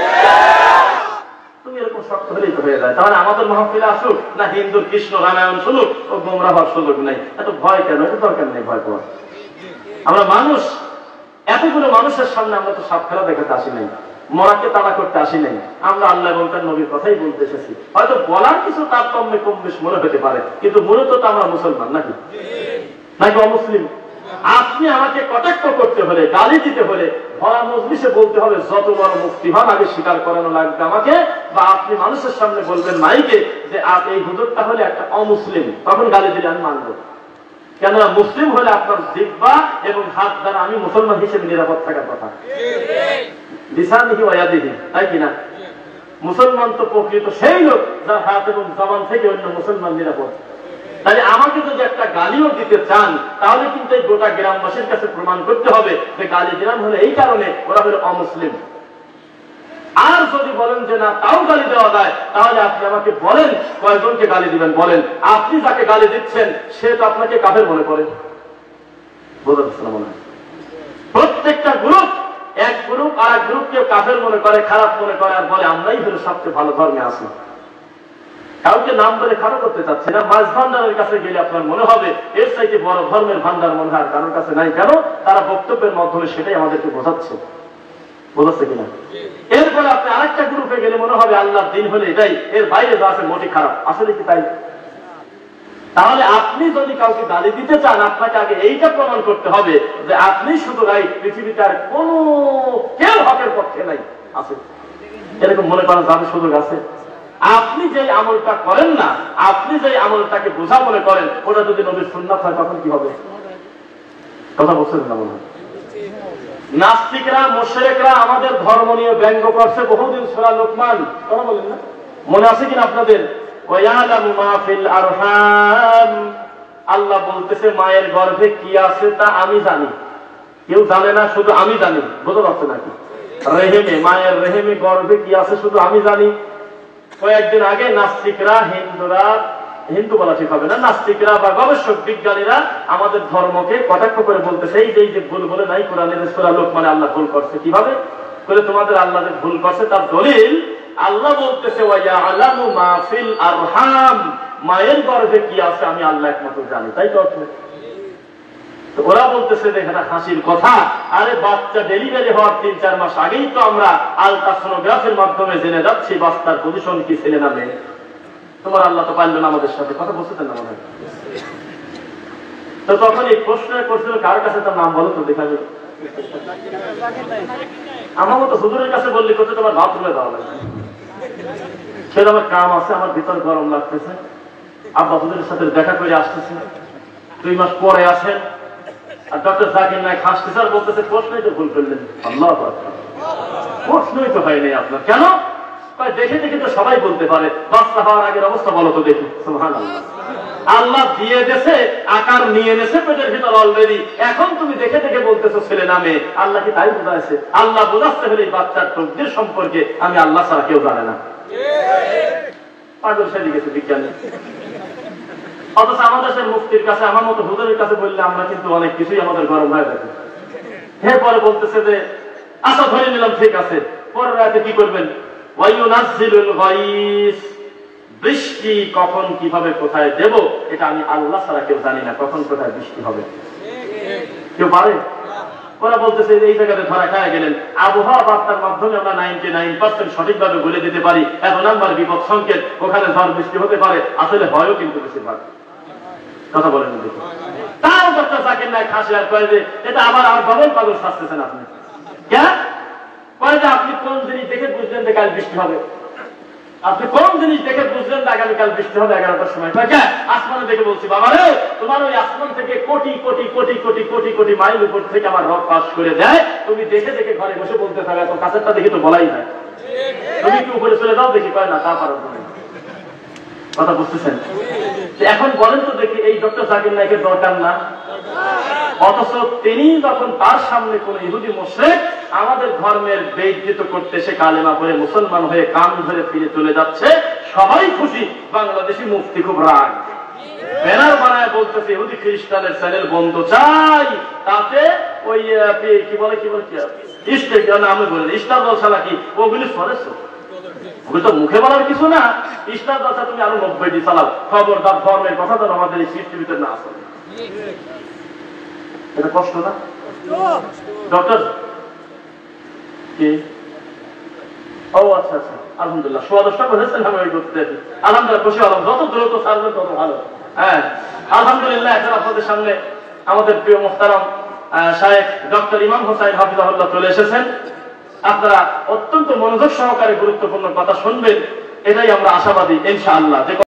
তুমি এরকম শক্ত হলেই তো হয়ে যায়। তাহলে আমাদের মাহফিলে আসুক না হিন্দুর কৃষ্ণ রামায়ণ শুনুক, ও গোমরা হওয়ার সুযোগ নাই। এত ভয় কেন? এত দরকার নেই ভয় পাওয়ার। আমরা মানুষ, এতগুলো মানুষের সামনে আমরা তো সাপ খেলা দেখাতে আসি নাই, মরাকে তাড়া করতে আসি নাই, আমরা আল্লাহ এবং তার নবীর কথাই বলতে এসেছি। হয়তো বলার কিছু তারতম্যে কম বেশ মনে হতে পারে, কিন্তু মূলত তো আমরা মুসলমান নাকি নাকি অমুসলিম? আপনি আমাকে কটাক্ষ করতে হলে, গালি দিতে হলে, ভরা মজলিসে বলতে হবে যত বড় মুফতি হন আগে স্বীকার করানো লাগবে আমাকে, বা আপনি মানুষের সামনে বলবেন মাইকে যে এই হুজুরটা হলে একটা অমুসলিম, তখন গালি দিলে আমি মানব। কেননা মুসলিম হলে আপনার জিহ্বা এবং হাত দ্বারা আমি মুসলমান হিসেবে নিরাপদ থাকার কথা, লিসানিহি ওয়া ইয়াদিহি, তাই কিনা? মুসলমান তো প্রকৃত সেই লোক যার হাত এবং জবান থেকে অন্য মুসলমান নিরাপদ। তাহলে আমাকে যদি একটা গালিও দিতে চান তাহলে কিন্তু এই গোটা গ্রামবাসীর কাছে প্রমাণ করতে হবে যে গালি দিলাম হলে এই কারণে ওরা হলো অমুসলিম। আর যদি বলেন যে না তাও গালি দেওয়া যায়, তাহলে আপনি আমাকে বলেন কয়েকজনকে গালি দিবেন, বলেন। আপনি যাকে গালি দিচ্ছেন সে তো আপনাকে কাফের মনে করে, বোঝা যাচ্ছে না মনে হয়? প্রত্যেকটা গ্রুপ, এক গ্রুপ আর এক গ্রুপকে কাফের মনে করে, খারাপ মনে করে, আর বলে আমরাই হলো সবচেয়ে ভালো ধর্মে আছি। কাউকে নাম বলে খারাপ করতে চাচ্ছে না। মাছ ভান্ডারের কাছে গেলে আপনার মনে হবে এর চাইতে বড় ধর্মের ভান্ডার মনে হয় কারোর কাছে নাই। কেন? তারা বক্তব্যের মাধ্যমে সেটাই আমাদেরকে বোঝাচ্ছে, বোঝাচ্ছে কিনা? এরপরে আপনি আরেকটা গ্রুপে গেলে মনে হবে আল্লাহর দিন হলে এটাই, এর বাইরে যা আছে মোটি খারাপ। আসলে কি তাই? তাহলে আপনি যদি কাউকে গালি দিতে চান আপনাকে আগে এইটা প্রমাণ করতে হবে যে আপনি শুধু রাইট, পৃথিবীতে আর কোন কেউ হকের পক্ষে নাই। আছে এরকম মনে করেন যাদের সুযোগ আছে? আপনি যে আমলটা করেন না, আপনি যে আমলটাকে বোঝা মনে করেন, ওটা যদি নবীর সুন্নাত হয় তখন কি হবে? কথা বলছেন না মনে হয়? নাস্তিকরা, মুশরিকরা আমাদের ধর্ম নিয়ে ব্যঙ্গ করছে বহুদিন। সূরা লোকমান, কথা বলেন না? মনে আছে কিনা আপনাদের? ওয়ায়ালামু মা ফিল আরহাম, আল্লাহ বলতেছে মায়ের গর্ভে কি আছে তা আমি জানি। কেউ জানে না, শুধু আমি জানি। বোঝা যাচ্ছে নাকি? রেহেমে, মায়ের রেহেমে গর্ভে কি আছে শুধু আমি জানি। কয়েকদিন আগে নাস্তিকরা, হিন্দুরা, হিন্দু বলা ঠিক হবে না, নাস্তিকরা বা গবেষক বিজ্ঞানীরা আমাদের ধর্মকে কটাক্ষ করে বলতেছে এই যে ভুল বলে নাই কোরআনের সূরা লোকমানে আল্লাহ ভুল করছে। কিভাবে করে তোমাদের আল্লাহ যে ভুল করছে তার দলিল আল্লাহ বলতেছে ওয়ায়ালামু মা ফিল আরহাম, মায়ের গর্ভে কি আছে আমি আল্লাহ একমাত্র জানি। তাই তো অর্থ? তো ওরা বলতেছে এখানে হাসির কথা, আরে বাচ্চা ডেলিভারি হওয়ার তিন চার মাস আগেই তো আমরা আলট্রাসোনোগ্রাফির মাধ্যমে জেনে যাচ্ছি বাচ্চার পজিশন কি, ছেলে না মেয়ে। তোমার আল্লাহ তো পারল না আমাদের সাথে, কথা বলছেন না মনে হয়? তো তখন এই প্রশ্ন করছিল কার কাছে, তার নাম বলো তো দেখা যাবে। আমার মতো হুজুরের কাছে বললি করতে তোমার বাথরুমে যাওয়া লাগবে, সেটা আমার কাম আছে, আমার ভিতর গরম লাগতেছে, আব্বা হুজুরের সাথে দেখা করে আসতেছে, দুই মাস পরে আসেন, আর ডক্টর জাকির নায়ক হাসতেছে আর বলতেছে প্রশ্নই তো ভুল করলেন। আল্লাহু আকবার, প্রশ্নই তো হয়নি আপনার। কেন? দেখে দেখে তো সবাই বলতে পারে। বাচ্চা হওয়ার আগের অবস্থা বলো তো দেখি। সুবহানাল্লাহ, আল্লাহ দিয়ে দেশে আকার নিয়ে নেছে পেটের ভিতর অলরেডি, এখন তুমি দেখে দেখে বলতেছো ছেলে নামে। আল্লাহ কি তাই বোঝাইছে? আল্লাহ বোঝাচ্ছে হলে বাচ্চার তকদির সম্পর্কে আমি আল্লাহ ছাড়া কেউ জানে না। পাগল সেরে গেছে বিজ্ঞানী। অথচ আমাদের দেশের মুফতির কাছে, আমার মতো হুজুরের কাছে বললে আমরা কিন্তু অনেক কিছুই আমাদের গরম হয়ে থাকে। এরপরে বলতেছে যে আচ্ছা ধরে নিলাম ঠিক আছে, পরের রাতে কি করবেন? ওয়ায়ুনাজ্জিলুল গায়স, বৃষ্টি কখন কিভাবে কোথায় দেব এটা আমি আল্লাহ ছাড়া কেউ জানি না, কখন কোথায় বৃষ্টি হবে কেউ পারে? ওরা বলতেছে এই জায়গাতে ধরা খায় গেলেন। আবহাওয়া বার্তার মাধ্যমে আমরা নাইনটি নাইন পার্সেন্ট সঠিকভাবে বলে দিতে পারি এত নাম্বার বিপদ সংকেত, ওখানে ঝড় বৃষ্টি হতে পারে, আসলে হয়ও কিন্তু বেশিরভাগ। কথা বলেন দেখি। তাও ডক্টর জাকির নায়ক হাসে আর কয় যে এটা আবার আর ডবল পাগল শাস্তেছেন আপনি। কেন? কয় যে আপনি কোন জিনিস দেখে বুঝলেন যে কাল বৃষ্টি হবে? আপনি কোন জিনিস দেখে বুঝলেন যে আগামীকাল বৃষ্টি হবে এগারোটার সময়? আসমানে দেখে বলছি বাবা রে, তোমার ওই আসমান থেকে কোটি কোটি কোটি কোটি কোটি কোটি মাইল উপর থেকে আমার রব পাস করে দেয়, তুমি দেখে দেখে ঘরে বসে বলতে থাকো এত কাছেরটা দেখে তো বলাই যায়, তুমি কি উপরে চলে যাও দেখি? কয় না, তা পারো না। কথা বুঝতেছেন? এখন বলেন তো দেখি এই ডক্টর জাকির নায়কের দরকার না? অথচ তিনি যখন তার সামনে কোন ইহুদি মুশরিক আমাদের ধর্মের বেইজ্জত করতে সে কালেমা পড়ে মুসলমান হয়ে কান ধরে ফিরে চলে যাচ্ছে, সবাই খুশি। বাংলাদেশি মুফতি খুব রাগ, ব্যানার বানায় বলতেছে ইহুদি খ্রিস্টানের চ্যানেল বন্ধ চাই। তাতে ওই কি বলে কি বলে ইস্টার আমি বলি ইস্টার দলশালা কি ওগুলি সরেছ, ওগুলি তো মুখে বলার কিছু না। ইস্টার দলশা তুমি আরো নব্বইটি চালাও, খবরদার ধর্মের কথা যেন আমাদের এই সৃষ্টির ভিতরে না আসে। এটা কষ্ট না? ডক্টর কি? ও আচ্ছা আচ্ছা, আলহামদুলিল্লাহ সোয়া দশটা বলেছেন, আমি ওই করতে আলহামদুলিল্লাহ খুশি হলাম। যত দ্রুত ছাড়বেন তত ভালো। হ্যাঁ আলহামদুলিল্লাহ। এখন আপনাদের সামনে আমাদের প্রিয় মুহতারাম শায়েখ ডক্টর ইমাম হোসাইন হাফিজাহুল্লাহ চলে এসেছেন। আপনারা অত্যন্ত মনোযোগ সহকারে গুরুত্বপূর্ণ কথা শুনবেন, এটাই আমরা আশাবাদী ইনশাআল্লাহ।